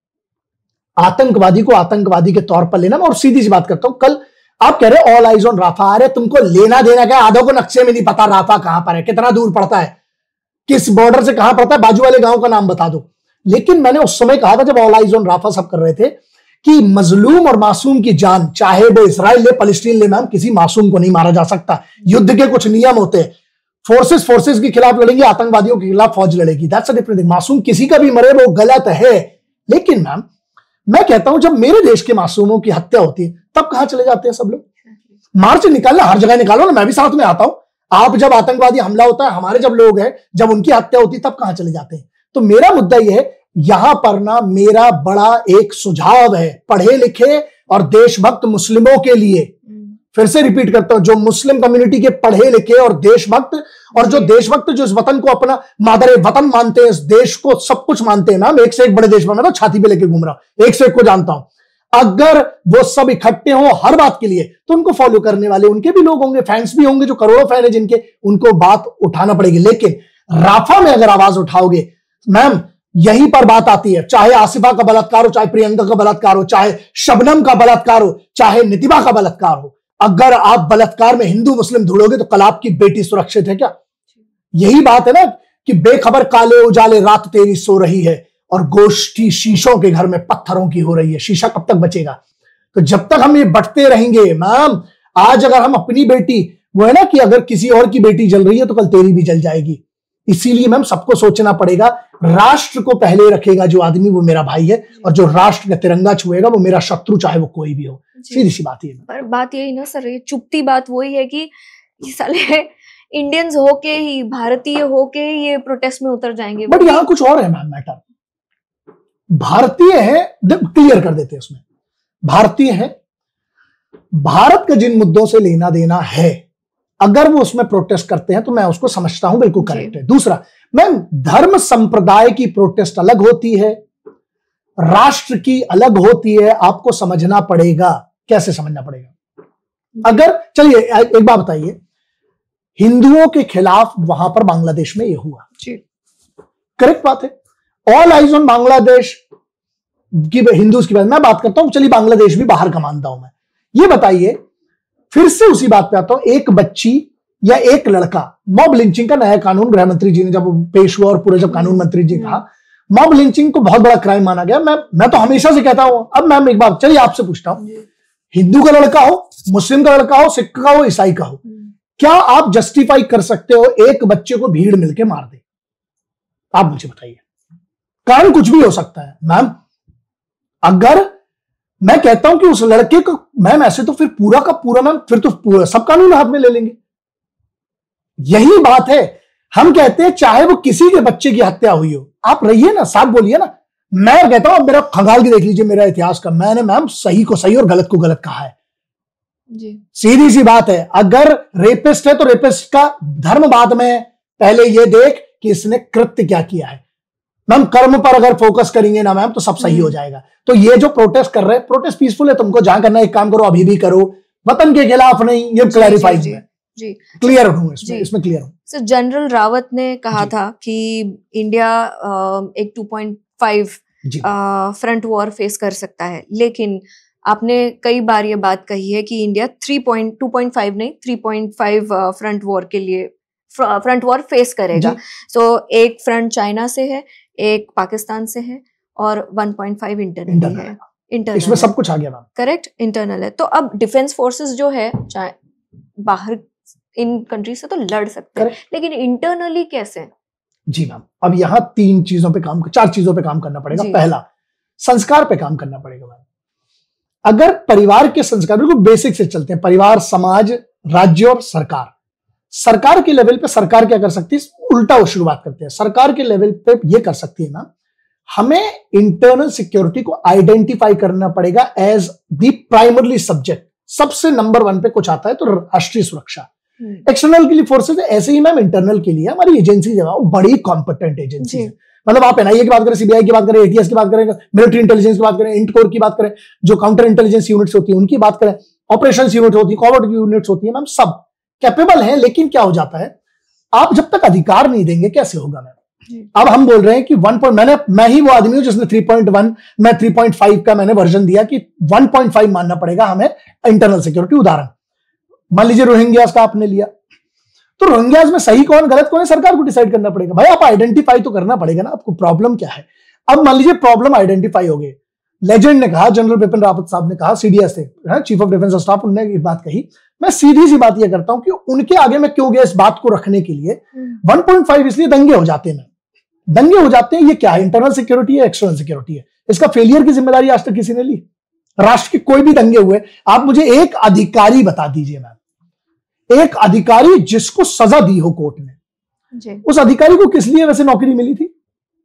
आतंकवादी को आतंकवादी के तौर पर लेना। और सीधी सी बात करता हूं, कल आप कह रहे ऑल आइज ऑन राफा, अरे तुमको लेना देना क्या? आधों को नक्शे में नहीं पता राफा कहां पर है, कितना दूर पड़ता है, किस बॉर्डर से कहां पड़ता है, बाजू वाले गांव का नाम बता दो। लेकिन मैंने उस समय कहा था, जब ऑल आइज ऑन राफा सब कर रहे थे, कि मजलूम और मासूम की जान, चाहे वो इसराइल ले फलस्तीन ले मैम, किसी मासूम को नहीं मारा जा सकता। युद्ध के कुछ नियम होते हैं, फोर्सेस के खिलाफ लड़ेंगे, आतंकवादियों के खिलाफ फौज लड़ेगी, दैट्स अ डिफरेंट थिंग। मासूम किसी का भी मरे वो गलत है। लेकिन मैम मैं कहता हूं, जब मेरे देश के मासूमों की हत्या होती है, तब कहां चले जाते हैं सब लोग? मार्च निकालना, हर जगह निकालो ना, मैं भी साथ में आता हूं। आप जब आतंकवादी हमला होता है, हमारे जब लोग हैं, जब उनकी हत्या होती है, तब कहां चले जाते हैं? तो मेरा मुद्दा यह है, यहां पर ना मेरा बड़ा एक सुझाव है पढ़े लिखे और देशभक्त मुस्लिमों के लिए। फिर से रिपीट करता हूं, जो मुस्लिम कम्युनिटी के पढ़े लिखे और देशभक्त, और जो देशभक्त जो इस वतन को अपना मादरे वतन मानते हैं, इस देश को सब कुछ मानते हैं ना, एक से एक बड़े देश में मैं तो छाती पे लेके घूम रहा हूं, एक से एक को जानता हूं। अगर वो सब इकट्ठे हो हर बात के लिए, तो उनको फॉलो करने वाले उनके भी लोग होंगे, फैंस भी होंगे, जो करोड़ों फैन है जिनके, उनको बात उठाना पड़ेगी। लेकिन राफा में अगर आवाज उठाओगे मैम, यहीं पर बात आती है, चाहे आसिफा का बलात्कार हो, चाहे प्रियंका का बलात्कार हो, चाहे शबनम का बलात्कार हो, चाहे नितिबा का बलात्कार हो, अगर आप बलात्कार में हिंदू मुस्लिम ढूंढोगे तो कल आपकी बेटी सुरक्षित है क्या? यही बात है ना, कि बेखबर काले उजाले रात तेरी सो रही है, और गोश्ती शीशों के घर में पत्थरों की हो रही है। शीशा कब तक बचेगा? तो जब तक हम ये बंटते रहेंगे मैम, आज अगर हम अपनी बेटी, वो है ना कि अगर किसी और की बेटी जल रही है तो कल तेरी भी जल जाएगी। इसीलिए मैम सबको सोचना पड़ेगा, राष्ट्र को पहले रखेगा जो आदमी, वो मेरा भाई है, और जो राष्ट्र का तिरंगा छुएगा वो मेरा शत्रु, चाहे वो कोई भी हो। सीधी सी बात है। पर बात यही ना सर, ये चुपती बात वही है कि साले इंडियंस होके ही, भारतीय होके ही ये प्रोटेस्ट में उतर जाएंगे। बट यहाँ कुछ और है मैम मैटर। भारतीय है, क्लियर कर देते हैं उसमें, भारतीय है, भारत के जिन मुद्दों से लेना देना है, अगर वो उसमें प्रोटेस्ट करते हैं तो मैं उसको समझता हूं बिल्कुल करेक्ट है। दूसरा मैम, धर्म संप्रदाय की प्रोटेस्ट अलग होती है, राष्ट्र की अलग होती है। आपको समझना पड़ेगा। कैसे समझना पड़ेगा? अगर चलिए एक बात बताइए, हिंदुओं के खिलाफ वहां पर बांग्लादेश में ये हुआ, करेक्ट बात है, ऑल आइज ऑन बांग्लादेश की, हिंदूज की मैं बात करता हूं, चलिए बांग्लादेश भी बाहर का मानता हूं मैं। ये बताइए, फिर से उसी बात पे आता हूं, एक बच्ची या एक लड़का, मॉब लिंचिंग का नया कानून गृह मंत्री जी ने जब पेश हुआ, और पूरे जब कानून मंत्री जी कहा, मॉब लिंचिंग को बहुत बड़ा क्राइम माना गया। मैं तो हमेशा से कहता हूं। अब मैम एक बात, चलिए आपसे पूछता हूं, हिंदू का लड़का हो, मुस्लिम का लड़का हो, सिख का हो, ईसाई का हो, क्या आप जस्टिफाई कर सकते हो एक बच्चे को भीड़ मिलके मार दे? आप मुझे बताइए। कारण कुछ भी हो सकता है मैम। अगर मैं कहता हूं कि उस लड़के को, मैम ऐसे तो फिर पूरा का पूरा मैम, फिर तो पूरा सब कानून हाथ में ले लेंगे। यही बात है, हम कहते हैं चाहे वो किसी के बच्चे की हत्या हुई हो, आप रहिए ना, साथ बोलिए ना। मैं कहता हूं, मेरा खंगाल के देख लीजिए मेरा इतिहास का, मैंने मैम सही को सही और गलत को गलत कहा है जी। सीधी सी बात है, अगर रेपिस्ट है तो रेपिस्ट का धर्म बाद में, पहले ये देख कि इसने कृत्य क्या किया है। मैम कर्म पर अगर फोकस करेंगे ना मैम, तो सब सही हो जाएगा। तो ये जो प्रोटेस्ट कर रहे हैं, प्रोटेस्ट पीसफुल है, तुमको जहां करना है एक काम करो, अभी भी करो, वतन के खिलाफ नहीं। ये क्लैरिफाई है जी, क्लियर हूं इसमें क्लियर हूं। सर जनरल रावत ने कहा था कि इंडिया एक 2.5 फ्रंट वॉर फेस कर सकता है, लेकिन आपने कई बार ये बात कही है कि इंडिया 2.5 नहीं 3.5 फ्रंट वॉर के लिए फ्रंट वॉर फेस करेगा। सो एक फ्रंट चाइना से है, एक पाकिस्तान से है, और 1.5 इंटरनल है। इंटरनल इसमें सब कुछ आ गया मैम, करेक्ट, इंटरनल है। तो अब डिफेंस फोर्सेस जो है बाहर इन कंट्री से तो लड़ सकते हैं, लेकिन इंटरनली कैसे? जी मैम, अब यहाँ 4 चीजों पे काम करना पड़ेगा। पहला, संस्कार पे काम करना पड़ेगा मैम। अगर परिवार के संस्कार, बिल्कुल बेसिक से चलते हैं, परिवार, समाज, राज्य और सरकार। सरकार के लेवल पे सरकार क्या कर सकती है, उल्टा वो शुरुआत करते हैं। सरकार के लेवल पे ये कर सकती है ना, हमें इंटरनल सिक्योरिटी को आइडेंटिफाई करना पड़ेगा एज द प्राइमरी सब्जेक्ट। सबसे नंबर 1 पे कुछ आता है तो राष्ट्रीय सुरक्षा। एक्सटर्नल के लिए फोर्सेज ऐसे ही मैम, इंटरनल के लिए हमारी एजेंसी जो है वो बड़ी कॉम्पिटेंट एजेंसी है। मतलब आप एनआईए की बात करें, सीबीआई की बात करें, एटीएस की बात करें, मिलिट्री इंटेलिजेंस की बात करें, इंटकोर की बात करें, जो काउंटर इंटेलिजेंस यूनिट्स होती है उनकी बात करें, ऑपरेशन यूनिट होती है, कॉवर्ट यूनिट्स होती है, मैम सब कैपेबल है। लेकिन क्या हो जाता है, आप जब तक अधिकार नहीं देंगे कैसे होगा मैम। अब हम बोल रहे हैं कि 1. मैं ही वो आदमी हूं जिसने 3.1 मैं 3.5 का मैंने वर्जन दिया कि 1.5 मानना पड़ेगा हमें इंटरनल सिक्योरिटी। उदाहरण मान लीजिए रोहिंग्यास का आपने लिया, तो रोहिंग्यास में सही कौन गलत कौन है सरकार को डिसाइड करना पड़ेगा। भाई आप आइडेंटिफाई तो करना पड़ेगा ना आपको प्रॉब्लम क्या है। अब मान लीजिए प्रॉब्लम आइडेंटिफाई हो गई, लेजेंड ने कहा, जनरल बिपिन रावत साहब ने कहा, सीडीएस थे, चीफ ऑफ डिफेंस स्टाफ, उन्होंने ये बात कही। मैं सीधी सी बात ये करता हूं कि उनके आगे मैं क्यों गया इस बात को रखने के लिए। 1.5 इसलिए दंगे हो जाते हैं, दंगे हो जाते हैं। ये क्या है, इंटरनल सिक्योरिटी है, एक्सटर्नल सिक्योरिटी है। इसका फेलियर की जिम्मेदारी आज तक किसी ने ली? राष्ट्र के कोई भी दंगे हुए, आप मुझे एक अधिकारी बता दीजिए मैम, एक अधिकारी जिसको सजा दी हो कोर्ट ने, उस अधिकारी को किस लिए वैसे नौकरी मिली थी?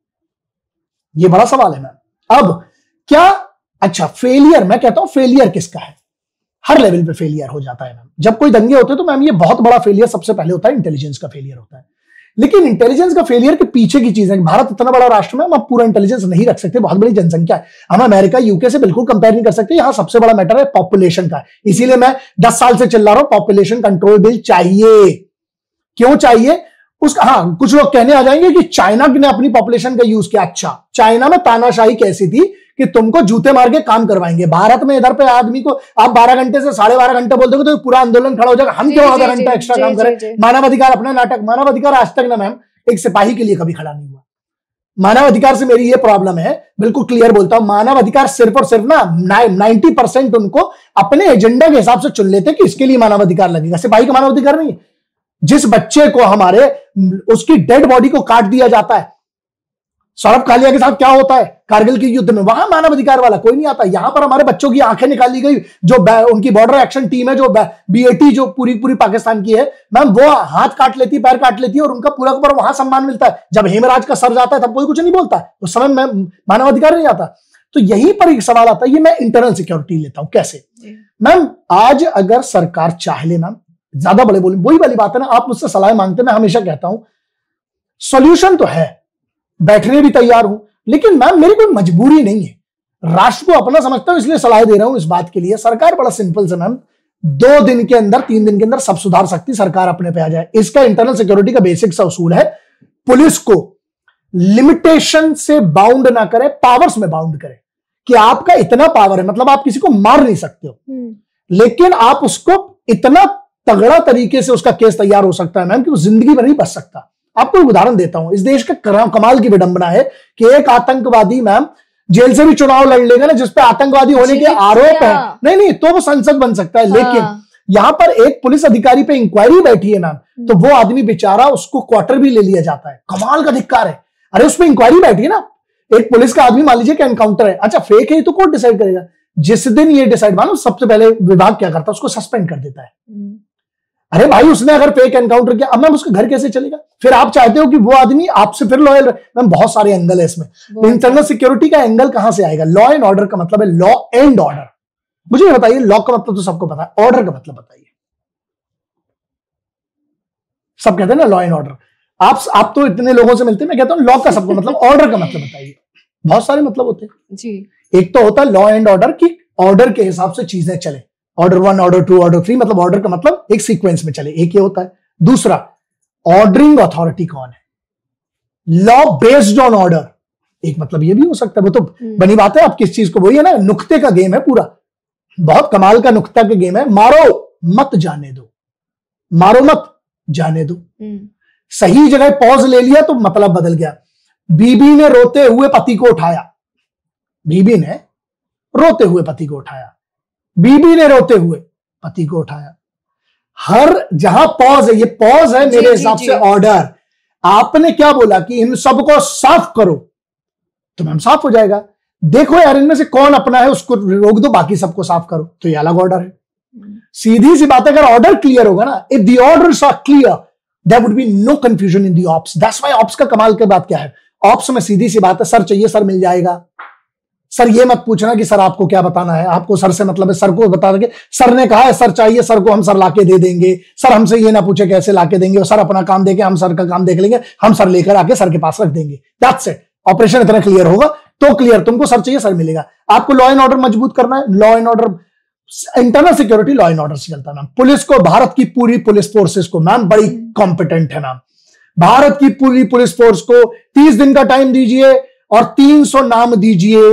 ये बड़ा सवाल है मैम। अब क्या, अच्छा फेलियर, मैं कहता हूं फेलियर किसका है? हर लेवल पे फेलियर हो जाता है मैम। जब कोई दंगे होते हैं तो मैम ये बहुत बड़ा फेलियर सबसे पहले होता है, इंटेलिजेंस का फेलियर होता है। लेकिन इंटेलिजेंस का फेलियर के पीछे की चीज है, भारत इतना बड़ा राष्ट्र में हम पूरा इंटेलिजेंस नहीं रख सकते, बहुत बड़ी जनसंख्या है, हम अमेरिका यूके से बिल्कुल कंपेयर नहीं कर सकते। यहां सबसे बड़ा मैटर है पॉपुलेशन का। इसीलिए मैं 10 साल से चिल्ला रहा हूं पॉपुलेशन कंट्रोल बिल चाहिए। क्यों चाहिए उसका, हाँ कुछ लोग कहने आ जाएंगे कि चाइना ने अपनी पॉपुलेशन का यूज किया। अच्छा, चाइना में तानाशाही कैसी थी कि तुमको जूते मार के काम करवाएंगे। भारत में इधर पे आदमी को आप 12 घंटे से 12.5 घंटे बोल दोगे तो पूरा आंदोलन खड़ा हो जाएगा, हम क्यों आधा घंटा एक्स्ट्रा काम करें। मानवाधिकार अपना नाटक, मानवाधिकार आज तक ना मैम एक सिपाही के लिए कभी खड़ा नहीं हुआ। मानवाधिकार से मेरी ये प्रॉब्लम है, बिल्कुल क्लियर बोलता हूं, मानवाधिकार सिर्फ और सिर्फ ना 90% उनको अपने एजेंडा के हिसाब से चुन लेते कि इसके लिए मानवाधिकार लगेगा। सिपाही का मानवाधिकार नहीं है। जिस बच्चे को हमारे उसकी डेड बॉडी को काट दिया जाता है, सौरभ कालिया के साथ क्या होता है कारगिल के युद्ध में, वहां मानवाधिकार वाला कोई नहीं आता। यहां पर हमारे बच्चों की आंखें निकाली गई, जो उनकी बॉर्डर एक्शन टीम है, जो बीएटी जो पूरी पाकिस्तान की है मैम, वो हाथ काट लेती, पैर काट लेती है और उनका पूरा पूरा वहां सम्मान मिलता है। जब हेमराज का सर जाता है तब कोई कुछ नहीं बोलता है, उस समय में मानवाधिकार नहीं आता। तो यहीं पर एक सवाल आता है, ये मैं इंटरनल सिक्योरिटी लेता हूं कैसे मैम। आज अगर सरकार चाह ले मैम, ज्यादा बड़े बोले, वही वाली बात है ना, आप मुझसे सलाह मांगते, मैं हमेशा कहता हूं सॉल्यूशन तो है, बैठने भी तैयार हूं, लेकिन मैम मेरी कोई मजबूरी नहीं है। राष्ट्र को अपना समझता हूं इसलिए सलाह दे रहा हूं इस बात के लिए। सरकार बड़ा सिंपल से मैम 2 दिन के अंदर 3 दिन के अंदर सब सुधार सकती, सरकार अपने पे आ जाए। इसका इंटरनल सिक्योरिटी का बेसिक सा उसूल है, पुलिस को लिमिटेशन से बाउंड ना करे, पावर्स में बाउंड करे कि आपका इतना पावर है, मतलब आप किसी को मार नहीं सकते हो, लेकिन आप उसको इतना तगड़ा तरीके से उसका केस तैयार हो सकता है मैम कि वो जिंदगी भर नहीं बच सकता। आपको एक उदाहरण देता हूं, इस देश का कमाल की विडंबना है कि एक आतंकवादी मैम जेल से भी चुनाव लड़ लेगा ना, जिसपे आतंकवादी होने के आरोप है, नहीं तो वो संसद बन सकता है। लेकिन यहां पर एक पुलिस अधिकारी पे इंक्वायरी बैठी है मैम, तो वो आदमी बेचारा, उसको क्वार्टर भी ले लिया जाता है। कमाल का धिक्कार है। अरे उस पर इंक्वायरी बैठी है ना, एक पुलिस का आदमी मान लीजिए कि एनकाउंटर है, अच्छा फेक है तो कोर्ट डिसाइड करेगा। जिस दिन ये डिसाइड, मानो सबसे पहले विभाग क्या करता है, उसको सस्पेंड कर देता है। अरे भाई उसने अगर फेक एनकाउंटर किया, अब मैम उसका घर कैसे चलेगा? फिर आप चाहते हो कि वो आदमी आपसे फिर लॉयल रहे। मैम बहुत सारे एंगल है इसमें। इंटरनल सिक्योरिटी का एंगल कहां से आएगा? लॉ एंड ऑर्डर का मतलब है लॉ एंड ऑर्डर। मुझे ये बताइए, लॉ का मतलब तो सबको पता है, ऑर्डर का मतलब बताइए। सब कहते हैं ना लॉ एंड ऑर्डर, आप तो इतने लोगों से मिलते हैं, मैं कहता हूं लॉ का सबको मतलब, ऑर्डर का मतलब बताइए। बहुत सारे मतलब होते हैं जी। एक तो होता है लॉ एंड ऑर्डर की ऑर्डर के हिसाब से चीजें चले, ऑर्डर 1, ऑर्डर 2, ऑर्डर 3, मतलब ऑर्डर का मतलब एक सीक्वेंस में चले, एक ये होता है। दूसरा, ऑर्डरिंग अथॉरिटी कौन है? लॉ बेस्ड ऑन ऑर्डर, एक मतलब ये भी हो सकता है। वो तो बनी बात है, आप किस चीज को, वही है ना, नुक्ते का गेम है पूरा, बहुत कमाल का नुक्ता का गेम है। मारो मत जाने दो, मारो मत जाने दो। सही जगह पॉज ले लिया तो मतलब बदल गया। बीबी ने रोते हुए पति को उठाया, बीबी ने रोते हुए पति को उठाया, बीबी ने रोते हुए पति को उठाया। हर जहां पॉज है, ये पॉज है मेरे हिसाब से ऑर्डर। आपने क्या बोला कि इन सबको साफ करो, तो मैम साफ हो जाएगा। देखो यार इनमें से कौन अपना है उसको रोक दो, बाकी सबको साफ करो, तो ये अलग ऑर्डर है। सीधी सी बात है, अगर ऑर्डर क्लियर होगा ना, if the orders are clear there would be no confusion in the ops. That's why ops का कमाल की बात क्या है, ऑप्स में सीधी सी बात है, सर चाहिए सर मिल जाएगा। सर ये मत पूछना कि सर आपको क्या बताना है, आपको सर से मतलब है, सर को बता देंगे, सर ने कहा है सर चाहिए, सर को हम सर लाके दे देंगे। सर हमसे ये ना पूछे कैसे लाके देंगे, और सर अपना काम देके हम सर का काम देख लेंगे, हम सर लेकर आके सर के पास रख देंगे। That's it. ऑपरेशन इतना क्लियर होगा तो क्लियर, तुमको सर चाहिए सर मिलेगा। आपको लॉ एंड ऑर्डर मजबूत करना है, law and order, internal security law and order से चलता है मैम। पुलिस को, भारत की पूरी पुलिस फोर्सेस को मैम बड़ी कॉम्पिटेंट है मैम, भारत की पूरी पुलिस फोर्स को 30 दिन का टाइम दीजिए और 300 नाम दीजिए,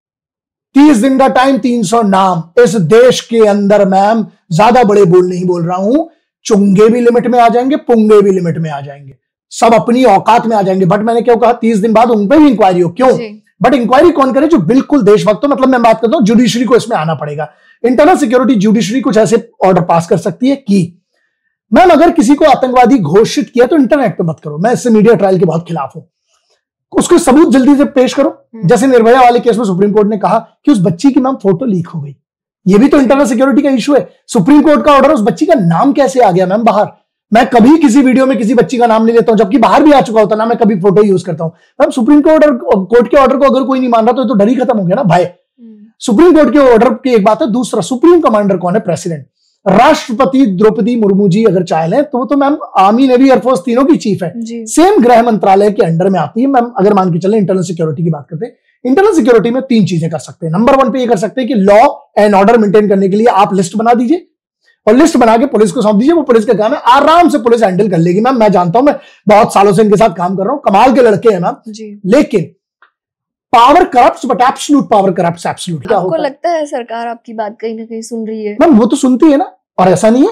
30 दिन का टाइम, 300 नाम। इस देश के अंदर मैम, ज्यादा बड़े बोल नहीं बोल रहा हूं, चुंगे भी लिमिट में आ जाएंगे, पुंगे भी लिमिट में आ जाएंगे, सब अपनी औकात में आ जाएंगे। बट मैंने क्यों कहा 30 दिन बाद उन पर भी इंक्वायरी हो, क्यों? बट इंक्वायरी कौन करे? जो बिल्कुल देशभक्त हो। मतलब मैं बात करता हूं जुडिशरी को इसमें आना पड़ेगा। इंटरनल सिक्योरिटी जुडिशरी कुछ ऐसे ऑर्डर पास कर सकती है कि मैम अगर किसी को आतंकवादी घोषित किया तो इंटरनेट पे मत करो। मैं इससे मीडिया ट्रायल के बहुत खिलाफ हूं। उसके सबूत जल्दी से पेश करो। जैसे निर्भया वाले केस में सुप्रीम कोर्ट ने कहा कि उस बच्ची की मैम फोटो लीक हो गई, ये भी तो इंटरनल सिक्योरिटी का इशू है। सुप्रीम कोर्ट का ऑर्डर, उस बच्ची का नाम कैसे आ गया मैम बाहर? मैं कभी किसी वीडियो में किसी बच्ची का नाम नहीं लेता हूं, जबकि बाहर भी आ चुका होता ना, मैं कभी फोटो यूज करता हूं। मैम सुप्रीम कोर्ट के ऑर्डर को अगर कोई नहीं मान रहा तो डर ही खत्म हो गया ना भाई। सुप्रीम कोर्ट के ऑर्डर की एक बात है, दूसरा सुप्रीम कमांडर कौन है? प्रेसिडेंट। राष्ट्रपति द्रौपदी मुर्मू जी अगर चाह लें तो मैम आर्मी, नेवी, एयरफोर्स तीनों की चीफ है, सेम गृह मंत्रालय के अंडर में आती है मैम। अगर मान के चले इंटरनल सिक्योरिटी की बात करते हैं, इंटरनल सिक्योरिटी में 3 चीजें कर सकते हैं। नंबर 1 पे ये कर सकते हैं कि लॉ एंड ऑर्डर मेंटेन करने के लिए आप लिस्ट बना दीजिए और लिस्ट बना के पुलिस को सौंप दीजिए, वो पुलिस का काम है, आराम से पुलिस हैंडल कर लेगी मैम। मैं जानता हूं, मैं बहुत सालों से इनके साथ काम कर रहा हूं, कमाल के लड़के हैं मैम। लेकिन power corrupts but absolute power corrupts absolute. आपको लगता है सरकार आपकी बात कहीं ना कहीं सुन रही है? मैम वो तो सुनती है ना, और ऐसा नहीं है,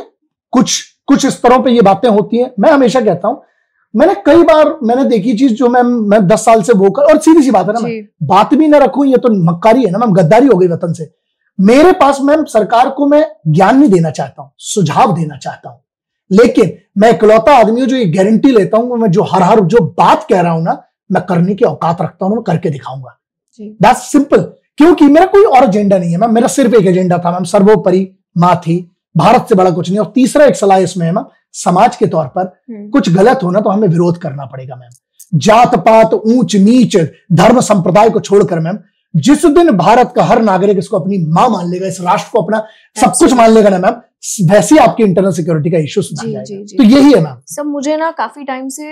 कुछ स्तरों पे ये बातें होती हैं। मैं हमेशा कहता हूं, मैंने कई बार मैंने देखी चीज जो मैं 10 साल से वोकल, और सीधी सी बात है ना, मैं बात भी ना रखूं, ये तो मक्कारी है ना मैम, गद्दारी हो गई वतन से। मेरे पास मैम सरकार को मैं ज्ञान नहीं देना चाहता हूं, सुझाव देना चाहता हूं, लेकिन मैं इकलौता आदमी हूं जो ये गारंटी लेता हूं, मैं जो हर जो बात कह रहा हूं ना, मैं करने की औकात रखता हूं, मैं करके दिखाऊंगा। That's simple. क्योंकि मेरा कोई और एजेंडा नहीं है मैम, मेरा सिर्फ एक एजेंडा था मैम, सर्वोपरि मां थी, भारत से बड़ा कुछ नहीं। और तीसरा एक सलाह इसमें है मैम, समाज के तौर पर कुछ गलत होना तो हमें विरोध करना पड़ेगा मैम। जात पात, ऊंच नीच, धर्म संप्रदाय को छोड़कर मैम, जिस दिन भारत का हर नागरिक इसको अपनी मां मान लेगा, इस राष्ट्र को अपना सब कुछ मान लेगा ना मैम, वैसे आपकी इंटरनल सिक्योरिटी का इश्यू सुधार जाएगा। तो यही है मैम। सब मुझे ना काफी टाइम से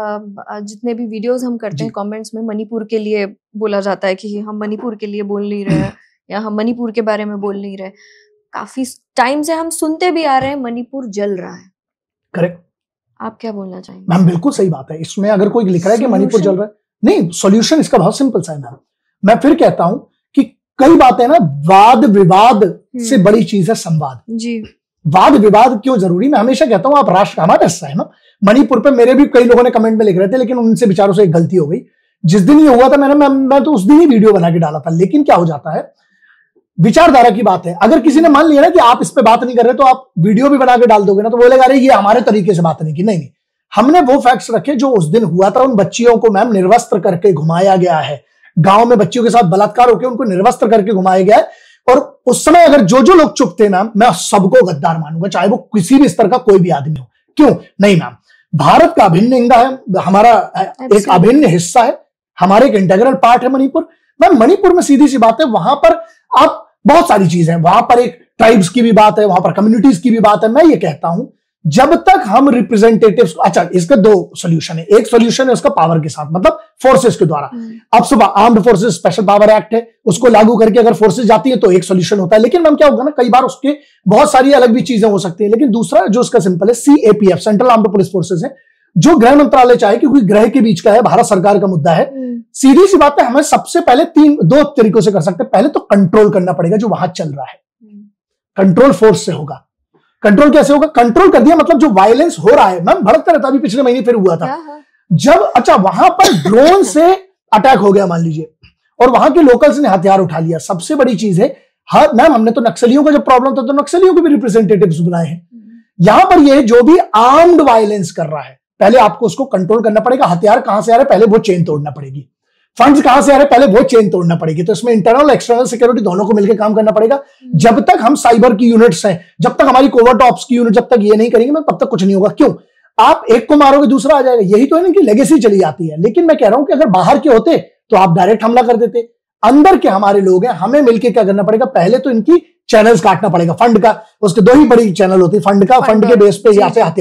जितने भी वीडियोस हम करते हैं कमेंट्स में मणिपुर के लिए बोला जाता है कि हम मणिपुर के लिए बोल नहीं रहे या हम मणिपुर के बारे में बोल नहीं रहे। काफी टाइम से हम सुनते भी आ रहे हैं मणिपुर जल रहा है। करेक्ट। आप क्या बोलना चाहेंगे? मैम बिल्कुल सही बात है। इसमें अगर कोई लिख रहा है कि मणिपुर जल रहा है, नहीं, सॉल्यूशन इसका बहुत सिंपल सा है मैम। मैं फिर कहता हूं कि कई बातें ना, वाद विवाद से बड़ी चीज है संवाद जी। वाद विवाद क्यों जरूरी? मैं हमेशा कहता हूं आप राष्ट्र हमारा हिस्सा है ना। मणिपुर पे मेरे भी कई लोगों ने कमेंट में लिख रहे थे, लेकिन उनसे बेचारों से एक गलती हो गई। जिस दिन ये हुआ था मैं तो उस दिन ही वीडियो बना के डाला था। लेकिन क्या हो जाता है, विचारधारा की बात है। अगर किसी ने मान लिया ना कि आप इस पे बात नहीं कर रहे, तो आप वीडियो भी बना के डाल दोगे ना, तो बोलेगा अरे ये हमारे तरीके से बात नहीं की। नहीं, हमने वो फैक्ट्स रखे जो उस दिन हुआ था। उन बच्चियों को मैम निर्वस्त्र करके घुमाया गया है, गांव में बच्चियों के साथ बलात्कार होकर उनको निर्वस्त्र करके घुमाया गया है। और उस समय अगर जो लोग चुप थे मैम, मैं सबको गद्दार मानूंगा, चाहे वो किसी भी स्तर का कोई भी आदमी हो। क्यों नहीं मैम, भारत का अभिन्न अंग है, हमारा एक अभिन्न हिस्सा है, हमारे एक इंटीग्रल पार्ट है मणिपुर। मैम मणिपुर में सीधी सी बात है, वहां पर आप बहुत सारी चीजें हैं, वहां पर एक ट्राइब्स की भी बात है, वहां पर कम्युनिटीज की भी बात है। मैं ये कहता हूं जब तक हम रिप्रेजेंटेटिव्स, अच्छा इसका 2 सोल्यूशन है। एक सोल्यूशन है उसका पावर के साथ, मतलब फोर्सेस के द्वारा। अब सुबह armed forces special power act है, उसको लागू करके अगर फोर्सेस जाती है तो एक सोल्यूशन होता है। लेकिन मैम क्या होगा ना, कई बार उसके बहुत सारी अलग भी चीजें हो सकती है। लेकिन दूसरा जो उसका सिंपल है, CAPF, central armed police forces है, जो गृह मंत्रालय चाहे, क्योंकि ग्रह के बीच का है, भारत सरकार का मुद्दा है। सीधी सी बात है, हमें सबसे पहले 2 तरीकों से कर सकते हैं। पहले तो कंट्रोल करना पड़ेगा जो वहां चल रहा है, कंट्रोल फोर्स से होगा। कंट्रोल कैसे होगा? कंट्रोल कर दिया मतलब जो वायलेंस हो रहा है मैम, भड़कता रहता, अभी पिछले महीने फिर हुआ था जब, अच्छा वहां पर ड्रोन से अटैक हो गया मान लीजिए, और वहां के लोकल्स ने हथियार उठा लिया। सबसे बड़ी चीज है मैम, हमने तो नक्सलियों का जब प्रॉब्लम था तो नक्सलियों के भी रिप्रेजेंटेटिव्स बुलाए हैं। यहां पर यह जो भी आर्म्ड वायलेंस कर रहा है, पहले आपको उसको कंट्रोल करना पड़ेगा। हथियार कहां से आ रहे हैं, पहले वो चेन तोड़ना पड़ेगी। फंड्स कहां से आ रहे हैं, पहले वो चेन तोड़ना पड़ेगी। तो इसमें इंटरनल एक्सटर्नल सिक्योरिटी दोनों को मिलकर काम करना पड़ेगा। जब तक हम साइबर की यूनिट्स हैं, जब तक हमारी कोवर्ट ऑप्स की यूनिट जब तक ये नहीं करेंगे, तब तक कुछ नहीं होगा। क्यों? आप एक को मारोगे दूसरा आ जाएगा, यही तो है ना कि लेगेसी चली जाती है। लेकिन मैं कह रहा हूं कि अगर बाहर के होते तो आप डायरेक्ट हमला कर देते। अंदर के हमारे लोग हैं, हमें मिलकर क्या करना पड़ेगा, पहले तो इनकी चैनल्स काटना पड़ेगा। फंड का, उसके 2 ही बड़ी चैनल होती है, फंड का, फंड के बेस पे या फिर हथियार,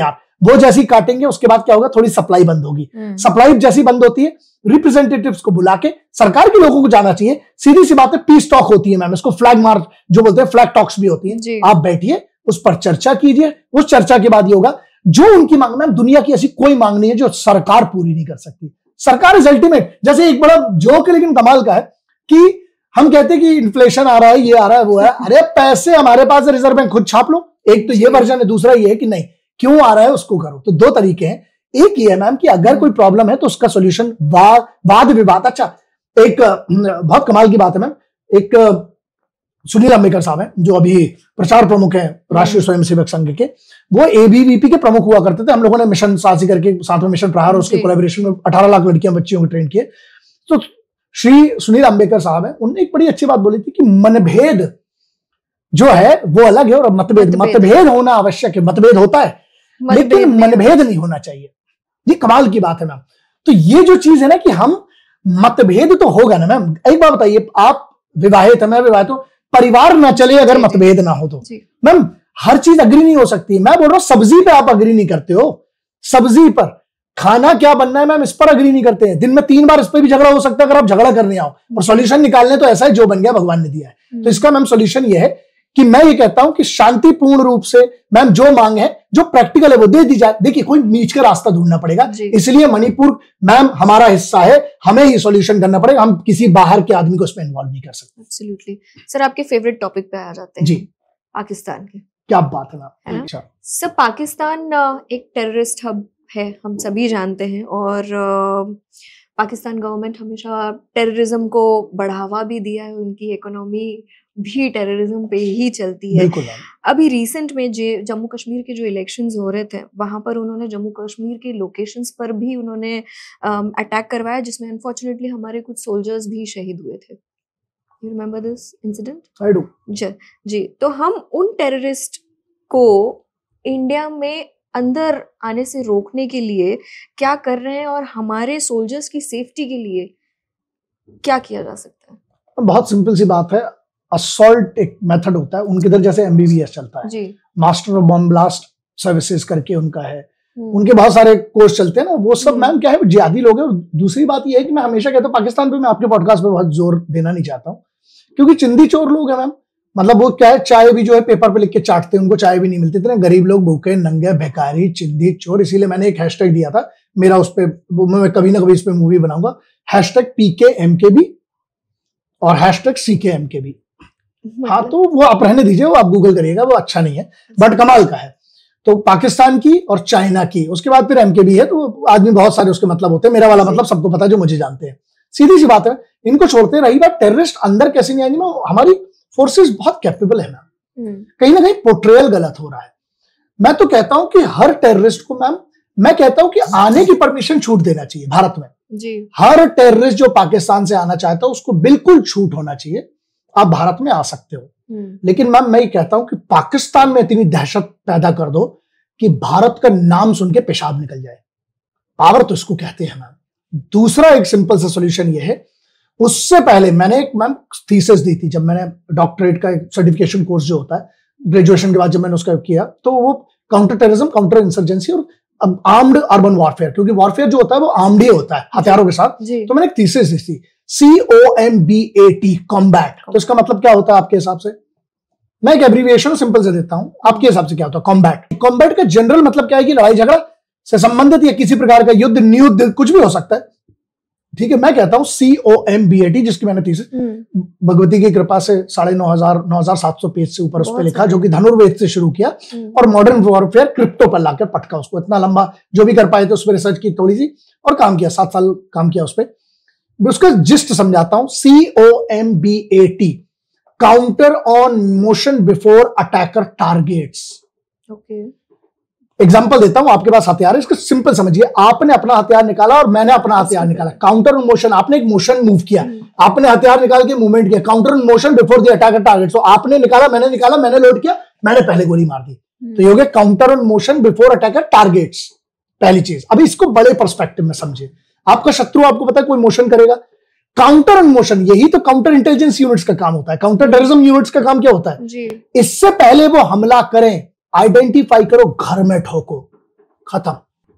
वो जैसी काटेंगे उसके बाद क्या होगा, थोड़ी सप्लाई बंद होगी। सप्लाई जैसी बंद होती है, रिप्रेजेंटेटिव्स को बुला के सरकार के लोगों को जाना चाहिए। सीधी सी बात है, पीस टॉक होती है मैम, इसको फ्लैग मार्च जो बोलते हैं, फ्लैग टॉक्स भी होती है। आप बैठिए, उस पर चर्चा कीजिए, उस चर्चा के बाद ये होगा जो उनकी मांग। मैम दुनिया की ऐसी कोई मांग नहीं है जो सरकार पूरी नहीं कर सकती। सरकार इज अल्टीमेट। जैसे एक बड़ा जोक है लेकिन कमाल का है कि हम कहते हैं कि इन्फ्लेशन आ रहा है, ये आ रहा है, वो है, अरे पैसे हमारे पास, रिजर्व बैंक खुद छाप लो। एक तो ये वर्जन है, दूसरा ये है कि नहीं, क्यों आ रहा है उसको करो। तो दो तरीके हैं। एक ये है मैम कि अगर कोई प्रॉब्लम है तो उसका सोल्यूशन वाद विवाद। अच्छा, एक बहुत कमाल की बात है मैम, एक सुनील अंबेकर साहब हैं जो अभी प्रचार प्रमुख हैं राष्ट्रीय स्वयंसेवक संघ के, वो एबीवीपी के प्रमुख हुआ करते थे। हम लोगों ने मिशन साहसी करके साथ में मिशन प्रहार, उसके कोलैबोरेशन में 18 लाख लड़कियां बच्चियों को ट्रेन किए। तो श्री सुनील अंबेकर साहब हैं, उन्होंने एक बड़ी अच्छी बात बोली थी कि मनभेद जो है वो अलग है और मतभेद होना आवश्यक है। मतभेद होता है लेकिन मनभेद नहीं होना चाहिए। ये कमाल की बात है मैम। तो ये जो चीज है ना कि हम मतभेद तो होगा ना मैम। एक बात बताइए, आप विवाहित है, मैं विवाहित हूं, परिवार ना चले अगर मतभेद ना हो तो मैम हर चीज अग्री नहीं हो सकती। मैं बोल रहा हूं सब्जी पे आप अग्री नहीं करते हो, सब्जी पर खाना क्या बनना है मैम इस पर अग्री नहीं करते हैं। दिन में 3 बार इस पर भी झगड़ा हो सकता है अगर आप झगड़ा करने आओ, और सॉल्यूशन निकालने तो ऐसा है जो बन गया भगवान ने दिया है। तो इसका मैम सॉल्यूशन ये है कि मैं ये कहता हूं कि शांतिपूर्ण रूप से मैम जो मांग है, जो प्रैक्टिकल है वो दे दी जाए। देखिए कोई बीच का रास्ता ढूंढना पड़ेगा, इसलिए मणिपुर मैम हमारा हिस्सा है, हमें ही सॉल्यूशन करना पड़ेगा। हम किसी बाहर के आदमी को इसमें इन्वॉल्व नहीं कर सकते। एब्सोल्युटली। सर आपके फेवरेट टॉपिक पे आ जाते हैं जी, पाकिस्तान के। क्या बात है मैम। अच्छा सर, पाकिस्तान एक टेररिस्ट हब है, हम सभी जानते हैं, और पाकिस्तान गवर्नमेंट हमेशा टेररिज्म को बढ़ावा भी दिया है, उनकी इकोनॉमी भी टेररिज्म पे ही चलती है। अभी रिसेंट में जम्मू कश्मीर के जो इलेक्शंस हो रहे थे वहां पर उन्होंने जम्मू कश्मीर के लोकेशंस पर भी उन्होंने अटैक करवाया, जिसमें अनफॉर्चुनेटली हमारे कुछ सोल्जर्स भी शहीद हुए थे। You remember this incident? I do. जी। तो हम उन टेररिस्ट को इंडिया में अंदर आने से रोकने के लिए क्या कर रहे हैं, और हमारे सोल्जर्स की सेफ्टी के लिए क्या किया जा सकता है? बहुत सिंपल सी बात है। असॉल्ट एक मेथड होता है उनके इधर, जैसे एमबीबीएस चलता है, master of bomb blast services करके उनका है, उनके बहुत सारे कोर्स चलते हैं ना, वो सब मैम क्या है, जिहादी लोग हैं। और दूसरी बात ये है कि मैं हमेशा कहता हूँ पाकिस्तान पे, मैं आपके पॉडकास्ट पे बहुत जोर देना नहीं चाहता हूँ क्योंकि चिंदी चोर लोग हैं मैम। मतलब वो क्या है, चाय भी जो है पेपर पे लिख के चाटते हैं, उनको चाय भी नहीं मिलती। इतने गरीब लोग, भूखे नंगे भिखारी, चिंदी चोर। इसीलिए मैंने एक हैशटैग दिया था मेरा, उस पर मैं कभी ना कभी इस पे मूवी बनाऊंगा, #PKMKB और #CKMKB। हाँ तो वो आप रहने दीजिए, वो आप गूगल करिएगा, वो अच्छा नहीं है बट कमाल का है। तो पाकिस्तान की और चाइना की, उसके बाद फिर MKB है। तो आदमी बहुत सारे उसके मतलब होते हैं, मेरा वाला मतलब सबको पता है जो मुझे जानते हैं। सीधी सी बात है, इनको छोड़ते। रही बात टेररिस्ट अंदर कैसे नहीं आएंगे ना, हमारी फोर्सेस बहुत कैपेबल है मैम। कहीं ना कहीं पोर्ट्रेयल गलत हो रहा है। मैं तो कहता हूं कि हर टेररिस्ट को मैम, मैं कहता हूं कि आने की परमिशन छूट देना चाहिए भारत में जी। हर टेररिस्ट जो पाकिस्तान से आना चाहता है उसको बिल्कुल छूट होना चाहिए, आप भारत में आ सकते हो। लेकिन मैम मैं ये कहता हूं कि पाकिस्तान में इतनी दहशत पैदा कर दो कि भारत का नाम सुन के पेशाब निकल जाए। पावर तो इसको कहते हैं मैम। दूसरा एक सिंपल सा सोल्यूशन ये है, उससे पहले मैंने एक मैम थीसिस दी थी, जब मैंने डॉक्टरेट का एक सर्टिफिकेशन कोर्स जो होता है ग्रेजुएशन के बाद जब मैंने उसका किया, तो वो काउंटर टेररिज्म, काउंटर इंसर्जेंसी और आर्म्ड अर्बन वॉरफेयर, क्योंकि वॉरफेयर जो होता है वो आर्म्ड ही होता है, हथियारों के साथ। तो मैंने एक थीसिस दी थी, COMBAT, कॉम्बैट। तो इसका मतलब क्या होता है आपके हिसाब से? मैं एक एब्रीविएशन सिंपल से देता हूं, आपके हिसाब से क्या होता है कॉम्बैट? कॉम्बैट का जनरल मतलब क्या है कि लड़ाई झगड़ा से संबंधित या किसी प्रकार का युद्ध, नियुद्ध, कुछ भी हो सकता है। ठीक है, मैं कहता हूं COMBAT, जिसकी मैंने थीसिस भगवती की कृपा से 9,700 पेज से ऊपर उस पर लिखा, जो कि धनुर्वेद से शुरू किया और मॉडर्न वॉरफेयर क्रिप्टो पर लाकर पटका उसको। इतना लंबा जो भी कर पाए थे उस पर रिसर्च की थोड़ी सी और काम किया, 7 साल काम किया उस पर। उसका जिस्ट समझाता हूं। COMBAT, counter on motion before attacker targets. Example देता हूं, आपके पास हथियार है, इसको सिंपल समझिए। आपने अपना हथियार निकाला और मैंने अपना हथियार निकाला, काउंटर ऑन मोशन। आपने एक मोशन मूव किया, आपने हथियार निकाल के मूवमेंट किया, counter on motion before the attacker target. तो आपने निकाला, मैंने लोड किया, मैंने पहले गोली मार दी। तो ये हो गया counter on motion before attacker targets, पहली चीज। अभी इसको बड़े पर्सपेक्टिव में समझे। आपका शत्रु, आपको पता है कोई मोशन करेगा, काउंटर ऑन मोशन, यही तो काउंटर इंटेलिजेंस यूनिट्स का काम होता है। काउंटर टेररिज्म यूनिट्स का काम क्या होता है? इससे पहले वो हमला करें, आइडेंटिफाई करो, घर में ठोको। खत्म,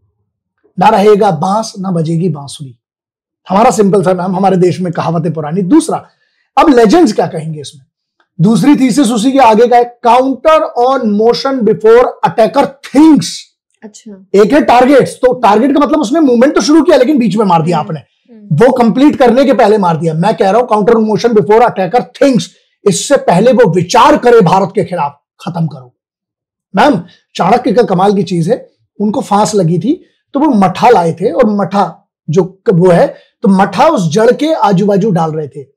ना रहेगा बांस ना बजेगी बांसुरी। हमारा सिंपल सा नाम, हमारे देश में कहावतें पुरानी। दूसरा, अब लेजेंड्स क्या कहेंगे इसमें? दूसरी थीसिस उसी के आगे का है, counter on motion before attacker thinks. अच्छा, एक है टारगेट्स, तो टारगेट का मतलब उसने मूवमेंट तो शुरू किया लेकिन बीच में मार दिया आपने, वो कंप्लीट करने के पहले मार दिया। मैं कह रहा हूं counter on motion before attacker thinks, इससे पहले वो विचार करे भारत के खिलाफ, खत्म करो। मैम, चाणक्य का कमाल की चीज है, उनको फांस लगी थी तो वो मठा लाए थे, और मठा जो वो है, तो मठा उस जड़ के आजू बाजू डाल रहे थे,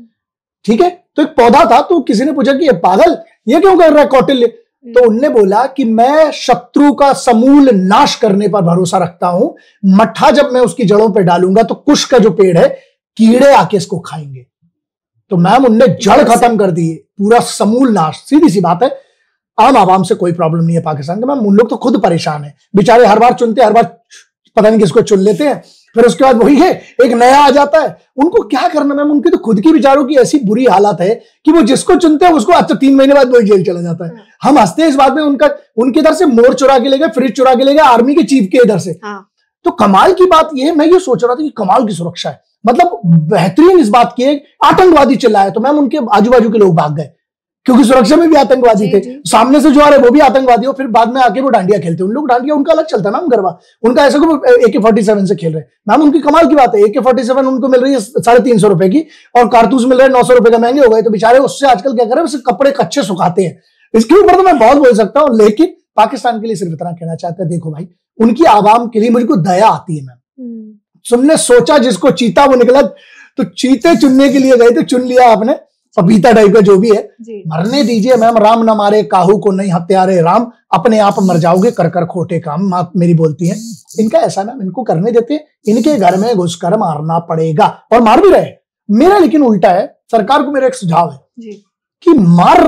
ठीक है। तो एक पौधा था, तो किसी ने पूछा कि ये पागल, ये क्यों कर रहा है कौटिल्य? तो उनने बोला कि मैं शत्रु का समूल नाश करने पर भरोसा रखता हूं, मठा जब मैं उसकी जड़ों पर डालूंगा तो कुश का जो पेड़ है, कीड़े आके इसको खाएंगे। तो मैम, उनने जड़ खत्म कर दी, पूरा समूल नाश। सीधी सी बात है, आम आवाम से कोई प्रॉब्लम नहीं है पाकिस्तान के। मैम, उन लोग तो खुद परेशान है बेचारे, हर बार चुनते, हर बार पता नहीं किसको चुन लेते हैं, फिर उसके बाद वही है, एक नया आ जाता है। उनको क्या करना मैम? उनकी तो खुद की विचारों की ऐसी बुरी हालत है कि वो जिसको चुनते हैं उसको अच्छा 3 महीने बाद वही जेल चला जाता है। हम हंसते हैं इस बात में, उनके इधर से मोर चुरा के ले गए, फ्रिज चुरा के ले गए आर्मी के चीफ के इधर से। तो कमाल की बात यह है, मैं ये सोच रहा था कि कमाल की सुरक्षा है, मतलब बेहतरीन इस बात की, आतंकवादी चिल्लाए तो मैम उनके आजू बाजू के लोग भाग गए, क्योंकि सुरक्षा में भी आतंकवादी थे। सामने से जो आ रहे वो भी आतंकवादी हो, फिर बाद में आके वो डांडिया खेलते। उन लोग डांडिया उनका अलग चलता है मैम, गरबा उनका ऐसा को AK-47 से खेल रहे। मैम, उनकी कमाल की बात है, AK-47 उनको मिल रही है 350 रुपए की, और कारतूस मिल रहे हैं 900 रुपए का, महंगे हो गए। तो बेचारे उससे आजकल क्या कर रहे हैं, कपड़े कच्चे सुखाते हैं। इसके ऊपर तो मैं बहुत बोल सकता हूँ, लेकिन पाकिस्तान के लिए सिर्फ इतना कहना चाहते हैं, देखो भाई, उनकी आवाम के लिए मुझको दया आती है मैम। तुमने सोचा जिसको चीता वो निकला, तो चीते चुनने के लिए गए तो चुन लिया आपने, पपीता टाइप का जो भी है, मरने दीजिए मैम। राम न मारे काहू को नहीं हत्यारे राम, अपने आप मर जाओगे कर कर खोटे काम, माँ मेरी बोलती है। इनका ऐसा मैम, इनको करने देते, इनके घर में घुसकर मारना पड़ेगा, और मार भी रहे। मेरा लेकिन उल्टा है, सरकार को मेरा एक सुझाव है कि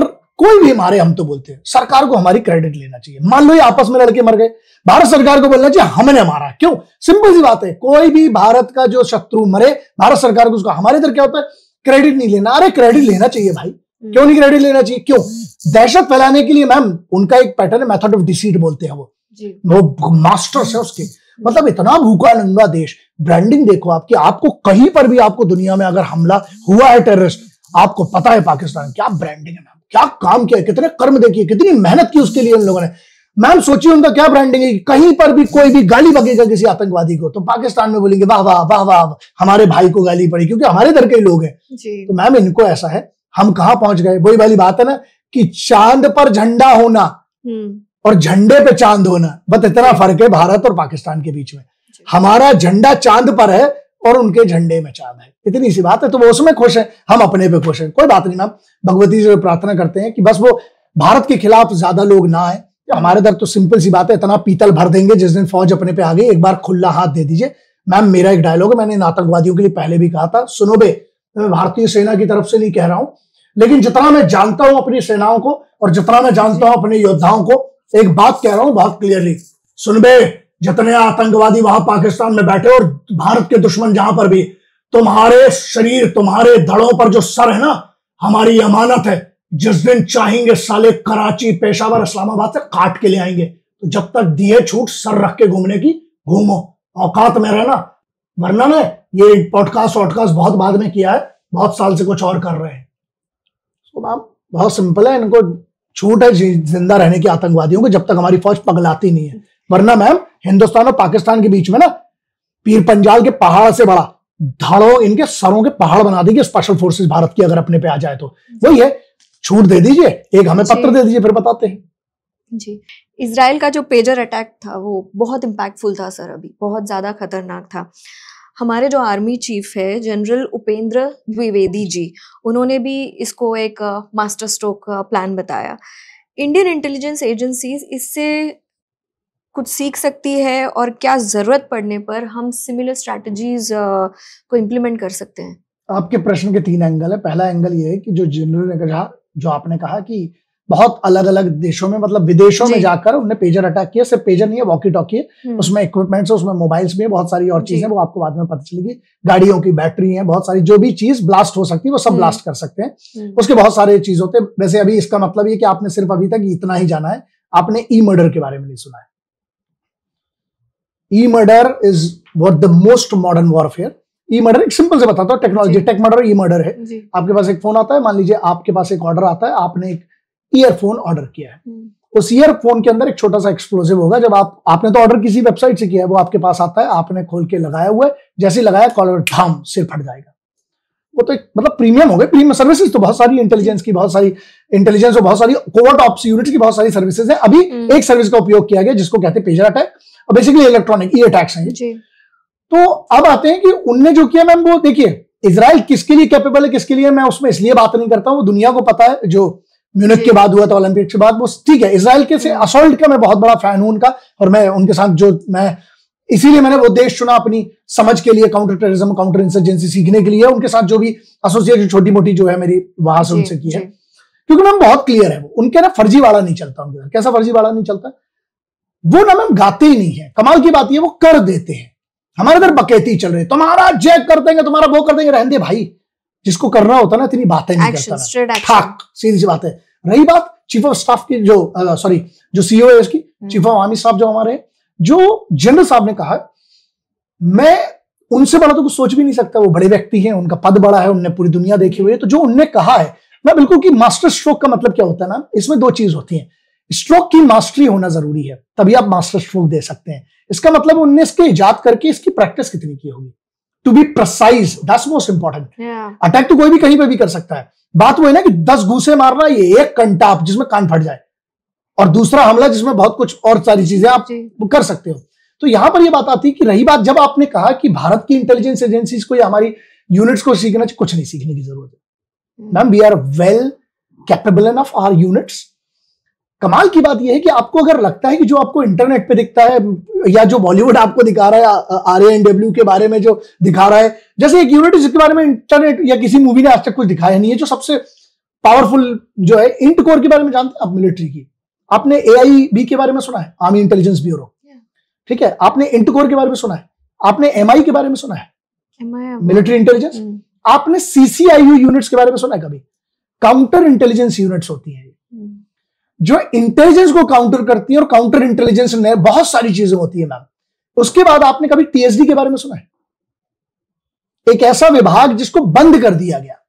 कोई भी मारे, हम तो बोलते हैं सरकार को हमारी क्रेडिट लेना चाहिए। मान लो ये आपस में लड़के मर गए, भारत सरकार को बोलना चाहिए हमने मारा। क्यों? सिंपल सी बात है, कोई भी भारत का जो शत्रु मरे, भारत सरकार को उसका, हमारे इधर क्या होता है, क्रेडिट नहीं लेना। अरे क्रेडिट लेना चाहिए भाई, क्यों नहीं क्रेडिट लेना चाहिए? क्यों? दहशत फैलाने के लिए मैम उनका एक पैटर्न है, मेथड ऑफ डिसीट बोलते हैं वो मास्टर्स है उसके। मतलब इतना भूखा नंगा देश, ब्रांडिंग देखो आपकी, आपको कहीं पर भी आपको दुनिया में अगर हमला हुआ है टेररिस्ट, आपको पता है पाकिस्तान क्या ब्रांडिंग है मैम, क्या काम किया, कितने कर्म देखिए, कितनी मेहनत की उसके लिए उन लोगों ने। मैम सोचिए उनका क्या ब्रांडिंग है, कहीं पर भी कोई भी गाली बगेगा किसी आतंकवादी को तो पाकिस्तान में बोलेंगे वाह वाह वाह वाह, हमारे भाई को गाली पड़ी, क्योंकि हमारे इधर के लोग हैं। तो मैम इनको ऐसा है, हम कहां पहुंच गए? वही वाली बात है ना कि चांद पर झंडा होना और झंडे पे चांद होना, बस इतना फर्क है भारत और पाकिस्तान के बीच में। हमारा झंडा चांद पर है और उनके झंडे में चांद है, इतनी सी बात है। तो वो उसमें खुश है, हम अपने पे खुश हैं, कोई बात नहीं मैम। भगवती से प्रार्थना करते हैं कि बस वो भारत के खिलाफ ज्यादा लोग ना आए। हमारे इधर तो सिंपल सी बात है, इतना पीतल भर देंगे जिस दिन फौज अपने पे आ गई, एक बार खुला हाथ दे दीजिए। मैम मेरा एक डायलॉग है, मैंने इन आतंकवादियों के लिए पहले भी कहा था, सुनो बे, मैं भारतीय सेना की तरफ से नहीं कह रहा हूं, लेकिन जितना मैं जानता हूं अपनी सेनाओं को और जितना मैं जानता हूं अपने योद्धाओं को, एक बात कह रहा हूं बहुत क्लियरली, सुन बे, जितने आतंकवादी वहां पाकिस्तान में बैठे और भारत के दुश्मन जहां पर भी, तुम्हारे शरीर, तुम्हारे धड़ों पर जो सर है ना, हमारी अमानत है। जिस दिन चाहेंगे साले कराची, पेशावर, इस्लामाबाद से काट के ले आएंगे। तो जब तक दिए छूट सर रख के घूमने की, घूमो, औकात में रहना, वरना ना ये पॉडकास्ट बहुत बाद में किया है, बहुत साल से कुछ और कर रहे हैं। तो मैम बहुत सिंपल है, इनको छूट है जिंदा रहने की आतंकवादियों को, जब तक हमारी फौज पगलाती नहीं है। वरना मैम हिंदुस्तान और पाकिस्तान के बीच में ना पीर पंजाल के पहाड़ से बड़ा धड़ों, इनके सरों के पहाड़ बना देंगे स्पेशल फोर्सेस भारत की, अगर अपने पे आ जाए तो। वही है, छूट दे दीजिए, एक हमें पत्र दे दीजिए, फिर बताते हैं। जी, इजराइल का जो पेजर अटैक था वो बहुत इम्पैक्टफुल था सर, अभी बहुत ज्यादा खतरनाक था। हमारे जो आर्मी चीफ है जनरल उपेंद्र द्विवेदी जी, उन्होंने भी इसको एक मास्टर स्ट्रोक प्लान बताया। इंडियन इंटेलिजेंस एजेंसीज इससे कुछ सीख सकती है और क्या जरूरत पड़ने पर हम सिमिलर स्ट्रैटेजीज को इम्प्लीमेंट कर सकते हैं? आपके प्रश्न के 3 एंगल है। पहला एंगल ये है कि जो जनरल ने कहा, जो आपने कहा कि बहुत अलग अलग देशों में, मतलब विदेशों में जाकर उन्होंने पेजर अटैक किया। सिर्फ पेजर नहीं है, वॉकी टॉकी है, उसमें इक्विपमेंट्स है, उसमें मोबाइल्स भी है, बहुत सारी और चीजें, वो आपको बाद में पता चलेगी। गाड़ियों की बैटरी है, बहुत सारी जो भी चीज ब्लास्ट हो सकती है वो सब ब्लास्ट कर सकते हैं। उसके बहुत सारे चीज होते हैं। वैसे अभी इसका मतलब ये कि आपने सिर्फ अभी तक इतना ही जाना है, आपने ई मर्डर के बारे में नहीं सुना है। E murder is what the most modern warfare. E murder एक सिंपल से बताता हूँ, technology, tech murder e murder है। आपके पास एक फोन आता है, मान लीजिए आपके पास एक ऑर्डर आता है, आपने एक ईयरफोन ऑर्डर किया है, उस ईयरफोन के अंदर एक छोटा सा एक्सप्लोजिव होगा। जब आपने तो ऑर्डर किसी वेबसाइट से किया है, वो आपके पास आता है, आपने खोल के लगाया हुआ है, जैसे ही लगाया कॉलर धाम सिर फट जाएगा। वो तो एक मतलब प्रीमियम हो गए। प्रीमियम सर्विसेज तो बहुत सारी, इंटेलिजेंस की बहुत सारी, इंटेलिजेंस और बहुत सारी कोवर्ट ऑप्स यूनिट्स की बहुत सारी सर्विसेज है। अभी एक सर्विस का उपयोग किया गया जिसको कहते हैं पेजर अटैक, और बेसिकली इलेक्ट्रॉनिक ई अटैक्स हैं। तो अब आते हैं कि उनने जो किया, मैम वो देखिए इजराइल किसके लिए कैपेबल है, किसके लिए, मैं उसमें इसलिए बात नहीं करता हूं, वो दुनिया को पता है। जो म्यूनिख के बाद हुआ था, ओलंपिक के बाद, वो ठीक है। इजराइल के से असॉल्ट का मैं बहुत बड़ा फैन हूं उनका, और मैं उनके साथ जो मैं इसीलिए मैंने वो देश चुना अपनी समझ के लिए, काउंटर टेररिज्म, काउंटर इंसर्जेंसी सीखने के लिए। उनके साथ जो भी एसोसिएशन छोटी मोटी जो है मेरी वहां से उनसे की है, क्योंकि मैम बहुत क्लियर है वो, उनके ना फर्जीवाड़ा नहीं चलता उनके साथ। कैसा फर्जीवाड़ा नहीं चलता? वो ना मैम गाते ही नहीं है, कमाल की बात ये वो कर देते हैं। हमारे इधर बकैती चल रही है, तुम्हारा जैक कर देंगे, तुम्हारा वो कर देंगे, रहने दे भाई, जिसको करना होता ना इतनी बातें नहीं करता, ठाक सीधी सी बात है। रही बात चीफ ऑफ स्टाफ की, जो सीईओ है इसकी, चीफ ऑफ आर्मी स्टाफ जो हमारे, जो जनरल साहब ने कहा, मैं उनसे बड़ा तो कुछ सोच भी नहीं सकता। वो बड़े व्यक्ति हैं, उनका पद बड़ा है, उनने पूरी दुनिया देखी हुई है। तो जो उनने कहा है, मैं बिल्कुल कि मास्टर स्ट्रोक का मतलब क्या होता है ना, इसमें दो चीज होती है। स्ट्रोक की मास्टरी होना जरूरी है, तभी आप मास्टर स्ट्रोक दे सकते हैं। इसका मतलब उनने इसके इजाद करके इसकी प्रैक्टिस कितनी की होगी, to be precise, that's most important. Attack तो कोई भी कहीं पे भी कर सकता है, बात वो है ना कि 10 घूसे मारना, ये एक कंटाप जिसमें कान फट जाए, और दूसरा हमला जिसमें बहुत कुछ और सारी चीजें आप कर सकते हो। तो यहां पर ये बात आती है कि रही बात, जब आपने कहा कि भारत की इंटेलिजेंस एजेंसीज को या हमारी यूनिट्स को सीखना चाहिए, कुछ नहीं सीखने की जरूरत है ma'am. We are well capable enough, our units. कमाल की बात यह है कि आपको अगर लगता है कि जो आपको इंटरनेट पे दिखता है, या जो बॉलीवुड आपको दिखा रहा है RANW के बारे में जो दिखा रहा है, जैसे एक यूनिट जिसके बारे में इंटरनेट या किसी मूवी ने आज तक कुछ दिखाया नहीं है, जो सबसे पावरफुल जो है, इंट कोर के बारे में जानते हैं आप, मिलिट्री की। आपने AIB के बारे में सुना है, आर्मी इंटेलिजेंस ब्यूरो, ठीक है। आपने इंट कोर के बारे में सुना है, आपने MI के बारे में सुना है, मिलिट्री इंटेलिजेंस। आपने CCIU यूनिट्स के बारे में सुना है कभी? काउंटर इंटेलिजेंस यूनिट्स होती है जो इंटेलिजेंस को काउंटर करती है, और काउंटर इंटेलिजेंस में बहुत सारी चीजें होती है मैम। उसके बाद आपने कभी TSD के बारे में सुना है? एक ऐसा विभाग जिसको बंद कर दिया गया,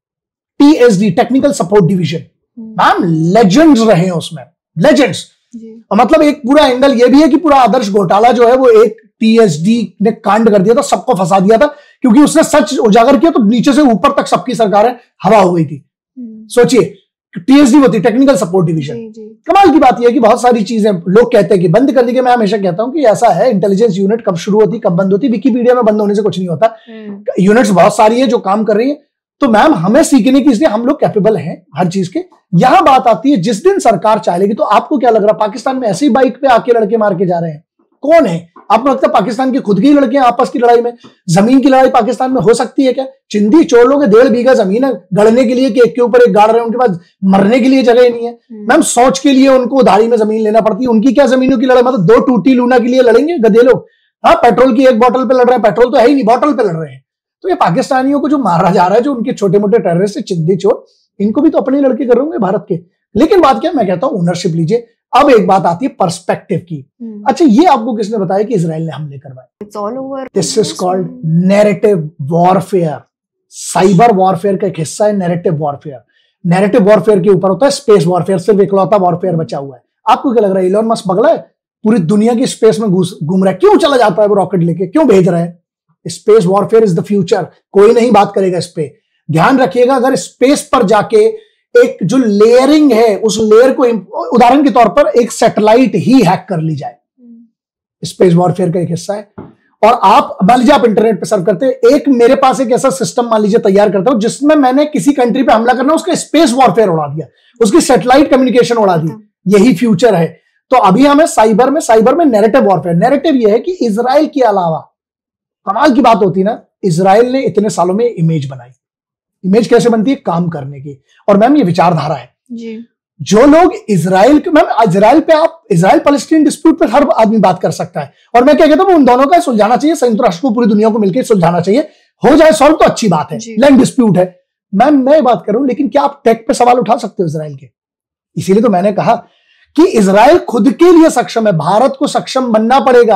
TSD, technical support division. Ma'am legends रहे हैं उसमें, लेजेंड्स। और मतलब एक पूरा एंगल ये भी है कि पूरा आदर्श घोटाला जो है वो एक TSD ने कांड कर दिया था, सबको फंसा दिया था, क्योंकि उसने सच उजागर किया, तो नीचे से ऊपर तक सबकी सरकारें हवा हो गई थी। सोचिए, TSD होती, टेक्निकल सपोर्ट डिवीजन। कमाल की बात यह है कि बहुत सारी चीजें लोग कहते हैं कि बंद कर दी गई। मैं हमेशा कहता हूं कि ऐसा है, इंटेलिजेंस यूनिट कब शुरू होती, कब बंद होती, विकिपीडिया में बंद होने से कुछ नहीं होता। यूनिट्स बहुत सारी है जो काम कर रही है। तो मैम हमें सीखने की, इसलिए हम लोग कैपेबल हैं हर चीज के। यहां बात आती है, जिस दिन सरकार चाहेगी, तो आपको क्या लग रहा है पाकिस्तान में ऐसी बाइक पे आके लड़के मार के जा रहे हैं? कौन है? आपको लगता है पाकिस्तान के खुद की लड़के आपस की लड़ाई में? जमीन की लड़ाई पाकिस्तान में हो सकती है क्या? चिंदी चोर लोग 1.5 बीघा जमीन है गढ़ने के लिए, कि एक के ऊपर एक गाड़ रहे हैं, उनके पास मरने के लिए जगह नहीं है। मैम सोच के लिए उनको उधारी में जमीन लेना पड़ती है। उनकी क्या जमीनों की लड़ाई, मतलब 2 टूटी लूना के लिए लड़ेंगे गधे लोग? हाँ, पेट्रोल की एक बोतल पे लड़ रहे हैं, पेट्रोल तो है ही नहीं, बोतल पे लड़ रहे हैं। तो ये पाकिस्तानियों को जो मारा जा रहा है, जो उनके छोटे मोटे टेररिस्ट, चिंदी चोर, इनको भी तो अपने लड़के कर रहे भारत के। लेकिन बात क्या, मैं कहता हूं ओनरशिप लीजिए। अब एक बात आती है पर्सपेक्टिव की। अच्छा, ये आपको किसने बताया कि इजराइल ने हमले करवाए? It's all over. This is called narrative warfare. Cyber warfare का एक हिस्सा है नैरेटिव वॉरफेयर। नैरेटिव वॉरफेयर के ऊपर होता है स्पेस वॉरफेयर। सिर्फ इकलौता वॉरफेयर बचा हुआ है। आपको क्या लग रहा है इलोन मस्क पगला है? पूरी दुनिया की स्पेस में घूम रहा है। क्यों चला जाता है वो रॉकेट लेके? क्यों भेज रहा है? Space warfare is the future. कोई नहीं बात करेगा इस पे। ध्यान रखिएगा, अगर स्पेस पर जाके एक जो लेयरिंग है, उस लेयर को, उदाहरण के तौर पर एक सैटेलाइट ही हैक कर ली जाए, स्पेस वॉरफेयर का एक हिस्सा है। और आप मान लीजिए आप इंटरनेट पे सर्व करते हैं, एक मेरे पास एक ऐसा सिस्टम मान लीजिए तैयार करता हूं जिसमें मैंने किसी कंट्री पे हमला करना, उसका स्पेस वॉरफेयर उड़ा दिया, उसकी सैटेलाइट कम्युनिकेशन उड़ा दी। यही फ्यूचर है। तो अभी हमें साइबर में नैरेटिव वॉरफेयर। नैरेटिव यह है कि इजराइल के अलावा, कमाल की बात होती ना, इजराइल ने इतने सालों में इमेज बनाई। इमेज कैसे बनती है? काम करने की। और मैम ये विचारधारा है जी। जो लोग इजराइल पे, आप इजराइल पैलेस्टीन डिस्प्यूट पे हर आदमी बात कर सकता है। और मैं क्या कहता हूं, उन दोनों का सुलझाना चाहिए, संयुक्त राष्ट्र को, पूरी दुनिया को मिलकर सुलझाना चाहिए। हो जाए सॉल्व तो अच्छी बात है, लैंड डिस्प्यूट है। मैम मैं बात करूं, लेकिन क्या आप टेक पे सवाल उठा सकते हो इजराइल के? इसीलिए तो मैंने कहा कि इजराइल खुद के लिए सक्षम है, भारत को सक्षम बनना पड़ेगा।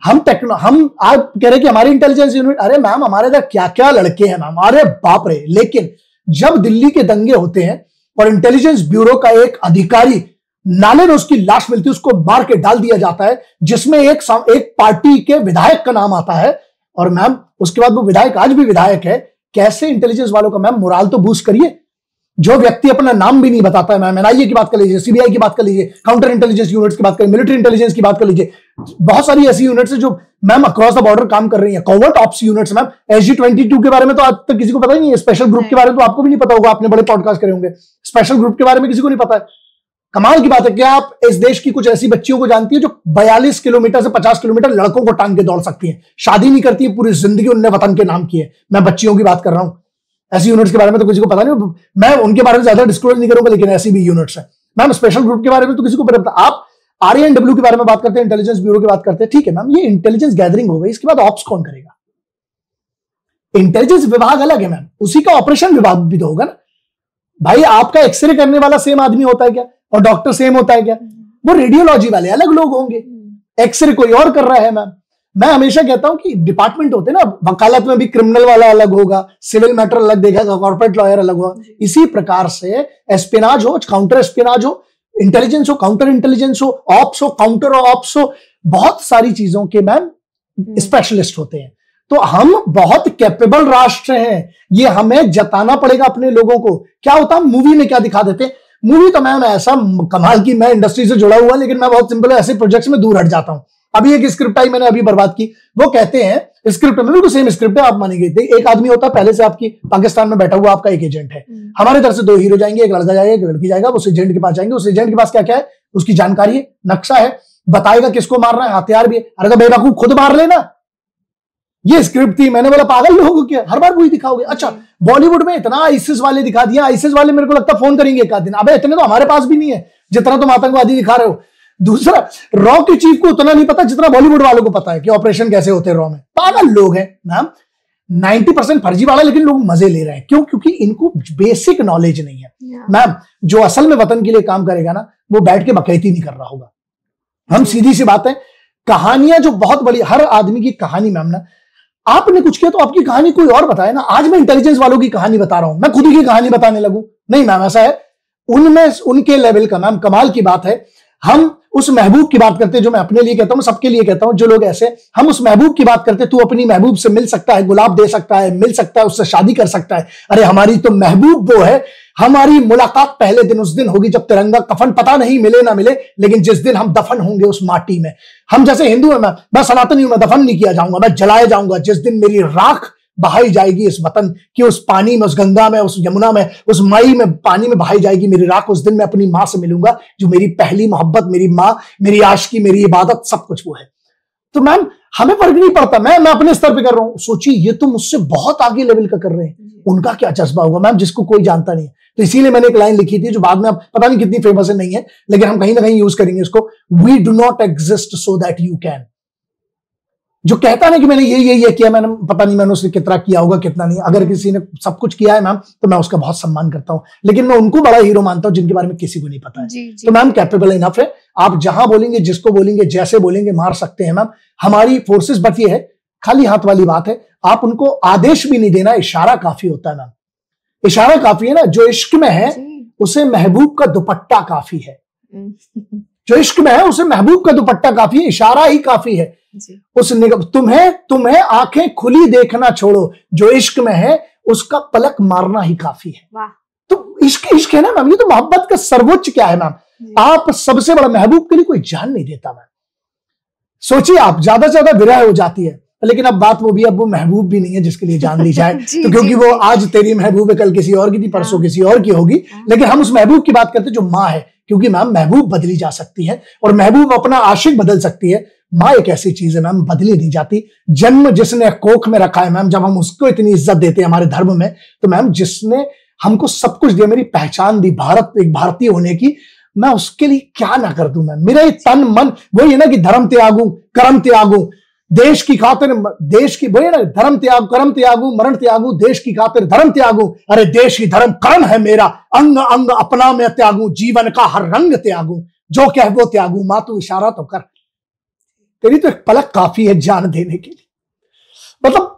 हम आप कह रहे कि हमारी इंटेलिजेंस यूनिट, अरे मैम हमारे इधर क्या क्या लड़के हैं मैम, अरे बाप रे। लेकिन जब दिल्ली के दंगे होते हैं और इंटेलिजेंस ब्यूरो का एक अधिकारी नाले में उसकी लाश मिलती है, उसको मार के डाल दिया जाता है, जिसमें एक पार्टी के विधायक का नाम आता है, और मैम उसके बाद वो विधायक आज भी विधायक है। कैसे इंटेलिजेंस वालों का मैम मोराल तो बूस्ट करिए। जो व्यक्ति अपना नाम भी नहीं बताता है मैम, एनआईए की बात कर लीजिए, सीबीआई की बात कर लीजिए, काउंटर इंटेलिजेंस यूनिट्स की बात करें, मिलिट्री इंटेलिजेंस की बात कर लीजिए, बहुत सारी ऐसी यूनिट्स है जो मैम अक्रॉस द बॉर्डर काम कर रही है। कॉवर्ट ऑप्स यूनिट्स मैम, SG-22 के बारे में तो आज तक किसी को पता ही नहीं है। स्पेशल ग्रुप के बारे में तो आपको भी नहीं पता होगा, आपने बड़े पॉडकास्ट करे होंगे। स्पेशल ग्रुप के बारे में किसी को नहीं पता है। कमाल की बात है, क्या आप इस देश की कुछ ऐसी बच्चियों को जानती है जो 42 किलोमीटर से 50 किलोमीटर लड़कों को टांग के दौड़ सकती हैं, शादी नहीं करती है, पूरी जिंदगी उनने वतन के नाम की है। मैं बच्चियों की बात कर रहा हूं, ऐसी यूनिट्स के बारे में तो किसी को पता नहीं, मैं उनके बारे में ज्यादा डिस्क्लोज नहीं करूंगा, लेकिन ऐसी भी यूनिट्स है मैम। स्पेशल ग्रुप के बारे में तो किसी को पता। आप RANW के बारे में बात करते हैं, इंटेलिजेंस ब्यूरो की बात करते हैं, ठीक है मैम, ये इंटेलिजेंस गैदरिंग हो गई। इसके बाद ऑप्स कौन करेगा? इंटेलिजेंस विभाग अलग है मैम, उसी का ऑपरेशन विभाग भी तो होगा ना भाई। आपका एक्सरे करने वाला सेम आदमी होता है क्या, और डॉक्टर सेम होता है क्या? वो रेडियोलॉजी वाले अलग लोग होंगे, एक्सरे कोई और कर रहा है मैम। मैं हमेशा कहता हूं कि डिपार्टमेंट होते हैं ना, वकालत में भी क्रिमिनल वाला अलग होगा, सिविल मैटर अलग देखेगा, कॉर्पोरेट लॉयर अलग होगा। इसी प्रकार से एस्पिनाज हो, काउंटर एस्पिनाज हो, इंटेलिजेंस हो, काउंटर इंटेलिजेंस हो, ऑप्स हो, काउंटर ऑप्स हो, बहुत सारी चीजों के मैम स्पेशलिस्ट होते हैं। तो हम बहुत कैपेबल राष्ट्र हैं, ये हमें जताना पड़ेगा अपने लोगों को। क्या होता है मूवी में क्या दिखा देते हैं, मूवी तो मैम ऐसा कमाल की, मैं इंडस्ट्री से जुड़ा हुआ, लेकिन मैं बहुत सिंपल ऐसे प्रोजेक्ट्स में दूर हट जाता हूं। अभी एक स्क्रिप्ट आई, मैंने अभी बर्बाद की। वो कहते हैं स्क्रिप्ट में बिल्कुल सेम स्क्रिप्ट है, आप मानेंगे। एक आदमी होता है पहले से आपकी पाकिस्तान में बैठा हुआ, आपका एक एजेंट है। हमारे तरफ से 2 हीरो जाएंगे, एक लड़का जाएगा, एक लड़की जाएगा, उस एजेंट के पास जाएंगे। उस एजेंट के पास क्या क्या है, उसकी जानकारी है, नक्शा है, बताएगा किसको मारना है, हथियार भी है। अरे तो बेवकूफ खुद मार लेना। ये स्क्रिप्ट थी। मैंने बोला पागल लोगों को क्या हर बार वही दिखाओगे? अच्छा, बॉलीवुड में इतना आईसिस वाले दिखा दिया, आईसिस वाले मेरे को लगता फोन करेंगे एक आध दिन, अबे इतने तो हमारे पास भी नहीं है जितना तुम आतंकवादी दिखा रहे हो। दूसरा, रॉ के चीफ को उतना नहीं पता जितना बॉलीवुड वालों को पता है कि ऑपरेशन कैसे होते हैं रॉ में। पागल लोग हैं मैम, 90% फर्जीवाड़ा, लेकिन लोग मजे ले रहे हैं। क्यों? क्योंकि इनको बेसिक नॉलेज नहीं है मैम। जो असल में वतन के लिए काम करेगा ना, वो बैठ के बकैती नहीं कर रहा होगा। हम सीधी सी बात है, कहानियां जो बहुत बड़ी, हर आदमी की कहानी मैम ना, आपने कुछ किया तो आपकी कहानी कोई और बताए ना। आज मैं इंटेलिजेंस वालों की कहानी बता रहा हूं, मैं खुद की कहानी बताने लगूं? नहीं मैम, ऐसा है उनमें उनके लेवल का मैम। कमाल की बात है, हम उस महबूब की बात करते हैं, जो मैं अपने लिए कहता हूं, सबके लिए कहता हूं, जो लोग ऐसे, हम उस महबूब की बात करते हैं, तू अपनी महबूब से मिल सकता है, गुलाब दे सकता है, मिल सकता है, उससे शादी कर सकता है। अरे हमारी तो महबूब वो है, हमारी मुलाकात पहले दिन उस दिन होगी जब तिरंगा कफन पता नहीं मिले ना मिले, लेकिन जिस दिन हम दफन होंगे उस माटी में। हम जैसे हिंदू हैं, मैं सनातनी हूं, मैं दफन नहीं किया जाऊंगा, मैं जलाया जाऊंगा। जिस दिन मेरी राख बहाई जाएगी इस वतन की, उस पानी में, उस गंगा में, उस यमुना में, उस मई में, पानी में बहाई जाएगी मेरी राख, उस दिन मैं अपनी मां से मिलूंगा, जो मेरी पहली मोहब्बत, मेरी मां, मेरी आशिकी, मेरी इबादत, सब कुछ वो है। तो मैम हमें फर्क नहीं पड़ता, मैं अपने स्तर पे कर रहा हूं। सोचिए, ये तो मुझसे बहुत आगे लेवल का कर रहे हैं, उनका क्या जज्बा होगा मैम, जिसको कोई जानता नहीं है। तो इसीलिए मैंने एक लाइन लिखी थी, जो बाद में अब पता नहीं कितनी फेमस है, नहीं है, लेकिन हम कहीं ना कहीं यूज करेंगे इसको। We do not exist so that you can. जो कहता है ना कि मैंने ये किया, मैंने पता नहीं मैंने उसने कितना किया होगा, कितना नहीं। अगर किसी ने सब कुछ किया है मैम, तो मैं उसका बहुत सम्मान करता हूं, लेकिन मैं उनको बड़ा हीरो मानता हूं जिनके बारे में किसी को नहीं पता है। तो मैम कैपेबल इनफ है, आप जहां बोलेंगे, जिसको बोलेंगे, जैसे बोलेंगे, मार सकते हैं मैम। हमारी फोर्सेस, बट ये है खाली हाथ वाली बात है, आप उनको आदेश भी नहीं देना, इशारा काफी होता है मैम। इशारा काफी है ना। जो इश्क में है उसे महबूब का दुपट्टा काफी है, जो इश्क में है उसे महबूब का दुपट्टा काफी है, इशारा ही काफी है। उस तुम्हें आंखें खुली देखना छोड़ो, जो इश्क में है उसका पलक मारना ही काफी है। तो इश्क है ना मैम, ये तो मोहब्बत का सर्वोच्च क्या है मैम। आप सबसे बड़ा, महबूब के लिए कोई जान नहीं देता मैम। सोचिए, आप ज्यादा से ज्यादा विरह हो जाती है, लेकिन अब बात वो भी, अब वो महबूब भी नहीं है जिसके लिए जान दी जाए। तो क्योंकि वो आज तेरी महबूब है, कल किसी और की थी, परसों किसी और की होगी, लेकिन हम उस महबूब की बात करते हैं जो माँ है। क्योंकि मैम महबूब बदली जा सकती है, और महबूब अपना आशिक बदल सकती है। माँ एक ऐसी चीज है मैम, बदली नहीं जाती। जन्म जिसने कोख में रखा है मैम, जब हम उसको इतनी इज्जत देते हैं हमारे धर्म में, तो मैम जिसने हमको सब कुछ दिया, मेरी पहचान दी भारत, एक भारतीय होने की, मैं उसके लिए क्या ना कर दूं मैम। मेरा ये तन मन वही है ना कि धर्म त्यागू, कर्म त्यागू, देश की खातिर, देश की वही ना, धर्म त्याग, कर्म त्यागू, मरण त्यागू, देश की खातिर धर्म त्यागू। अरे देश की धर्म कर्म है मेरा, अंग अंग अपना मैं त्यागू, जीवन का हर रंग त्यागू, जो कह वो त्यागू, माँ तू इशारा तो कर। तेरी तो एक पलक काफी है जान देने के लिए। मतलब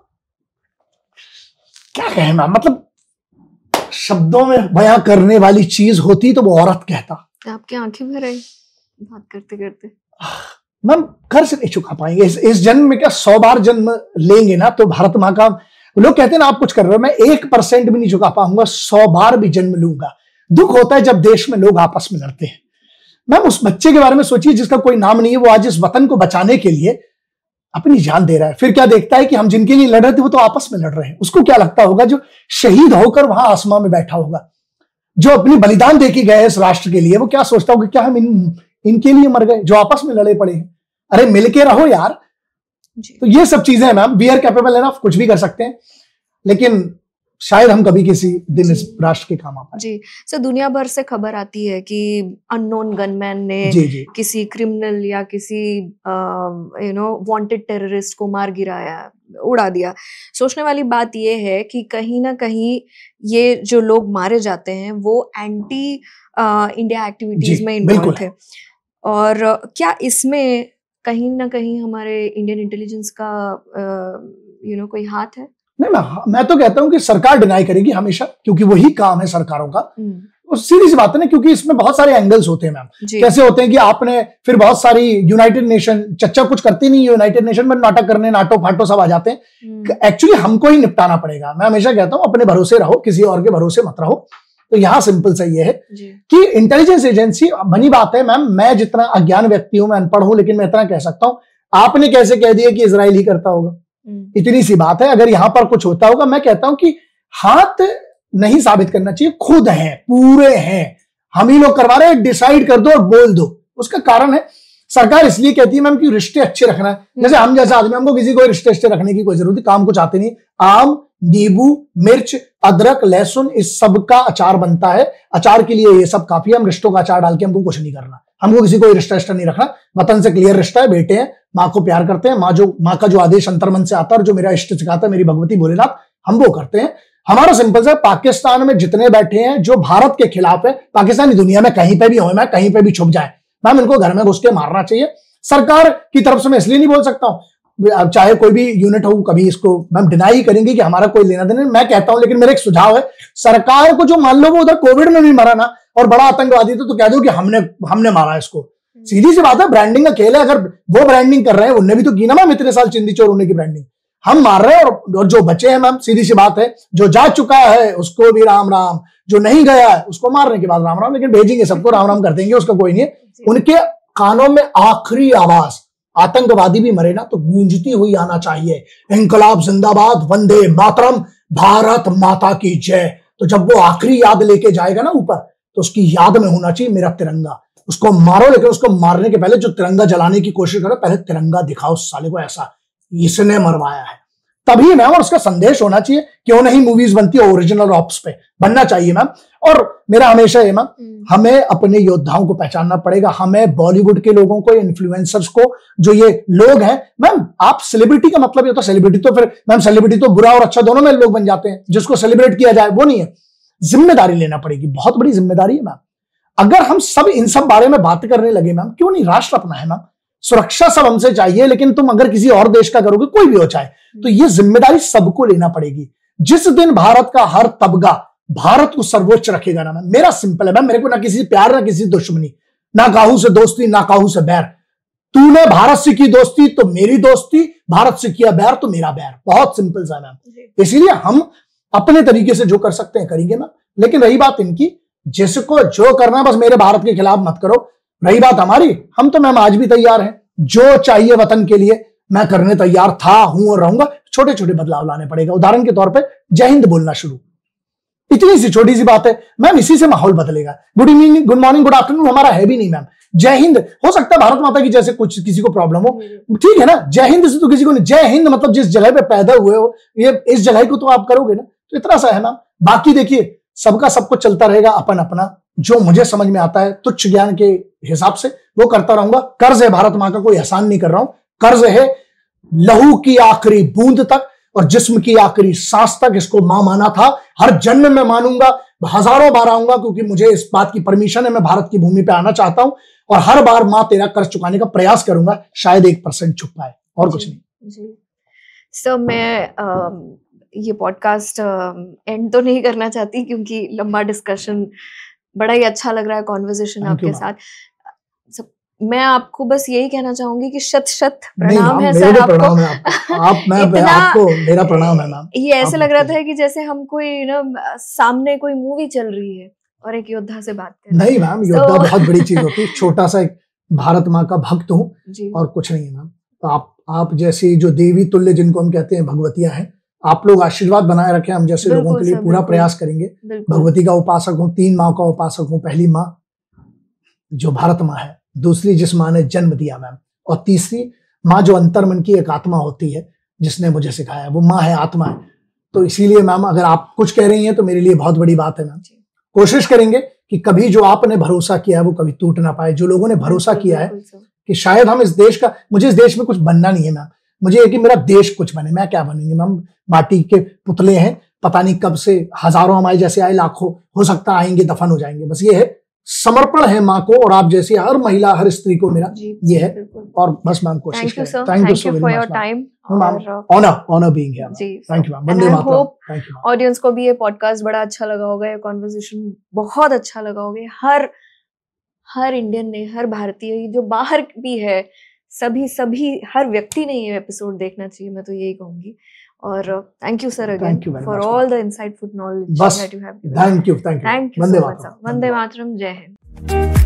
क्या कहें मैम, मतलब शब्दों में बयां करने वाली चीज होती तो वो औरत कहता। आपकी आंखें भर आई बात करते करते। मैम कर्ज नहीं चुका पाएंगे इस जन्म में, क्या 100 बार जन्म लेंगे ना तो भारत माँ का, लोग कहते हैं ना आप कुछ कर रहे हो, मैं 1% भी नहीं चुका पाऊंगा, 100 बार भी जन्म लूंगा। दुख होता है जब देश में लोग आपस में लड़ते हैं। मैम उस बच्चे के बारे में सोचिए जिसका कोई नाम नहीं है, वो आज इस वतन को बचाने के लिए अपनी जान दे रहा है। फिर क्या देखता है कि हम जिनके लिए लड़ रहे थे वो तो आपस में लड़ रहे हैं। उसको क्या लगता होगा जो शहीद होकर वहां आसमां में बैठा होगा, जो अपनी बलिदान देके गए इस राष्ट्र के लिए, वो क्या सोचता होगा क्या हम इनके लिए मर गए जो आपस में लड़े पड़े हैं। अरे मिलके रहो यार। तो ये सब चीजें हैं ma'am, we are capable enough, कुछ भी कर सकते हैं, लेकिन शायद हम कभी किसी दिन इस राष्ट्र के काम आ पाए। जी सर, दुनिया भर से खबर आती है कि अननोन गनमैन ने जी। किसी क्रिमिनल या किसी वांटेड टेररिस्ट को मार गिराया, उड़ा दिया। सोचने वाली बात ये है कि कहीं ना कहीं ये जो लोग मारे जाते हैं वो एंटी इंडिया एक्टिविटीज में इन्वॉल्व थे, और क्या इसमें कहीं ना कहीं हमारे इंडियन इंटेलिजेंस का कोई हाथ है? नहीं, मैं तो कहता हूं कि सरकार डिनाई करेगी हमेशा, क्योंकि वही काम है सरकारों का। सीधी सी बात है ना, क्योंकि इसमें बहुत सारे एंगल्स होते हैं मैम। कैसे होते हैं कि आपने फिर बहुत सारी यूनाइटेड नेशन, चच्चा कुछ करती नहीं यूनाइटेड नेशन में, नाटक करने, नाटो फाटो सब आ जाते हैं। एक्चुअली हमको ही निपटाना पड़ेगा। मैं हमेशा कहता हूं अपने भरोसे रहो, किसी और के भरोसे मत रहो। तो यहाँ सिंपल सा ये है कि इंटेलिजेंस एजेंसी, बनी बात है मैम, मैं जितना अज्ञान व्यक्ति हूं, मैं अनपढ़ हूं, लेकिन मैं इतना कह सकता हूं, आपने कैसे कह दिया कि इजराइल ही करता होगा? इतनी सी बात है। अगर यहां पर कुछ होता होगा, मैं कहता हूं कि हाथ नहीं साबित करना चाहिए, खुद हैं, पूरे हैं, हम ही लोग करवा रहे हैं, डिसाइड कर दो और बोल दो। उसका कारण है सरकार इसलिए कहती है मैम कि रिश्ते अच्छे रखना है। जैसे हम जैसा आदमी, हमको किसी को रिश्ते अच्छे रखने की कोई जरूरत नहीं, काम कुछ आते नहीं। आम, नींबू, मिर्च, अदरक, लहसुन, इस सब का अचार बनता है। अचार के लिए ये सब काफी है। हम रिश्तों का अचार डाल के हमको कुछ नहीं करना, हमको किसी को रिश्ता नहीं रखना। वतन से क्लियर रिश्ता है, बेटे हैं, माँ को प्यार करते हैं, माँ का जो आदेश अंतर्मन से आता है और जो मेरा इष्ट सिखाता है, मेरी भगवती भोलेनाथ, हम वो करते हैं। हमारा सिंपल है, पाकिस्तान में जितने बैठे हैं जो भारत के खिलाफ है, पाकिस्तानी दुनिया में कहीं पे भी हो, मैं कहीं पे भी छुप जाए, मैम इनको घर में घुस के मारना चाहिए। सरकार की तरफ से मैं इसलिए नहीं बोल सकता हूं, चाहे कोई भी यूनिट हो, कभी इसको मैम डिनाई करेंगे कि हमारा कोई लेना देना, मैं कहता हूं, लेकिन मेरा एक सुझाव है, सरकार को जो मान लो वो उधर कोविड में भी मरा ना और बड़ा आतंकवादी तो कह दो कि हमने मारा इसको। सीधी सी बात है, ब्रांडिंग का खेल है। अगर वो ब्रांडिंग कर रहे हैं, उनने भी तो की ना मैम इतने साल चिंदी चोर होने की ब्रांडिंग, हम मार रहे हैं। और जो बचे हैं मैम, सीधी सी बात है, जो जा चुका है उसको भी राम राम, जो नहीं गया है उसको मारने के बाद राम राम, लेकिन भेजेंगे सबको राम राम कर देंगे, उसका कोई नहीं है। उनके कानों में आखिरी आवाज, आतंकवादी भी मरे ना तो गूंजती हुई आना चाहिए, इंकलाब जिंदाबाद, वंदे मातरम, भारत माता की जय। तो जब वो आखिरी याद लेके जाएगा ना ऊपर, तो उसकी याद में होना चाहिए मेरा तिरंगा। उसको मारो, लेकिन उसको मारने के पहले जो तिरंगा जलाने की कोशिश करो, पहले तिरंगा दिखाओ उस साले को, ऐसा इसने मरवाया है, तभी मैम। और उसका संदेश होना चाहिए। क्यों नहीं मूवीज बनती है ओरिजिनल ऑप्स पे, बनना चाहिए मैम। और मेरा हमेशा ये मैम, हमें अपने योद्धाओं को पहचानना पड़ेगा। हमें बॉलीवुड के लोगों को, इन्फ्लुएंसर्स को, जो ये लोग हैं मैम, आप सेलिब्रिटी का मतलब ये होता है, सेलिब्रिटी तो फिर मैम, सेलिब्रिटी तो बुरा और अच्छा दोनों में लोग बन जाते हैं, जिसको सेलिब्रेट किया जाए वो नहीं है। जिम्मेदारी लेना पड़ेगी, बहुत बड़ी जिम्मेदारी है मैम। अगर हम सब इन सब बारे में बात करने लगे मैम, क्यों नहीं, राष्ट्र अपना है मैम, सुरक्षा सब हमसे चाहिए, लेकिन तुम अगर किसी और देश का करोगे, कोई भी हो चाहे, तो ये जिम्मेदारी सबको लेना पड़ेगी। जिस दिन भारत का हर तबका भारत को सर्वोच्च रखेगा ना मैम, मेरा सिंपल है मैम, मेरे को ना किसी से प्यार, ना किसी दुश्मनी, ना काहू से दोस्ती, ना काहू से बैर। तूने भारत से की दोस्ती तो मेरी दोस्ती, भारत से किया बैर तो मेरा बैर। बहुत सिंपल सा मैम। इसीलिए हम अपने तरीके से जो कर सकते हैं करेंगे मैम। लेकिन रही बात इनकी, जिसको जो करना है बस मेरे भारत के खिलाफ मत करो। रही बात हमारी, हम तो मैम आज भी तैयार हैं, जो चाहिए वतन के लिए मैं करने तैयार था, हूं और रहूंगा। छोटे छोटे बदलाव लाने पड़ेगा। उदाहरण के तौर पे जय हिंद बोलना शुरू, इतनी सी छोटी सी बात है मैम, इसी से माहौल बदलेगा। Good evening, good morning, good afternoon हमारा है भी नहीं मैम। जय हिंद, हो सकता है भारत माता की जैसे कुछ किसी को प्रॉब्लम हो, ठीक है ना, जय हिंद से तो किसी को नहीं। जय हिंद मतलब जिस जगह पे पैदा हुए हो, ये इस जगह को तो आप करोगे ना, तो इतना सा है मैम। बाकी देखिए, सबका सब कुछ चलता रहेगा, अपन अपना जो मुझे समझ में आता है तुच्छ ज्ञान के हिसाब से वो करता रहूंगा। कर्ज है भारत माँ का, कोई एहसान नहीं कर रहा हूं। कर्ज है लहू की आखिरी बूंद तक और जिस्म की आखिरी सांस तक, इसको मां माना था, हर जन्म में मानूंगा। हजारों बार आऊंगा, क्योंकि मुझे इस बात की परमिशन है, मैं भारत की भूमि पे आना चाहता हूं और हर बार माँ तेरा कर्ज चुकाने का प्रयास करूंगा, शायद 1% चुक पाए, और कुछ नहीं। जी सर, मैं ये पॉडकास्ट एंड तो नहीं करना चाहती क्योंकि लंबा डिस्कशन, बड़ा ही अच्छा लग रहा है कॉन्वर्सेशन आपके साथ। मैं आपको बस यही कहना चाहूंगी कि शत शत प्रणाम है सर आपको। मेरा प्रणाम है मैम। ये ऐसे लग रहा था कि जैसे हम कोई सामने कोई मूवी चल रही है और एक योद्धा से बात कर रहे हैं। नहीं मैम, योद्धा बहुत बड़ी चीज होती है, छोटा सा एक भारत माँ का भक्त हूँ और कुछ नहीं है मैम। तो आप जैसी जो देवी तुल्य जिनको हम कहते हैं भगवतियां हैं, आप लोग आशीर्वाद बनाए रखें, हम जैसे लोगों के लिए पूरा प्रयास करेंगे। भगवती का उपासक हूँ, 3 माँ का उपासक हूँ। पहली माँ जो भारत माँ है, दूसरी जिस माँ ने जन्म दिया मैम, और तीसरी माँ जो अंतर्मन की एक आत्मा होती है जिसने मुझे सिखाया, वो माँ है, आत्मा है। तो इसीलिए मैम अगर आप कुछ कह रही हैं तो मेरे लिए बहुत बड़ी बात है मैम। कोशिश करेंगे कि कभी जो आपने भरोसा किया है वो कभी टूट ना पाए। जो लोगों ने भरोसा किया है कि शायद हम इस देश का, मुझे इस देश में कुछ बनना नहीं है मैम, मुझे है कि मेरा देश कुछ बने। मैं क्या बनूंगी मैम, माटी के पुतले हैं, पता नहीं कब से हजारों हमारे जैसे आए, लाखों हो सकता आएंगे, दफन हो जाएंगे। बस ये है, समर्पण है माँ को, और आप जैसी हर महिला, हर स्त्री को मेरा ये है। और बस मैम कोशिश करें। Thank you for your time, honour being here. Thank you ma'am. Vande Mataram. Thank you. Audience को भी ये पॉडकास्ट बड़ा अच्छा लगा होगा, ये कॉन्वर्सेशन बहुत अच्छा लगा होगा। हर इंडियन ने, हर भारतीय जो बाहर भी है, सभी हर व्यक्ति ने ये एपिसोड देखना चाहिए, मैं तो यही कहूंगी। और thank you sir again for all the insightful knowledge that you have given. Thank you. Vande Mataram. Jai Hind.